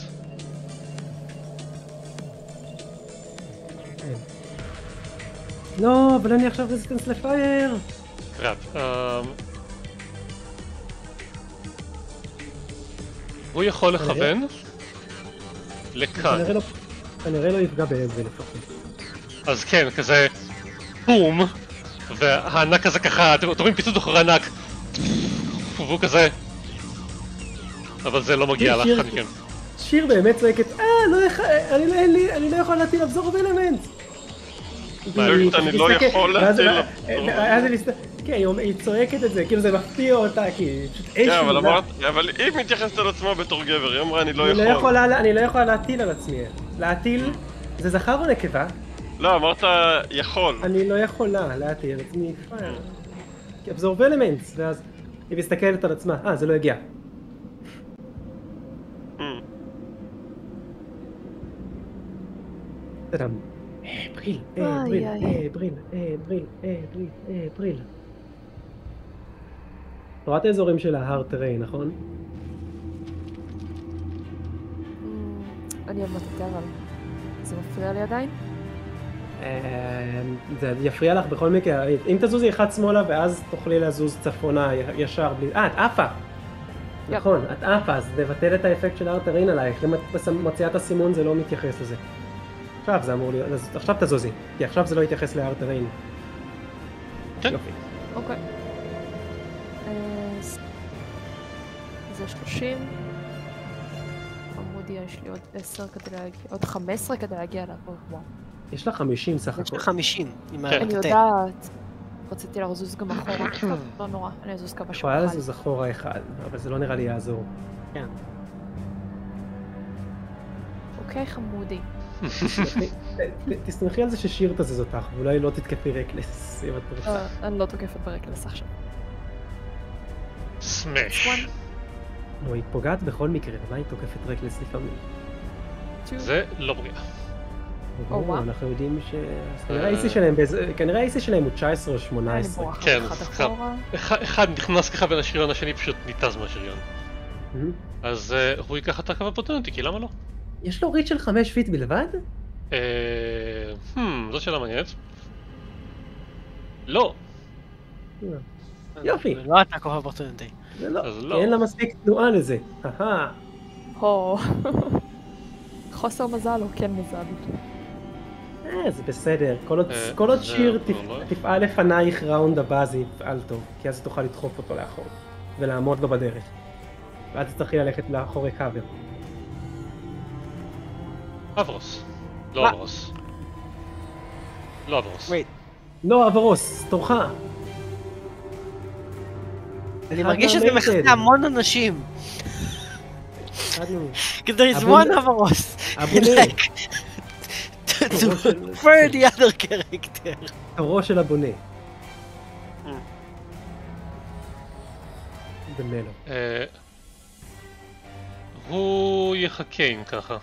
Speaker 2: לא, אבל אני עכשיו רזיסטנס לפייר.
Speaker 1: קראפ. הוא יכול לכוון לכאן.
Speaker 2: כנראה לא יפגע באבל לפחות.
Speaker 1: אז כן, כזה בום, והענק הזה ככה, אתם רואים פיצוץ אחרי ענק, והוא כזה, אבל זה לא מגיע לאחד מכם.
Speaker 2: שיר באמת צועקת, אה, אני לא יכול להטיל אבזור אלמנט.
Speaker 4: אני לא יכול להטיל
Speaker 2: אבזור. כן, היא צועקת את זה, כאילו זה מפתיע אותה, כי פשוט אש מולה.
Speaker 4: אבל היא מתייחסת על עצמה בתור גבר, היא אמרה אני לא יכול.
Speaker 2: אני לא יכולה להטיל על עצמי. להטיל, זה זכר או נקבה?
Speaker 4: לא, אמרת יכול.
Speaker 2: אני לא יכולה להטיל על עצמי פייר. כי אבזור אלמנטס, ואז היא מסתכלת על עצמה, אה, זה לא הגיע. תדם. בריל, בריל, בריל, בריל, בריל, בריל. תורת האזורים של ההר טריי, נכון?
Speaker 5: אני עוד מטטר, אבל זה מפריע לי עדיין?
Speaker 2: זה יפריע לך בכל מקרה, אם תזוזי אחד שמאלה ואז תוכלי לזוז צפונה ישר בלי... אה, את עפה! נכון, את עפה, אז לבטל את האפקט של ההר טריין עלייך, אם את מציעה את הסימון זה לא מתייחס לזה. עכשיו זה אמור להיות, עכשיו תזוזי, כי עכשיו זה לא יתייחס להר טריין. יופי.
Speaker 5: אוקיי. זה שלושים. עמודי יש לי עוד עשר כדי להגיע, עוד חמש עשרה כדי להגיע אליו, וואו.
Speaker 2: יש לך חמישים סך הכל.
Speaker 3: יש לך חמישים.
Speaker 5: אני יודעת. רציתי לזוז גם אחורה, לא נורא, אני אזוז כמה שהוא
Speaker 2: יכולה לזוז אחורה אחד, אבל זה לא נראה לי יעזור.
Speaker 3: כן.
Speaker 5: אוקיי, חמודי.
Speaker 2: תסתמכי על זה ששיר תזז אותך, ואולי לא תתקפי רקלס, אם את רוצה.
Speaker 5: אני לא תוקפת ברקלס עכשיו.
Speaker 1: סמש.
Speaker 2: לא, היא פוגעת בכל מקרה, אבל היא תוקפת רקלס לפעמים.
Speaker 1: זה לא פוגע.
Speaker 2: אנחנו יודעים ש... כנראה ה-איי סי שלהם הוא תשע עשרה או שמונה עשרה.
Speaker 1: כן, אחד נכנס ככה בין השריון, השני פשוט ניתז מהשריון. אז הוא ייקח את הקו הפוטנטי, כי למה לא?
Speaker 2: יש לו ריץ' של חמש פיט בלבד?
Speaker 1: זו שאלה מעניינת. לא.
Speaker 2: יופי.
Speaker 3: לא אתה כוח הפוטנטי.
Speaker 2: זה לא. אין לה מספיק תנועה לזה.
Speaker 5: הו. חוסר מזל או כן מזל?
Speaker 2: אה, זה בסדר. כל עוד שיר תפעל לפנייך ראונד הבא זה יפעל טוב, כי אז תוכל לדחוף אותו לאחור ולעמוד לו בדרך. ואז תצטרכי ללכת לאחורי קאבר.
Speaker 1: אברוס. לא אברוס. לא אברוס.
Speaker 2: לא אברוס, תורך.
Speaker 3: אני מרגיש שזה מכסה המון אנשים. כדי לזמון אברוס.
Speaker 2: הבונה.
Speaker 3: For the other character.
Speaker 2: תורו של הבונה. במלו.
Speaker 1: הוא יחכה אם ככה.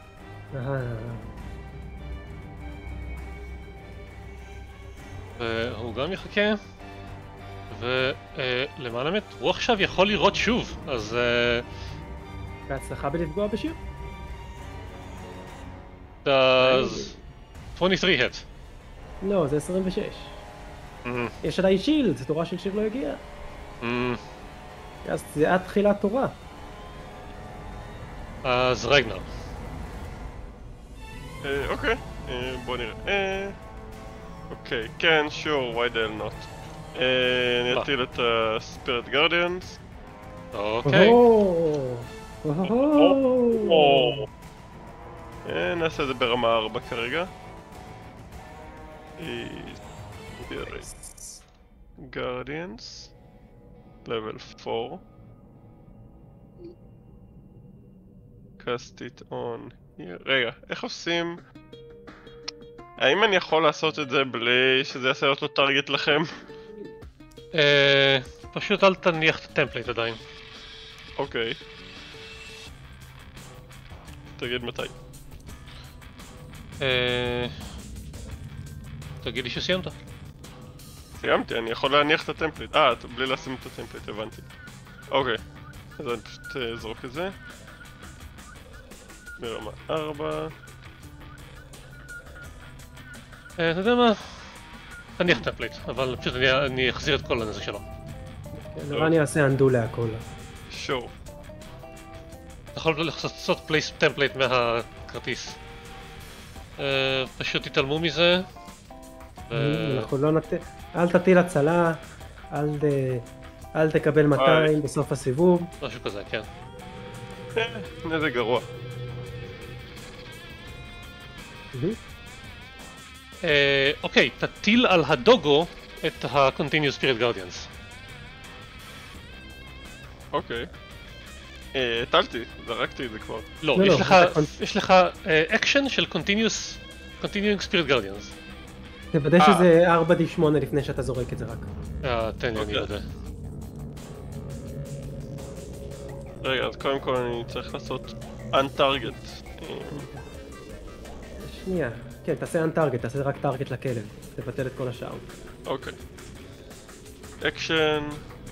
Speaker 1: והוא גם יחכה. ולמען האמת, הוא עכשיו יכול לראות שוב, אז...
Speaker 2: בהצלחה בלפגוע בשיר?
Speaker 1: does עשרים ושלוש hit?
Speaker 2: לא, זה עשרים ושש. יש עדיין שילד, תורה של שיר לא הגיעה. אז זה עד תחילת תורה.
Speaker 1: אז רגנר.
Speaker 4: אוקיי, בוא נראה. אוקיי, כן, sure, why the hell not. אני אטיל את ה-Spirit Guardians.
Speaker 1: אוקיי.
Speaker 4: נעשה את זה ברמה ארבע כרגע. Guardians level four. cast it on here. רגע, איך עושים? האם אני יכול לעשות את זה בלי שזה יעשה אותו טרגט לכם?
Speaker 1: אה... פשוט אל תניח את הטמפלייט עדיין.
Speaker 4: אוקיי. תגיד מתי.
Speaker 1: אה... תגיד לי שסיימת.
Speaker 4: סיימתי, אני יכול להניח את הטמפלייט. אה, בלי לשים את הטמפלייט, הבנתי. אוקיי. אז אני פשוט אזרוק את זה. ברמה ארבע.
Speaker 1: אתה יודע מה? תניח את הטמפלייט, אבל פשוט אני אחזיר את כל הנזק שלו.
Speaker 2: נראה אני אעשה אנדו להכל.
Speaker 4: שור.
Speaker 1: יכול לעשות פלייס טמפלייט מהכרטיס. פשוט תתעלמו מזה.
Speaker 2: אנחנו לא נת... אל תטיל הצלה, אל תקבל מאתיים בסוף הסיבוב.
Speaker 1: משהו כזה, כן.
Speaker 4: זה גרוע.
Speaker 1: אוקיי, תטיל על הדוגו את ה-Continuous Spirit Guardians.
Speaker 4: אוקיי. הטלתי, זרקתי את זה כבר.
Speaker 1: לא, יש לך אקשן של Continuing Spirit Guardians.
Speaker 2: תוודא שזה ארבע די שמונה לפני שאתה זורק את זה רק.
Speaker 1: אה, תן לי, אני יודע.
Speaker 4: רגע, אז קודם כל אני צריך לעשות Untarget.
Speaker 2: שנייה, כן, תעשה Untarget, תעשה רק טארגט לכלב. תבטל את כל השאר.
Speaker 4: אוקיי. אקשן.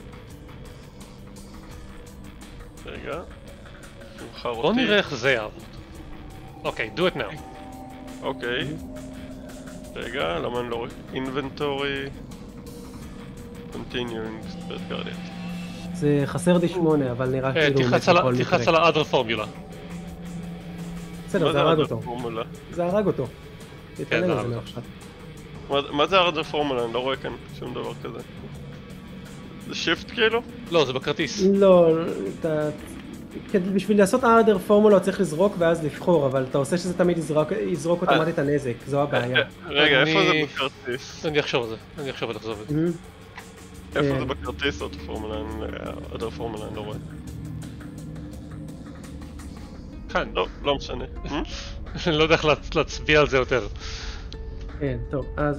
Speaker 4: רגע.
Speaker 1: בוא נראה איך זה יעבוד. אוקיי, do it now.
Speaker 4: אוקיי. רגע, למה אני לא רואה? Inventory. Continuing Spirit Guardian.
Speaker 2: זה חסר די שמונה, אבל נראה כאילו...
Speaker 1: תלחץ על ה-other formula.
Speaker 2: בסדר, זה הרג אותו. זה הרג אותו. תתעלם על זה מעכשיו.
Speaker 4: מה זה other formula? אני לא רואה כאן שום דבר כזה. זה שיפט כאילו?
Speaker 1: לא, זה בכרטיס.
Speaker 2: לא, אתה... בשביל לעשות other formula צריך לזרוק ואז לבחור, אבל אתה עושה שזה תמיד יזרוק אוטומטית הנזק, זו הבעיה.
Speaker 4: רגע, איפה זה בכרטיס?
Speaker 1: אני אחשוב על זה, אני אחשוב על לחזוב את זה.
Speaker 4: איפה זה בכרטיס עוד פורמולה, עוד פורמולה, אני לא רואה.
Speaker 1: כאן.
Speaker 4: לא, לא משנה.
Speaker 1: אני לא יודע איך להצביע על זה יותר.
Speaker 2: כן, טוב, אז...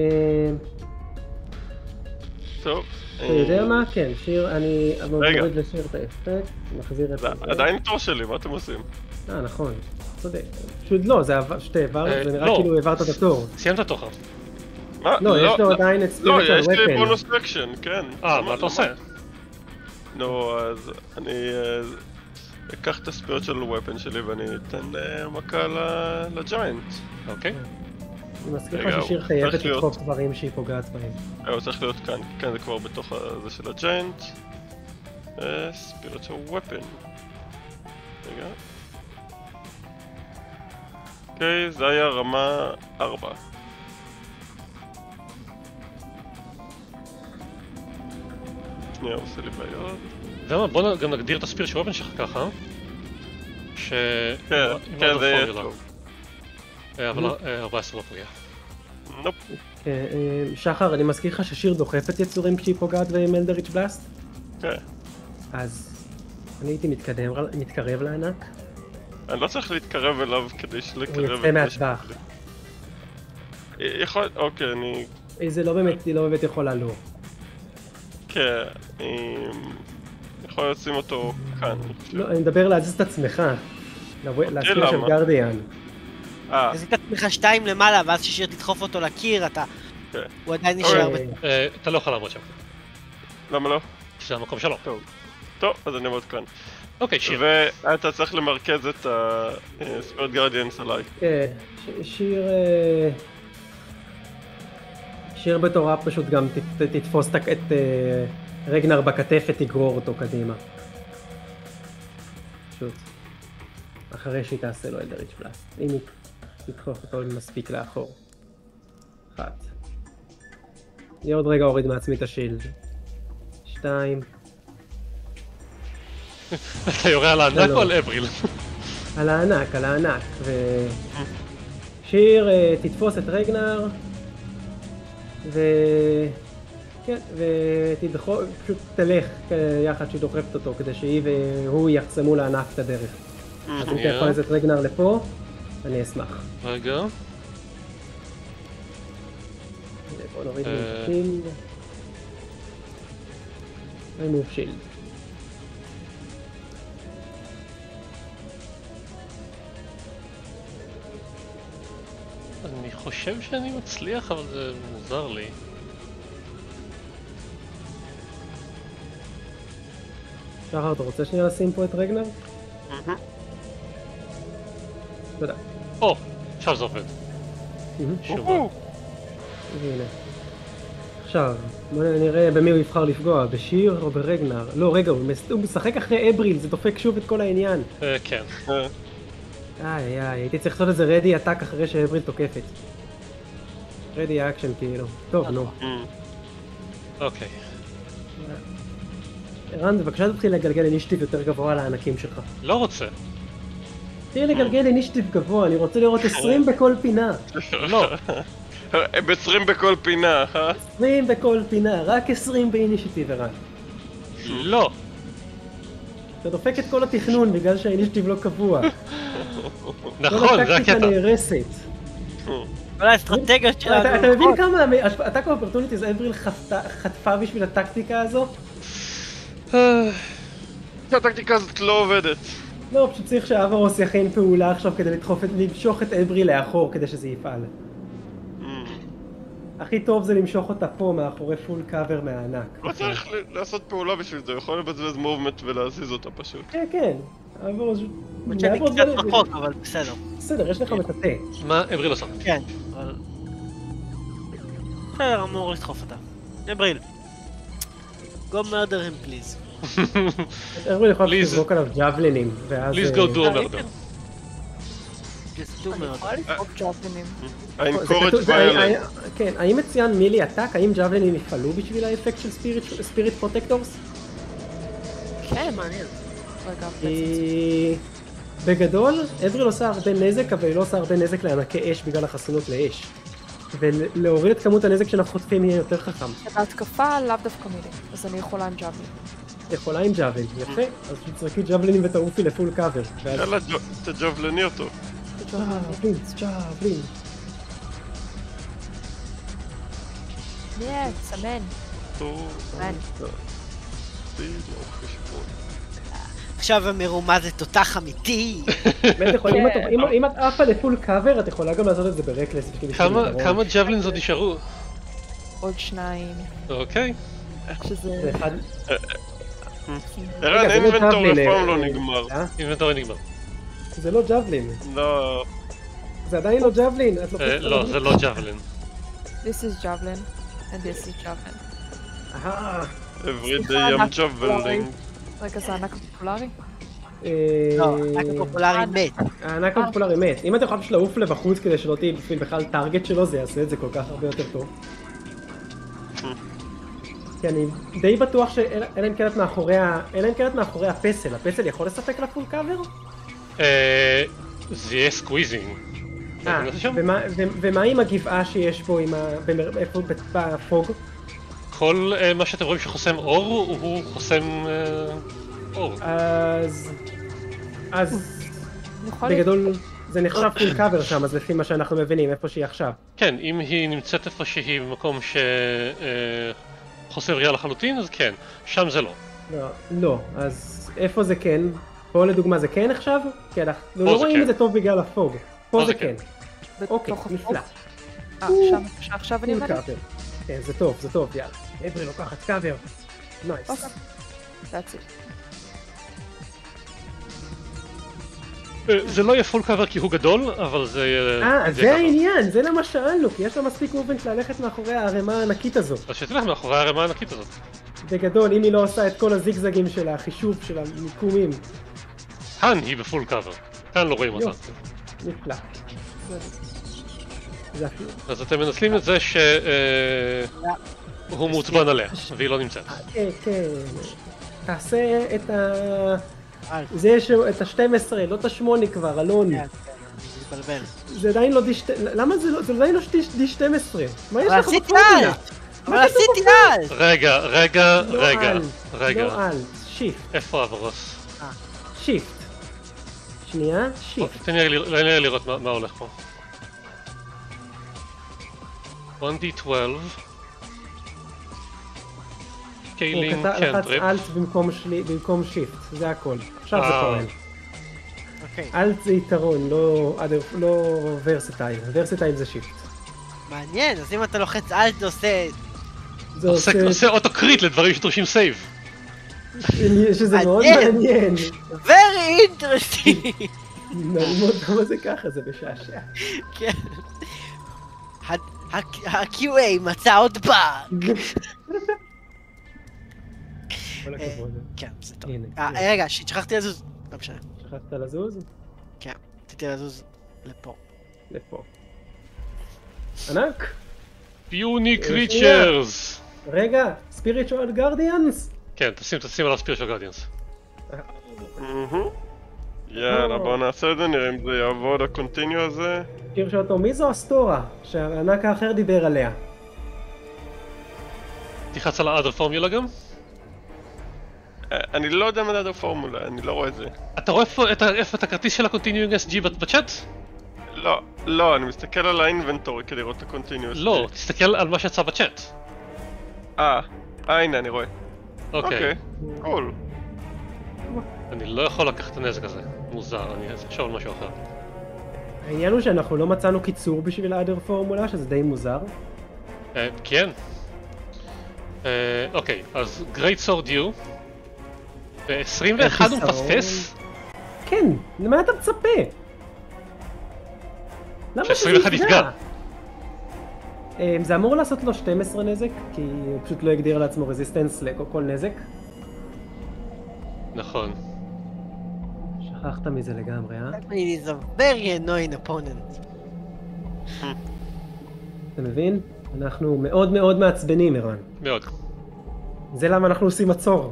Speaker 4: טוב.
Speaker 2: אתה יודע מה? כן, שיר, אני... מוריד לשיר את האפקט, מחזיר את זה.
Speaker 4: עדיין תור שלי, מה אתם עושים?
Speaker 2: אה, נכון, צודק. פשוט לא, זה שתי העברת, זה נראה כאילו העברת את התור.
Speaker 1: סיימת תוך.
Speaker 2: לא, יש לו עדיין את ספירט של
Speaker 4: ופן. לא, יש לי בונוס אקשן, כן.
Speaker 1: אה, מה אתה עושה?
Speaker 4: נו, אז אני אקח את הספירט של ופן שלי ואני אתן מכה לג'יינט.
Speaker 1: אוקיי.
Speaker 2: אני מזכיר לך ששיר חייבת לדחוף דברים שהיא פוגעת בהם.
Speaker 4: הוא צריך להיות כאן, כאן זה כבר בתוך הזה של הג'יינט. ספירט של ופן. רגע. אוקיי, זה היה רמה ארבע. שנייה, הוא עושה לי בעיות.
Speaker 1: זהו, בוא גם נגדיר את הספיר של ופן שלך ככה. ש...
Speaker 4: כן, כן, זה יהיה טוב.
Speaker 1: אבל ארבע עשרה לא פוגע.
Speaker 4: נופ.
Speaker 2: שחר, אני מזכיר לך ששיר דוחפת יצורים כשהיא פוגעת עם אלדריץ' בלאסט?
Speaker 4: כן.
Speaker 2: אז אני הייתי מתקרב לענק.
Speaker 4: אני לא צריך להתקרב אליו כדי לקרב...
Speaker 2: הוא יצא מהטווח.
Speaker 4: יכול... אוקיי, אני...
Speaker 2: זה לא באמת, היא לא באמת יכולה לא.
Speaker 4: כן, יכול לשים אותו כאן.
Speaker 2: לא, אני מדבר להזיז את עצמך. להספיר של גרדיאן.
Speaker 3: תזיז את עצמך שתיים למעלה, ואז ששיר תדחוף אותו לקיר, אתה... הוא עדיין נשאר ב...
Speaker 1: אתה לא יכול לעמוד שם.
Speaker 4: למה לא?
Speaker 1: זה המקום שלו.
Speaker 4: טוב, אז אני עמוד כאן.
Speaker 1: אוקיי, שיר.
Speaker 4: ואתה צריך למרכז את הספירט גרדיאנס עליי.
Speaker 2: כן, שיר... שיר בתורה פשוט גם תתפוס את רגנר בכתף ותגרור אותו קדימה. פשוט. אחרי שהיא תעשה לו אלדריץ' בלאסט. אם היא תדחוף אותו מספיק לאחור. אחת. אני עוד רגע אוריד מעצמי את השילד. שתיים.
Speaker 1: אתה יורה על הענק או על אבריל?
Speaker 2: על הענק, על הענק. שיר תתפוס את רגנר. ו... כן, ותדחוף, פשוט תלך יחד שהיא דוחפת אותו כדי שהיא והוא יחצמו לענף את הדרך. אז אם אתה יכול לזאת רגנר לפה, אני אשמח.
Speaker 1: רגע.
Speaker 2: בוא נוריד מוב שילד. מוב שילד.
Speaker 1: אני חושב שאני מצליח, אבל זה מוזר לי.
Speaker 2: שחר, אתה רוצה שנייה לשים פה את רגנר? תודה.
Speaker 1: או, עכשיו זה עובד.
Speaker 2: שובה. והנה. עכשיו, בוא נראה במי הוא יבחר לפגוע, בשיר או ברגנר? לא, רגע, הוא משחק אחרי אבריל, זה דופק שוב את כל העניין.
Speaker 1: כן.
Speaker 2: איי איי, הייתי צריך לעשות את זה רדי עתק אחרי שאבריל תוקפת. רדי אקשן כאילו. טוב, נו.
Speaker 1: אוקיי.
Speaker 2: ערן, בבקשה תתחיל לגלגל אינישטיב יותר גבוה לענקים שלך.
Speaker 1: לא רוצה.
Speaker 2: תתחיל לגלגל אינישטיב גבוה, אני רוצה לראות עשרים בכל פינה.
Speaker 1: לא.
Speaker 4: עשרים בכל פינה, אה?
Speaker 2: עשרים בכל פינה, רק עשרים באינישטיב, ערן.
Speaker 1: לא.
Speaker 2: אתה דופק את כל התכנון בגלל שהאינישטיב לא קבוע.
Speaker 1: נכון, זה
Speaker 2: כל הטקטיקה
Speaker 1: הקטע.
Speaker 2: נהרסת.
Speaker 3: כל האסטרטגיות שלנו.
Speaker 2: אתה מבין כמה הטאק אופרטוניטיז אבריל חטפה בשביל הטקטיקה הזו?
Speaker 4: הטקטיקה הזאת לא עובדת.
Speaker 2: לא, פשוט צריך שהאברוס יכין פעולה עכשיו כדי למשוך את אבריל לאחור כדי שזה יפעל. הכי טוב זה למשוך אותה פה מאחורי פול קאבר מהענק.
Speaker 4: לא צריך לעשות פעולה בשביל זה, יכול לבזבז מובמנט ולהזיז אותה פשוט.
Speaker 2: כן, כן. האברוס...
Speaker 3: שאני קצת רחוק, אבל בסדר.
Speaker 2: בסדר, יש לך מטאטא.
Speaker 1: מה אבריל עושה?
Speaker 3: כן, אבל... בסדר, אמור לסחוף אותה. אבריל. Go murder him please.
Speaker 2: אבריל יכול לזרוק עליו ג'אבלינים, ואז...
Speaker 1: Please go do a murder.
Speaker 3: Just do
Speaker 5: אני
Speaker 3: murder.
Speaker 5: יכולה לזרוק ג'אבלינים.
Speaker 4: ה-encourage violence.
Speaker 2: כן, האם מצוין מילי עתק? האם ג'אבלינים יפעלו בשביל האפקט של ספיריט פרוטקטורס?
Speaker 5: כן, מעניין. רגע,
Speaker 2: בגדול, אבריל עושה הרבה נזק, אבל היא לא עושה הרבה נזק לענקי אש בגלל החסינות לאש. ולהוריד את כמות הנזק שאנחנו חוטפים יהיה יותר חכם.
Speaker 5: בהתקפה לאו דווקא מילי, אז אני יכולה עם ג'אבלין.
Speaker 2: יכולה עם ג'אבלין, יפה. אז תצרקי ג'אבלינים ותעופי לפול קאבר.
Speaker 4: יאללה, תג'בלני אותו.
Speaker 2: ג'אבלין, ג'אבלין.
Speaker 5: נה, סמן. סמן.
Speaker 3: עכשיו המרומז זה תותח אמיתי.
Speaker 2: אם את עפה לפול קאבר, את יכולה גם לעשות את זה ברקלס.
Speaker 1: כמה ג'אבלינס עוד נשארו?
Speaker 5: עוד שניים.
Speaker 1: אוקיי.
Speaker 5: שזה...
Speaker 4: ערן, אינבנטור אף פעם לא נגמר.
Speaker 1: אינבנטור נגמר.
Speaker 2: זה לא ג'אבלין.
Speaker 4: לא...
Speaker 2: זה עדיין לא ג'אבלין.
Speaker 1: לא, זה לא ג'אבלין.
Speaker 5: This is javelin, and this is javelin.
Speaker 4: every day I'm javeling.
Speaker 5: רגע, זה הענק הפופולרי?
Speaker 3: לא, הענק הפופולרי מת.
Speaker 2: הענק הפופולרי מת. אם אתה יכול פשוט לעוף לבחוץ כדי שלא תהיה בשביל בכלל טארגט שלו, זה יעשה את זה כל כך הרבה יותר טוב. כי אני די בטוח שאלה אם קלט מאחורי ה... אלה אם קלט מאחורי הפסל. הפסל יכול לספק לפול קאבר?
Speaker 1: זה יהיה סקוויזינג.
Speaker 2: ומה עם הגבעה שיש פה עם ה... איפה? בפוג?
Speaker 1: כל מה שאתם רואים שחוסם אור, הוא חוסם אור.
Speaker 2: אז... אז... בגדול זה נחשב פול קאבר שם, אז לפי מה שאנחנו מבינים, איפה שהיא עכשיו.
Speaker 1: כן, אם היא נמצאת איפה שהיא במקום שחוסם ראייה לחלוטין, אז כן. שם זה לא.
Speaker 2: לא, לא. אז איפה זה כן? פה לדוגמה זה כן עכשיו? כי אנחנו לא רואים את זה טוב בגלל הפוג. פה זה כן. אוקיי, נפלא.
Speaker 5: אה, עכשיו אני עומדת?
Speaker 2: כן, זה טוב, זה טוב, יאללה. אבריל לוקחת קאבר. נייס.
Speaker 5: אוקיי. That's it.
Speaker 1: זה לא יהיה פול קאבר כי הוא גדול, אבל זה יהיה...
Speaker 2: אה, זה העניין, זה למה שאלנו, כי יש לה מספיק מובנט ללכת מאחורי הערימה הענקית הזו.
Speaker 1: אז שתלך מאחורי הערימה הענקית הזאת.
Speaker 2: בגדול, אם היא לא עושה את כל הזיגזגים של החישוב של המיקומים.
Speaker 1: כאן היא בפול קאבר, כאן לא רואים אותה.
Speaker 2: נפלא.
Speaker 1: אז אתם מנצלים את זה שהוא מעוצבן עליה, והיא לא נמצאת.
Speaker 2: כן, כן. תעשה את ה... זה את ה-שתים עשרה, לא את ה-שמונה כבר, אלון. זה עדיין לא די... למה זה לא... זה עדיין לא די שתים עשרה? מה יש לך בפלטינה?
Speaker 3: אבל עשיתי על!
Speaker 1: רגע, רגע, רגע, רגע.
Speaker 2: לא על, שיפט.
Speaker 1: איפה אברוס?
Speaker 2: שיפט. שנייה, שיפט.
Speaker 1: תן לי לראות מה הולך פה. אחת די שתים עשרה. סקיילינג,
Speaker 2: קנטריפ. הוא לחץ אלט במקום שיפט, זה הכל. עכשיו זה פועל. אלט זה יתרון, לא ורסטייל. ורסטייל זה שיפט.
Speaker 3: מעניין, אז אם אתה לוחץ אלט זה עושה...
Speaker 1: זה עושה אוטו-קריט לדברים שדורשים סייב.
Speaker 2: שזה מאוד מעניין.
Speaker 3: Very interesting!
Speaker 2: נעלמות כמה זה ככה, זה בשעשע.
Speaker 3: כן. ה-קיו איי מצא עוד באג.
Speaker 2: כל הכבוד.
Speaker 3: כן, זה טוב.
Speaker 2: הנה,
Speaker 3: אה,
Speaker 2: הנה.
Speaker 3: רגע, שכחתי לזוז. לא משנה.
Speaker 2: שכחת לזוז?
Speaker 3: כן, רציתי לזוז לפה.
Speaker 2: לפה. ענק.
Speaker 1: Puny creatures!
Speaker 2: רגע, ספיריטואל גרדיאנס?
Speaker 1: כן, תשים, תשים על הספיריטואל גרדיאנס.
Speaker 4: יאללה, בוא נעשה את זה, נראה אם זה יעבוד, הקונטיניו הזה.
Speaker 2: שיר שאותו, מי זו אסטורה? שהענק האחר דיבר עליה.
Speaker 1: תלחץ על ה-other formula גם?
Speaker 4: אני לא יודע מה זה הפורמולה, אני לא רואה את זה.
Speaker 1: אתה רואה איפה את ה- איפה את הכרטיס של ה-continuing אס ג'י בצ'אט?
Speaker 4: לא, לא, אני מסתכל על האינבנטורי כדי לראות את הקונטיניו.
Speaker 1: לא, תסתכל על מה שיצא בצ'אט.
Speaker 4: אה, אה, הנה, אני רואה.
Speaker 1: אוקיי.
Speaker 4: אוקיי, קול.
Speaker 1: אני לא יכול לקחת את הנזק הזה. מוזר, אני אחשוב על משהו אחר.
Speaker 2: העניין הוא שאנחנו לא מצאנו קיצור בשביל האדר פורמולה, שזה די מוזר.
Speaker 1: אה, כן. אה, אוקיי, אז Great Sword U. ב-עשרים ואחת הוא מפספס?
Speaker 2: כן, למה אתה מצפה? למה שזה
Speaker 1: ש-עשרים ואחת יפגע?
Speaker 2: אה, זה אמור לעשות לו שתים עשרה נזק, כי הוא פשוט לא הגדיר לעצמו רזיסטנס לכל נזק.
Speaker 1: נכון.
Speaker 2: שכחת מזה לגמרי, אה?
Speaker 3: He is a very annoying opponent.
Speaker 2: אתה מבין? אנחנו מאוד מאוד מעצבנים, ערן.
Speaker 1: מאוד.
Speaker 2: זה למה אנחנו עושים מצור.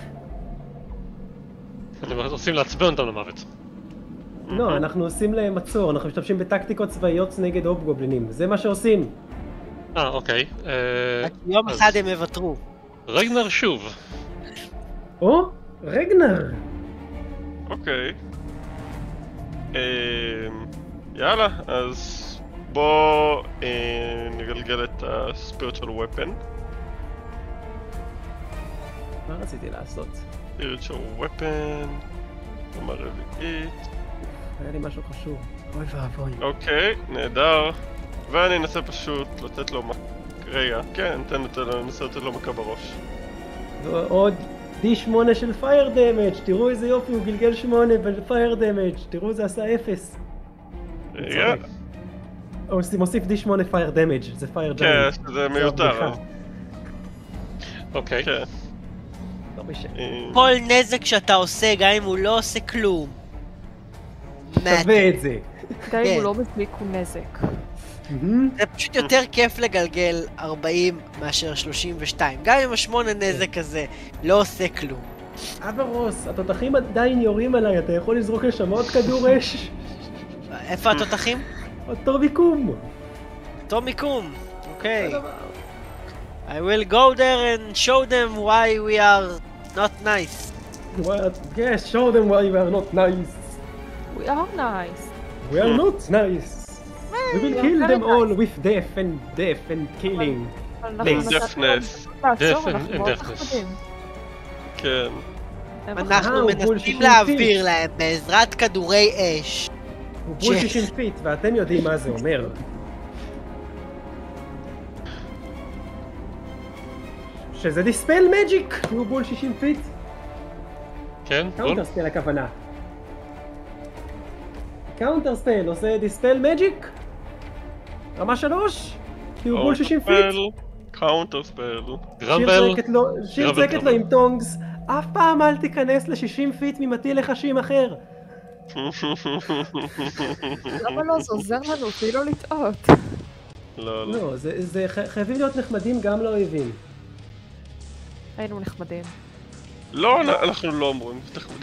Speaker 1: אתם רוצים לעצבן אותם למוות.
Speaker 2: לא, אנחנו עושים להם מצור, אנחנו משתמשים בטקטיקות צבאיות נגד הובגובלינים. זה מה שעושים.
Speaker 1: אה, אוקיי. אה,
Speaker 3: יום
Speaker 1: אז
Speaker 3: אחד הם יוותרו.
Speaker 1: רגנר שוב.
Speaker 2: או, רגנר!
Speaker 4: אוקיי. אמ, יאללה, אז בוא אה, נגלגל את ה-spiritual weapon.
Speaker 2: מה רציתי לעשות?
Speaker 4: spiritual weapon, קומה רביעית.
Speaker 2: היה לי משהו חשוב. אוי ואבוי.
Speaker 4: אוקיי, נהדר. ואני אנסה פשוט לתת לו מכה. רגע, כן, תן לתת לו, ננסה לתת לו מכה בראש.
Speaker 2: ועוד די שמונה של פייר דמג', תראו איזה יופי, הוא גלגל שמונה בפייר דמג', תראו זה עשה אפס.
Speaker 4: רגע.
Speaker 2: הוא מוסיף די שמונה פייר דמג', זה פייר
Speaker 4: כן,
Speaker 2: דמג'.
Speaker 4: זה מיותר.
Speaker 1: אוקיי.
Speaker 4: כן.
Speaker 2: לא משנה.
Speaker 4: אה,
Speaker 3: כל נזק שאתה עושה, גם אם הוא לא עושה כלום.
Speaker 2: שווה את זה.
Speaker 5: גם אם
Speaker 3: כן.
Speaker 5: הוא לא מזיק הוא נזק.
Speaker 3: זה פשוט יותר כיף לגלגל ארבעים מאשר שלושים ושתיים. גם אם השמונה נזק הזה לא עושה כלום.
Speaker 2: אברוס, התותחים עדיין יורים עליי, אתה יכול לזרוק לשם עוד כדור אש?
Speaker 3: איפה התותחים?
Speaker 2: אותו מיקום.
Speaker 3: אותו מיקום. אוקיי. I will go there and show them why we are not nice.
Speaker 2: What? Yes, show them why we are not nice.
Speaker 5: We are nice.
Speaker 2: We are not nice. We will
Speaker 5: we are
Speaker 2: kill
Speaker 5: very
Speaker 2: them all
Speaker 5: nice.
Speaker 2: with death and death and killing.
Speaker 5: אבל אנחנו
Speaker 2: Please.
Speaker 5: נתנו
Speaker 4: Deafness.
Speaker 5: להם לעצור,
Speaker 1: Deaf and-
Speaker 5: אנחנו
Speaker 1: and
Speaker 5: מאוד
Speaker 1: deafness.
Speaker 5: נחמדים.
Speaker 4: כן.
Speaker 5: הם
Speaker 3: אנחנו
Speaker 2: הוא בול
Speaker 3: מנסים
Speaker 2: שישים
Speaker 3: להעביר
Speaker 2: פיט.
Speaker 3: להם בעזרת כדורי אש.
Speaker 2: הוא בול שישים פיט, ואתם יודעים מה זה אומר. שזה דיספל מג'יק! הוא בול שישים פיט.
Speaker 1: כן, בול.
Speaker 2: קאונטר ספל הכוונה. קאונטר ספל עושה דיספל מג'יק? רמה שלוש? כי הוא בול שישים פיט.
Speaker 4: קאונטר ספל.
Speaker 2: שיר
Speaker 1: גרמבל.
Speaker 2: צועקת לו, שיר
Speaker 1: גרמבל,
Speaker 2: צועקת לו
Speaker 1: גרמבל.
Speaker 2: עם טונגס, אף פעם אל תיכנס ל-שישים פיט ממטיל לחשים אחר.
Speaker 5: למה לא? זה עוזר לנו, תהי לא לטעות.
Speaker 4: לא, לא.
Speaker 2: לא, זה, זה ח- חייבים להיות נחמדים גם לאויבים.
Speaker 5: היינו נחמדים.
Speaker 4: לא, אנחנו לא אומרים.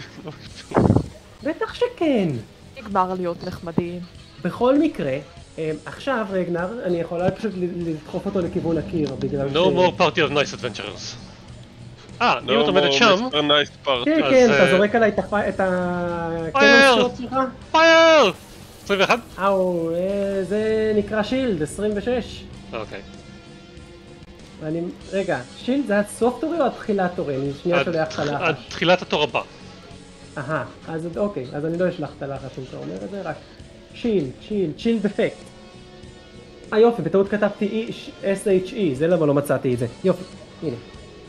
Speaker 2: בטח שכן.
Speaker 5: נגמר להיות נחמדים.
Speaker 2: בכל מקרה, אה, עכשיו רגנר, אני יכולה פשוט ל- לדחוף אותו לכיוון הקיר, בגלל
Speaker 1: No more party of nice adventurers. אה, אם
Speaker 4: לא,
Speaker 1: את עומדת שם,
Speaker 4: מיסטר נייס פארטי.
Speaker 2: כן,
Speaker 1: אז,
Speaker 2: כן,
Speaker 1: אה,
Speaker 2: אתה זורק עליי את הפ- את הקנון
Speaker 1: פייר!
Speaker 2: שוט שלך?
Speaker 1: פייר! עשרים ואחת?
Speaker 2: אאו, אה, זה נקרא שילד, עשרים ושש.
Speaker 1: אוקיי.
Speaker 2: אני, רגע, שילד זה הסוף תורי או התחילת תורי? אני שנייה
Speaker 1: עד-
Speaker 2: שולח את
Speaker 1: עד
Speaker 2: הלחש.
Speaker 1: תחילת התור הבא.
Speaker 2: אהה, אז אוקיי, אז אני לא אשלח את הלחש אם אתה אומר את זה, רק שילד, שילד, שילד אפקט. אה יופי, בטעות כתבתי אס אייץ' אי, זה למה לא מצאתי את זה. יופי, הנה.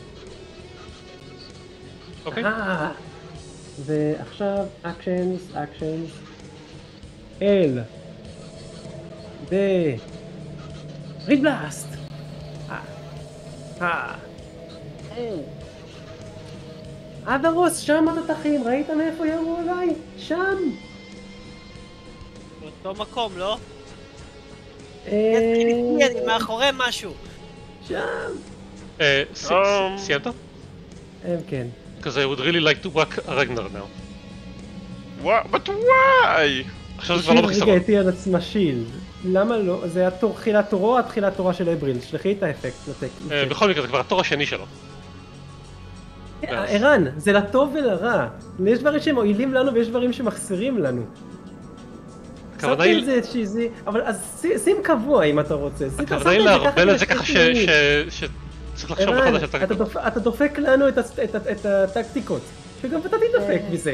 Speaker 1: אוקיי.
Speaker 2: אה, ועכשיו actions, actions, אל, ב, ריבלאסט! אה. אה. עד הראש, שם התותחים, ראית מאיפה ירו עליי? שם!
Speaker 3: באותו מקום, לא?
Speaker 2: אה...
Speaker 3: אני מאחורי משהו.
Speaker 2: שם!
Speaker 1: אה, סיימת?
Speaker 2: כן.
Speaker 1: Because I would really like to whack a Ragnar now.
Speaker 4: What? But why?
Speaker 1: עכשיו זה כבר לא
Speaker 2: שיר
Speaker 1: בחיסרון.
Speaker 2: רגע הטיל על עצמה שילד. למה לא? זה היה תחילת תורו או תחילת תורה של אבריל? שלחי את האפקט לטק.
Speaker 1: בכל מקרה זה כבר התור השני שלו.
Speaker 2: ערן, זה לטוב ולרע. יש דברים שהם מועילים לנו ויש דברים שמחסירים לנו.
Speaker 1: הכוונה היא...
Speaker 2: אבל אז שים קבוע אם אתה רוצה.
Speaker 1: הכוונה היא להרבל את זה ככה שצריך לחשוב מחדש על טקטיקות.
Speaker 2: אתה דופק לנו את הטקטיקות. שגם אתה תדפק בזה.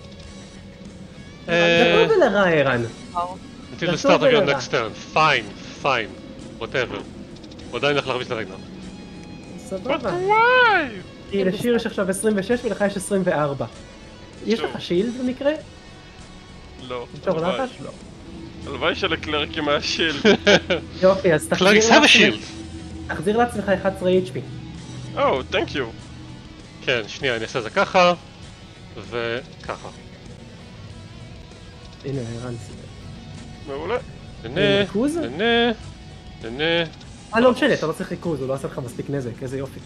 Speaker 2: לטוב ולרע, ערן.
Speaker 1: Until the start of your next turn. Fine, fine. Whatever. הוא עדיין הולך להרביץ לרגנר.
Speaker 2: סבבה.
Speaker 4: וואי!
Speaker 2: כי לשיר יש עכשיו עשרים ושש ולך יש עשרים וארבע. יש לך שילד במקרה?
Speaker 4: לא.
Speaker 2: בתור לחש? לא.
Speaker 4: הלוואי שלקלרקים היה שילד.
Speaker 2: יופי, אז תחזיר
Speaker 1: Clerics have a shield.
Speaker 2: תחזיר לעצמך אחת עשרה אייץ' פי.
Speaker 4: או, תנק יו.
Speaker 1: כן, שנייה, אני אעשה את זה ככה. וככה.
Speaker 2: הנה, ערן סידר.
Speaker 4: מעולה.
Speaker 1: ננה,
Speaker 2: ריכוז?
Speaker 1: ננה, ננה.
Speaker 2: אה, לא משנה, אתה לא צריך ריכוז, הוא לא עשה לך מספיק נזק, איזה יופי.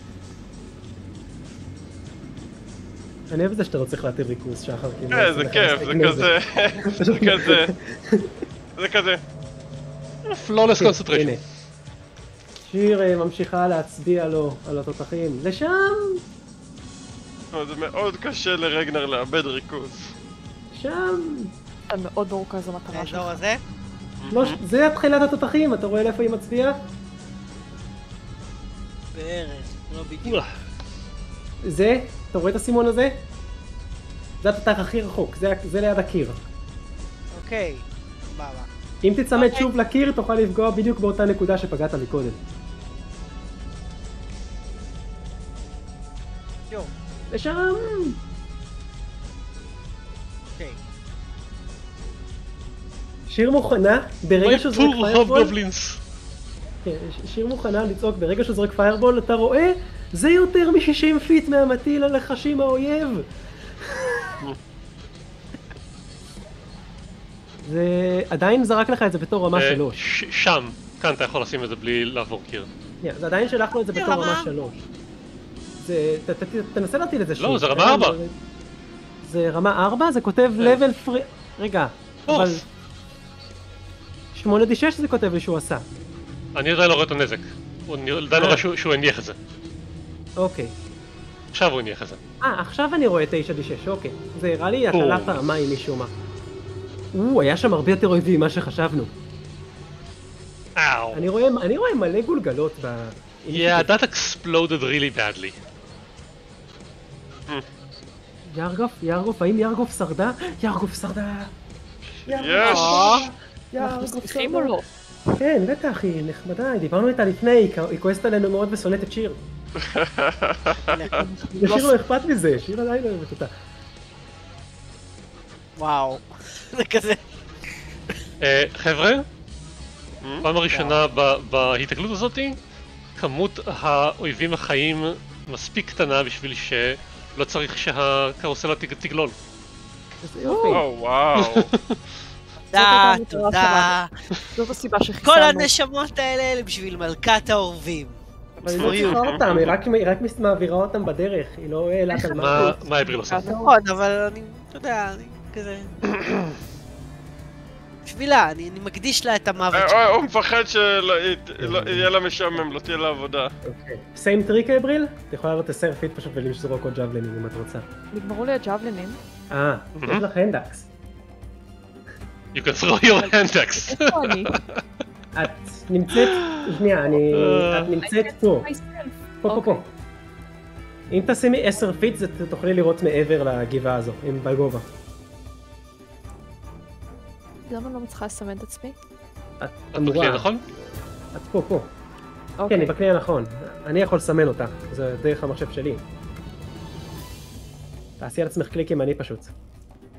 Speaker 2: אני אוהב את זה שאתה לא צריך להטיל ריכוז, שחר, כאילו...
Speaker 4: כן, זה כיף, זה כזה... זה כזה... זה כזה...
Speaker 1: Flawless concentration.
Speaker 2: הנה. שיר ממשיכה להצביע לו על התותחים. לשם!
Speaker 4: זה מאוד קשה לרגנר לאבד ריכוז.
Speaker 2: שם!
Speaker 5: אתה מאוד מרוכז המטרה שלך.
Speaker 3: האזור הזה?
Speaker 2: זה התחילת התותחים, אתה רואה לאיפה היא מצביעה?
Speaker 3: בערך, לא בדיוק.
Speaker 2: זה, אתה רואה את הסימון הזה? זה התותח הכי רחוק, זה ליד הקיר.
Speaker 3: אוקיי, סבבה.
Speaker 2: אם תצמד שוב לקיר, תוכל לפגוע בדיוק באותה נקודה שפגעת מקודם.
Speaker 3: יו.
Speaker 2: לשם!
Speaker 3: אוקיי.
Speaker 2: שיר מוכנה, ברגע שהוא זורק פיירבול... כן, שיר מוכנה לצעוק, ברגע שהוא זורק פיירבול, אתה רואה? זה יותר מ-שישים פיט מהמטיל הלחשים האויב! זה עדיין זרק לך את זה בתור רמה שלוש.
Speaker 1: שם, כאן אתה יכול לשים את זה בלי לעבור קיר.
Speaker 2: זה עדיין שלח לו את זה בתור רמה שלוש. תנסה להטיל את זה שוב.
Speaker 1: לא, זה רמה ארבע.
Speaker 2: זה רמה ארבע? זה כותב level free... רגע, אבל... שמונה די שש זה כותב לי שהוא עשה.
Speaker 1: אני עדיין לא רואה את הנזק. אני עדיין לא רואה שהוא הניח את זה.
Speaker 2: אוקיי.
Speaker 1: עכשיו הוא הניח את זה.
Speaker 2: אה, עכשיו אני רואה תשע די שש, אוקיי. זה הראה לי הטלה פעמיים משום מה. או, היה שם הרבה יותר אויבים ממה שחשבנו.
Speaker 1: אאו.
Speaker 2: אני רואה, אני רואה מלא גולגלות ב...
Speaker 1: Yeah, that exploded really badly.
Speaker 2: ירגוף, ירגוף, האם ירגוף שרדה? ירגוף שרדה!
Speaker 4: יש!
Speaker 5: אנחנו סליחים או לא?
Speaker 2: כן, בטח, היא נחמדה, דיברנו איתה לפני, היא כועסת עלינו מאוד ושונאת את שיר. לשיר לא אכפת מזה, שיר עדיין לא אוהבת אותה.
Speaker 3: וואו, זה כזה.
Speaker 1: חבר'ה, פעם הראשונה בהתקלות הזאתי, כמות האויבים החיים מספיק קטנה בשביל שלא צריך שהקרוסלה תגלול.
Speaker 4: וואו, וואו.
Speaker 3: תודה, תודה.
Speaker 5: זאת הסיבה שחיסלנו.
Speaker 3: כל הנשמות האלה אלה בשביל מלכת האורבים.
Speaker 2: אבל היא לא צריכה אותם, היא רק מעבירה אותם בדרך, היא לא העלת על מה.
Speaker 1: מה אבריל עושה?
Speaker 3: נכון, אבל אני, אתה יודע, אני כזה... בשבילה, אני מקדיש לה את המוות שלה.
Speaker 4: הוא מפחד שיהיה לה משעמם, לא תהיה לה עבודה.
Speaker 2: סיים טריק אבריל? אתה יכולה לראות עשר פיט פשוט ולזרוק עוד ג'אבלינים אם את רוצה.
Speaker 5: נגמרו לי הג'אבלינים.
Speaker 2: אה, יש לך הנדקס.
Speaker 1: You can throw your handax.
Speaker 5: איפה אני?
Speaker 2: את נמצאת, שנייה, אני... את נמצאת פה. פה, פה, פה. אם תשימי עשר פיט, תוכלי לראות מעבר לגבעה הזו, אם בגובה.
Speaker 5: למה לא מצליחה לסמן את עצמי?
Speaker 2: את
Speaker 1: אמורה. את בכלי הנכון?
Speaker 2: את פה, פה. כן, היא בכלי הנכון. אני יכול לסמן אותה, זה דרך המחשב שלי. תעשי על עצמך קליק ימני פשוט.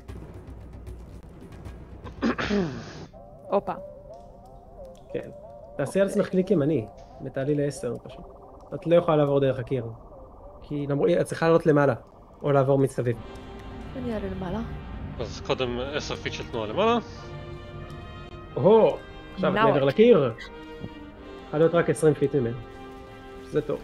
Speaker 5: הופה.
Speaker 2: כן. תעשי על עצמך קליק ימני, ותעלי לעשר פשוט. את לא יכולה לעבור דרך הקיר. כי את צריכה לעלות למעלה, או לעבור מסביב.
Speaker 5: אני אעלה למעלה.
Speaker 1: אז קודם עשר פיט של תנועה למעלה.
Speaker 2: או, עכשיו את מעבר לקיר. יכול להיות רק עשרים פיט ממנו. שזה טוב.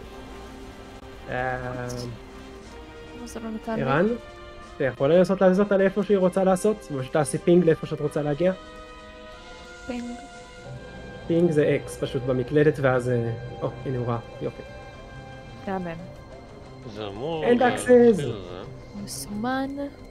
Speaker 2: ערן, אתה יכול לנסות לעשות אותה לאיפה שהיא רוצה לעשות? פשוט תעשי פינג לאיפה שאת רוצה להגיע.
Speaker 5: פינג.
Speaker 2: פינג זה אקס פשוט במקלדת ואז... או, הנה הוא ראה, יופי.
Speaker 5: יאמן.
Speaker 1: זה אמור...
Speaker 2: אין אקסס!
Speaker 5: מסומן.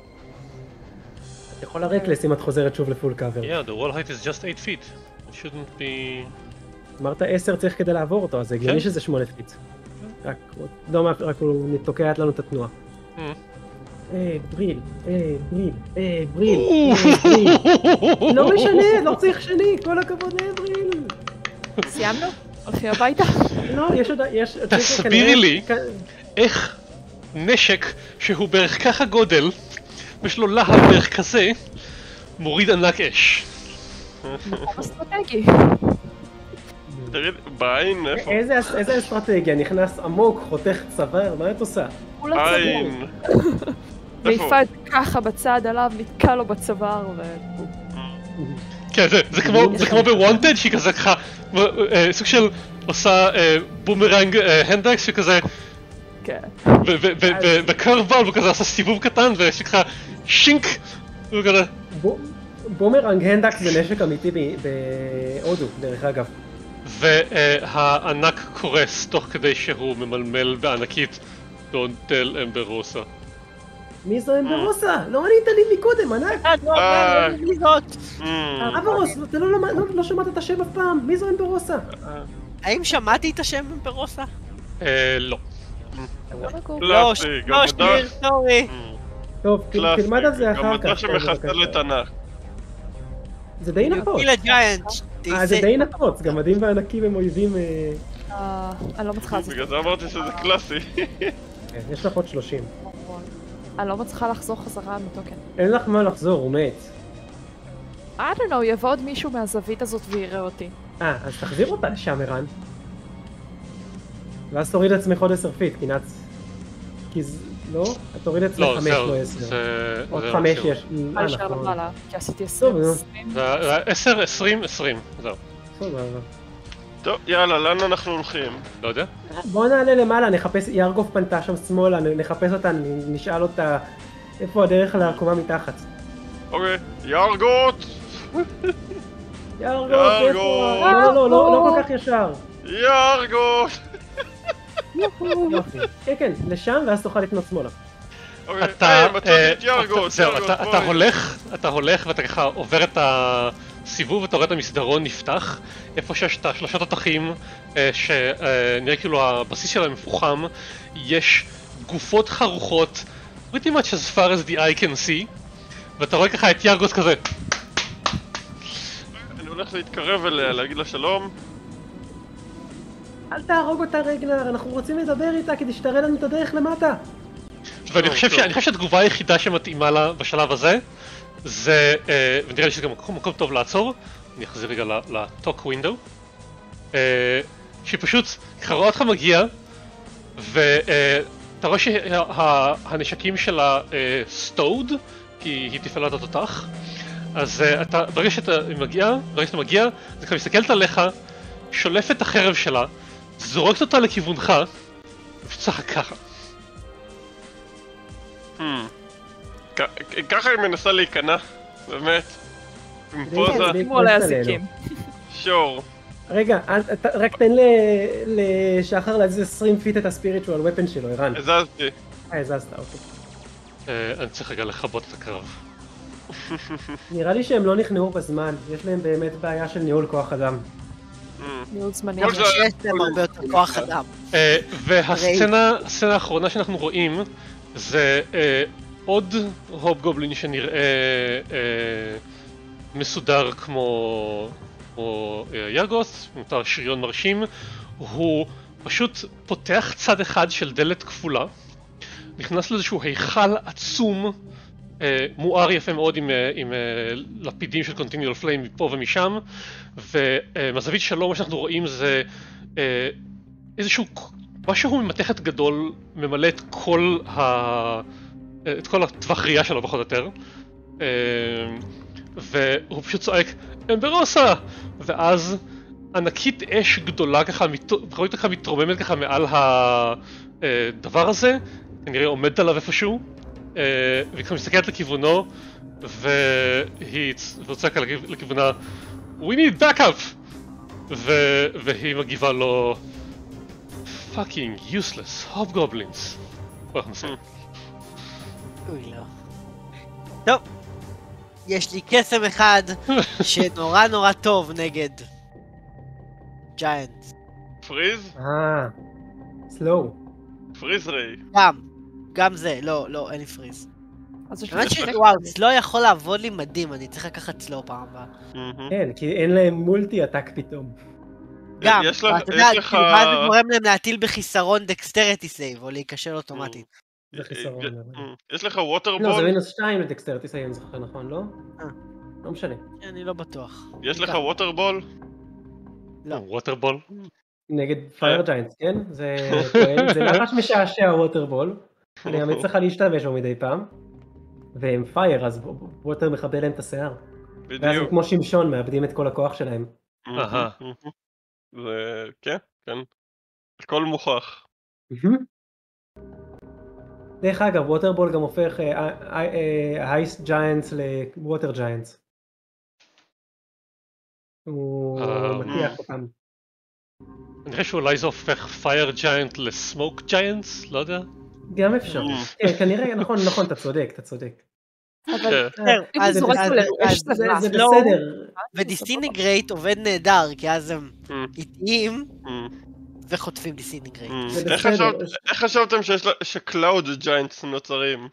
Speaker 2: את יכולה רקלס אם את חוזרת שוב לפול קאבר.
Speaker 1: Yeah, the wall height is just eight feet. It shouldn't be...
Speaker 2: אמרת עשר צריך כדי לעבור אותו, אז זה הגיוני שזה שמונה פיט. רק, רק הוא תוקעת לנו את התנועה. אה, בריל, אה, בריל, אה, בריל, אה, בריל. לא משנה, לא צריך שני, כל הכבוד, אה, בריל.
Speaker 5: סיימנו? הולכים הביתה?
Speaker 2: לא, יש עוד...
Speaker 1: תסבירי לי איך נשק שהוא בערך ככה גודל, ויש לו להב בערך כזה, מוריד ענק אש.
Speaker 5: אסטרטגי.
Speaker 4: תראי, בעין, איפה?
Speaker 2: איזה אסטרטגיה? נכנס עמוק, חותך צוואר, מה את עושה?
Speaker 4: בעין.
Speaker 5: מעיפה את ככה בצד עליו, נתקע לו בצוואר ו...
Speaker 1: כן, זה כמו בוונטד שהיא כזה ככה, סוג של עושה בומרנג הנדקס שכזה...
Speaker 5: כן.
Speaker 1: בקרבול הוא כזה עושה סיבוב קטן ויש ככה שינק וכזה...
Speaker 2: בומרנג הנדקס זה נשק אמיתי בהודו, דרך אגב.
Speaker 1: והענק קורס תוך כדי שהוא ממלמל בענקית Don't tell אמברוסה.
Speaker 2: מי זו אמברוסה? לא ענית לי מקודם, ענק!
Speaker 3: מי זאת?
Speaker 2: אמברוס, אתה לא שמעת את השם אף פעם, מי זו אמברוסה?
Speaker 3: האם שמעתי את השם אמברוסה?
Speaker 1: אה, לא.
Speaker 3: לא, לא, שניר, סורי.
Speaker 2: טוב, תלמד על זה אחר כך.
Speaker 4: גם אתה שמחסל את ענק.
Speaker 2: זה די נפוץ. אה, זה די נפוץ, גמדים וענקים הם אויבים...
Speaker 5: אני לא מצליחה לעשות.
Speaker 4: בגלל זה אמרתי שזה קלאסי.
Speaker 2: יש לך עוד שלושים.
Speaker 5: אני לא מצליחה לחזור חזרה מטוקן.
Speaker 2: אין לך מה לחזור, הוא מת.
Speaker 5: I don't know, יבוא עוד מישהו מהזווית הזאת ויראה אותי.
Speaker 2: אה, אז תחזיר אותה לשם, ערן. ואז תוריד לעצמך עוד עשר פיט, כי נץ... כי זה... לא? את תוריד לעצמך חמש, לא עשר. עוד חמש יש.
Speaker 5: אה, נשאר למעלה, כי עשיתי עשרים.
Speaker 1: עשר, עשרים, עשרים, זהו.
Speaker 4: טוב, יאללה, לאן אנחנו הולכים?
Speaker 1: לא יודע.
Speaker 2: בוא נעלה למעלה, נחפש, ירגוף פנתה שם שמאלה, נחפש אותה, נשאל אותה איפה הדרך לעקומה מתחת.
Speaker 4: אוקיי, ירגות!
Speaker 2: ירגות, איפה? לא, לא, לא כל כך ישר.
Speaker 4: ירגות!
Speaker 2: כן, כן, לשם ואז תוכל לפנות שמאלה.
Speaker 1: אתה הולך, אתה הולך ואתה ככה עובר את הסיבוב ואתה רואה את המסדרון נפתח איפה שיש את השלושה תותחים שנראה כאילו הבסיס שלהם מפוחם, יש גופות חרוכות pretty much as far as the eye can see ואתה רואה ככה את ירגוס כזה.
Speaker 4: אני הולך להתקרב אליה, להגיד לה שלום.
Speaker 2: אל תהרוג אותה רגלר, אנחנו רוצים לדבר איתה כדי שתראה לנו את הדרך למטה.
Speaker 1: ואני חושב שהתגובה היחידה שמתאימה לה בשלב הזה זה, ונראה לי שזה גם מקום טוב לעצור, אני אחזיר רגע לטוק ווינדו, שהיא פשוט רואה אותך מגיע ואתה רואה שהנשקים שלה סטוד, כי היא תפעלה את התותח, אז ברגע שאתה מגיע, ברגע שאתה מגיע, אז ככה מסתכלת עליך, שולפת את החרב שלה, זורקת אותה לכיוונך, ופצחה ככה.
Speaker 4: ככה היא מנסה להיכנע, באמת. עם פוזה.
Speaker 5: כמו להזיקים.
Speaker 4: שור.
Speaker 2: רגע, רק תן לשחר להזיז עשרים פיט את הספיריטואל ופן שלו, ערן.
Speaker 4: הזזתי.
Speaker 2: אה, הזזת, אוקיי.
Speaker 1: אני צריך רגע לכבות את הקרב.
Speaker 2: נראה לי שהם לא נכנעו בזמן, יש להם באמת בעיה של ניהול כוח אדם.
Speaker 5: ניהול זמני.
Speaker 3: יש להם הרבה יותר כוח אדם.
Speaker 1: והסצנה האחרונה שאנחנו רואים זה עוד הוב גובלין שנראה מסודר כמו ירגוס, מותר שריון מרשים. הוא פשוט פותח צד אחד של דלת כפולה, נכנס לאיזשהו היכל עצום מואר יפה מאוד עם, עם לפידים של Continual Flame מפה ומשם, ומזווית שלום מה שאנחנו רואים זה איזשהו, משהו ממתכת גדול ממלא את כל, ה... את כל הטווח ראייה שלו פחות או יותר, והוא פשוט צועק אמברוסה! ואז ענקית אש גדולה ככה, רואים ככה מתרוממת ככה מעל הדבר הזה, כנראה עומדת עליו איפשהו, והיא ככה מסתכלת לכיוונו, והיא צועקת לכיוונה We need backup! והיא מגיבה לו fucking useless hobgoblins. בואו נסיים.
Speaker 3: אוי לא. טוב, יש לי קסם אחד שנורא נורא טוב נגד ג'יינט.
Speaker 4: פריז?
Speaker 2: אה, סלואו.
Speaker 4: פריז ריי.
Speaker 3: גם, גם זה, לא, לא, אין לי פריז.
Speaker 5: אז יש
Speaker 3: האמת
Speaker 5: לי
Speaker 3: ש... וואו, סלואו יכול לעבוד לי מדהים, אני צריך לקחת סלואו פעם הבאה.
Speaker 2: כן, כי אין להם מולטי עתק פתאום.
Speaker 3: גם,
Speaker 4: יש
Speaker 3: ואתה יודע, כאילו, ואז זה גורם להם להטיל בחיסרון דקסטריטי סייב, או להיקשר אוטומטית.
Speaker 2: זה חיסרון.
Speaker 4: יש לך ווטרבול?
Speaker 2: לא, זה מינוס שתיים לדקסטריטי סייב, אני זוכר נכון, לא?
Speaker 3: אה.
Speaker 2: לא משנה.
Speaker 3: אני לא בטוח.
Speaker 4: יש לך ווטרבול?
Speaker 3: לא.
Speaker 1: ווטרבול?
Speaker 2: נגד פייר ג'יינטס, כן? זה פועל, זה נחש משעשע ווטרבול. אני אמיץ לך להשתמש בו מדי פעם. והם פייר, אז ווטר מכבה להם את השיער. ואז הם כמו שמשון, מאבדים את כל הכוח שלהם.
Speaker 1: אהה.
Speaker 4: זה... כן, כן. הכל מוכח.
Speaker 2: דרך אגב, ווטרבול גם הופך הייסט ג'יינטס לווטר ג'יינטס. הוא מטיח אותם.
Speaker 1: אני חושב שאולי זה הופך פייר ג'יינט לסמוק ג'יינטס, לא יודע.
Speaker 2: גם אפשר. כן, כנראה, נכון, נכון, אתה צודק, אתה צודק.
Speaker 5: אבל
Speaker 3: אז
Speaker 5: זה
Speaker 3: בסדר. ודיסינגרייט עובד נהדר, כי אז הם איטיים וחוטפים דיסינגרייט.
Speaker 4: איך חשבתם שקלאוד ג'יינטס נוצרים?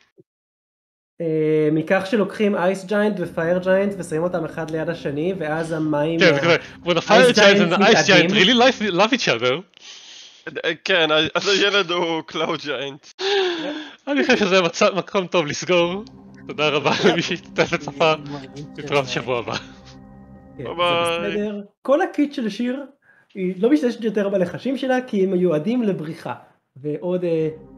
Speaker 2: מכך שלוקחים אייס ג'יינט ופייר ג'יינט ושמים אותם אחד ליד השני, ואז המים...
Speaker 1: כן, זה כזה, when the fire giant and the ice giant really love each other.
Speaker 4: כן, אז הילד הוא קלאוד ג'יינט.
Speaker 1: אני חושב שזה מקום טוב לסגור. תודה רבה למי שהשתתף וצפה. נתראה בשבוע הבא.
Speaker 2: ביי. כל הקיט של שיר היא לא משתמשת יותר בלחשים שלה כי הם מיועדים לבריחה. ועוד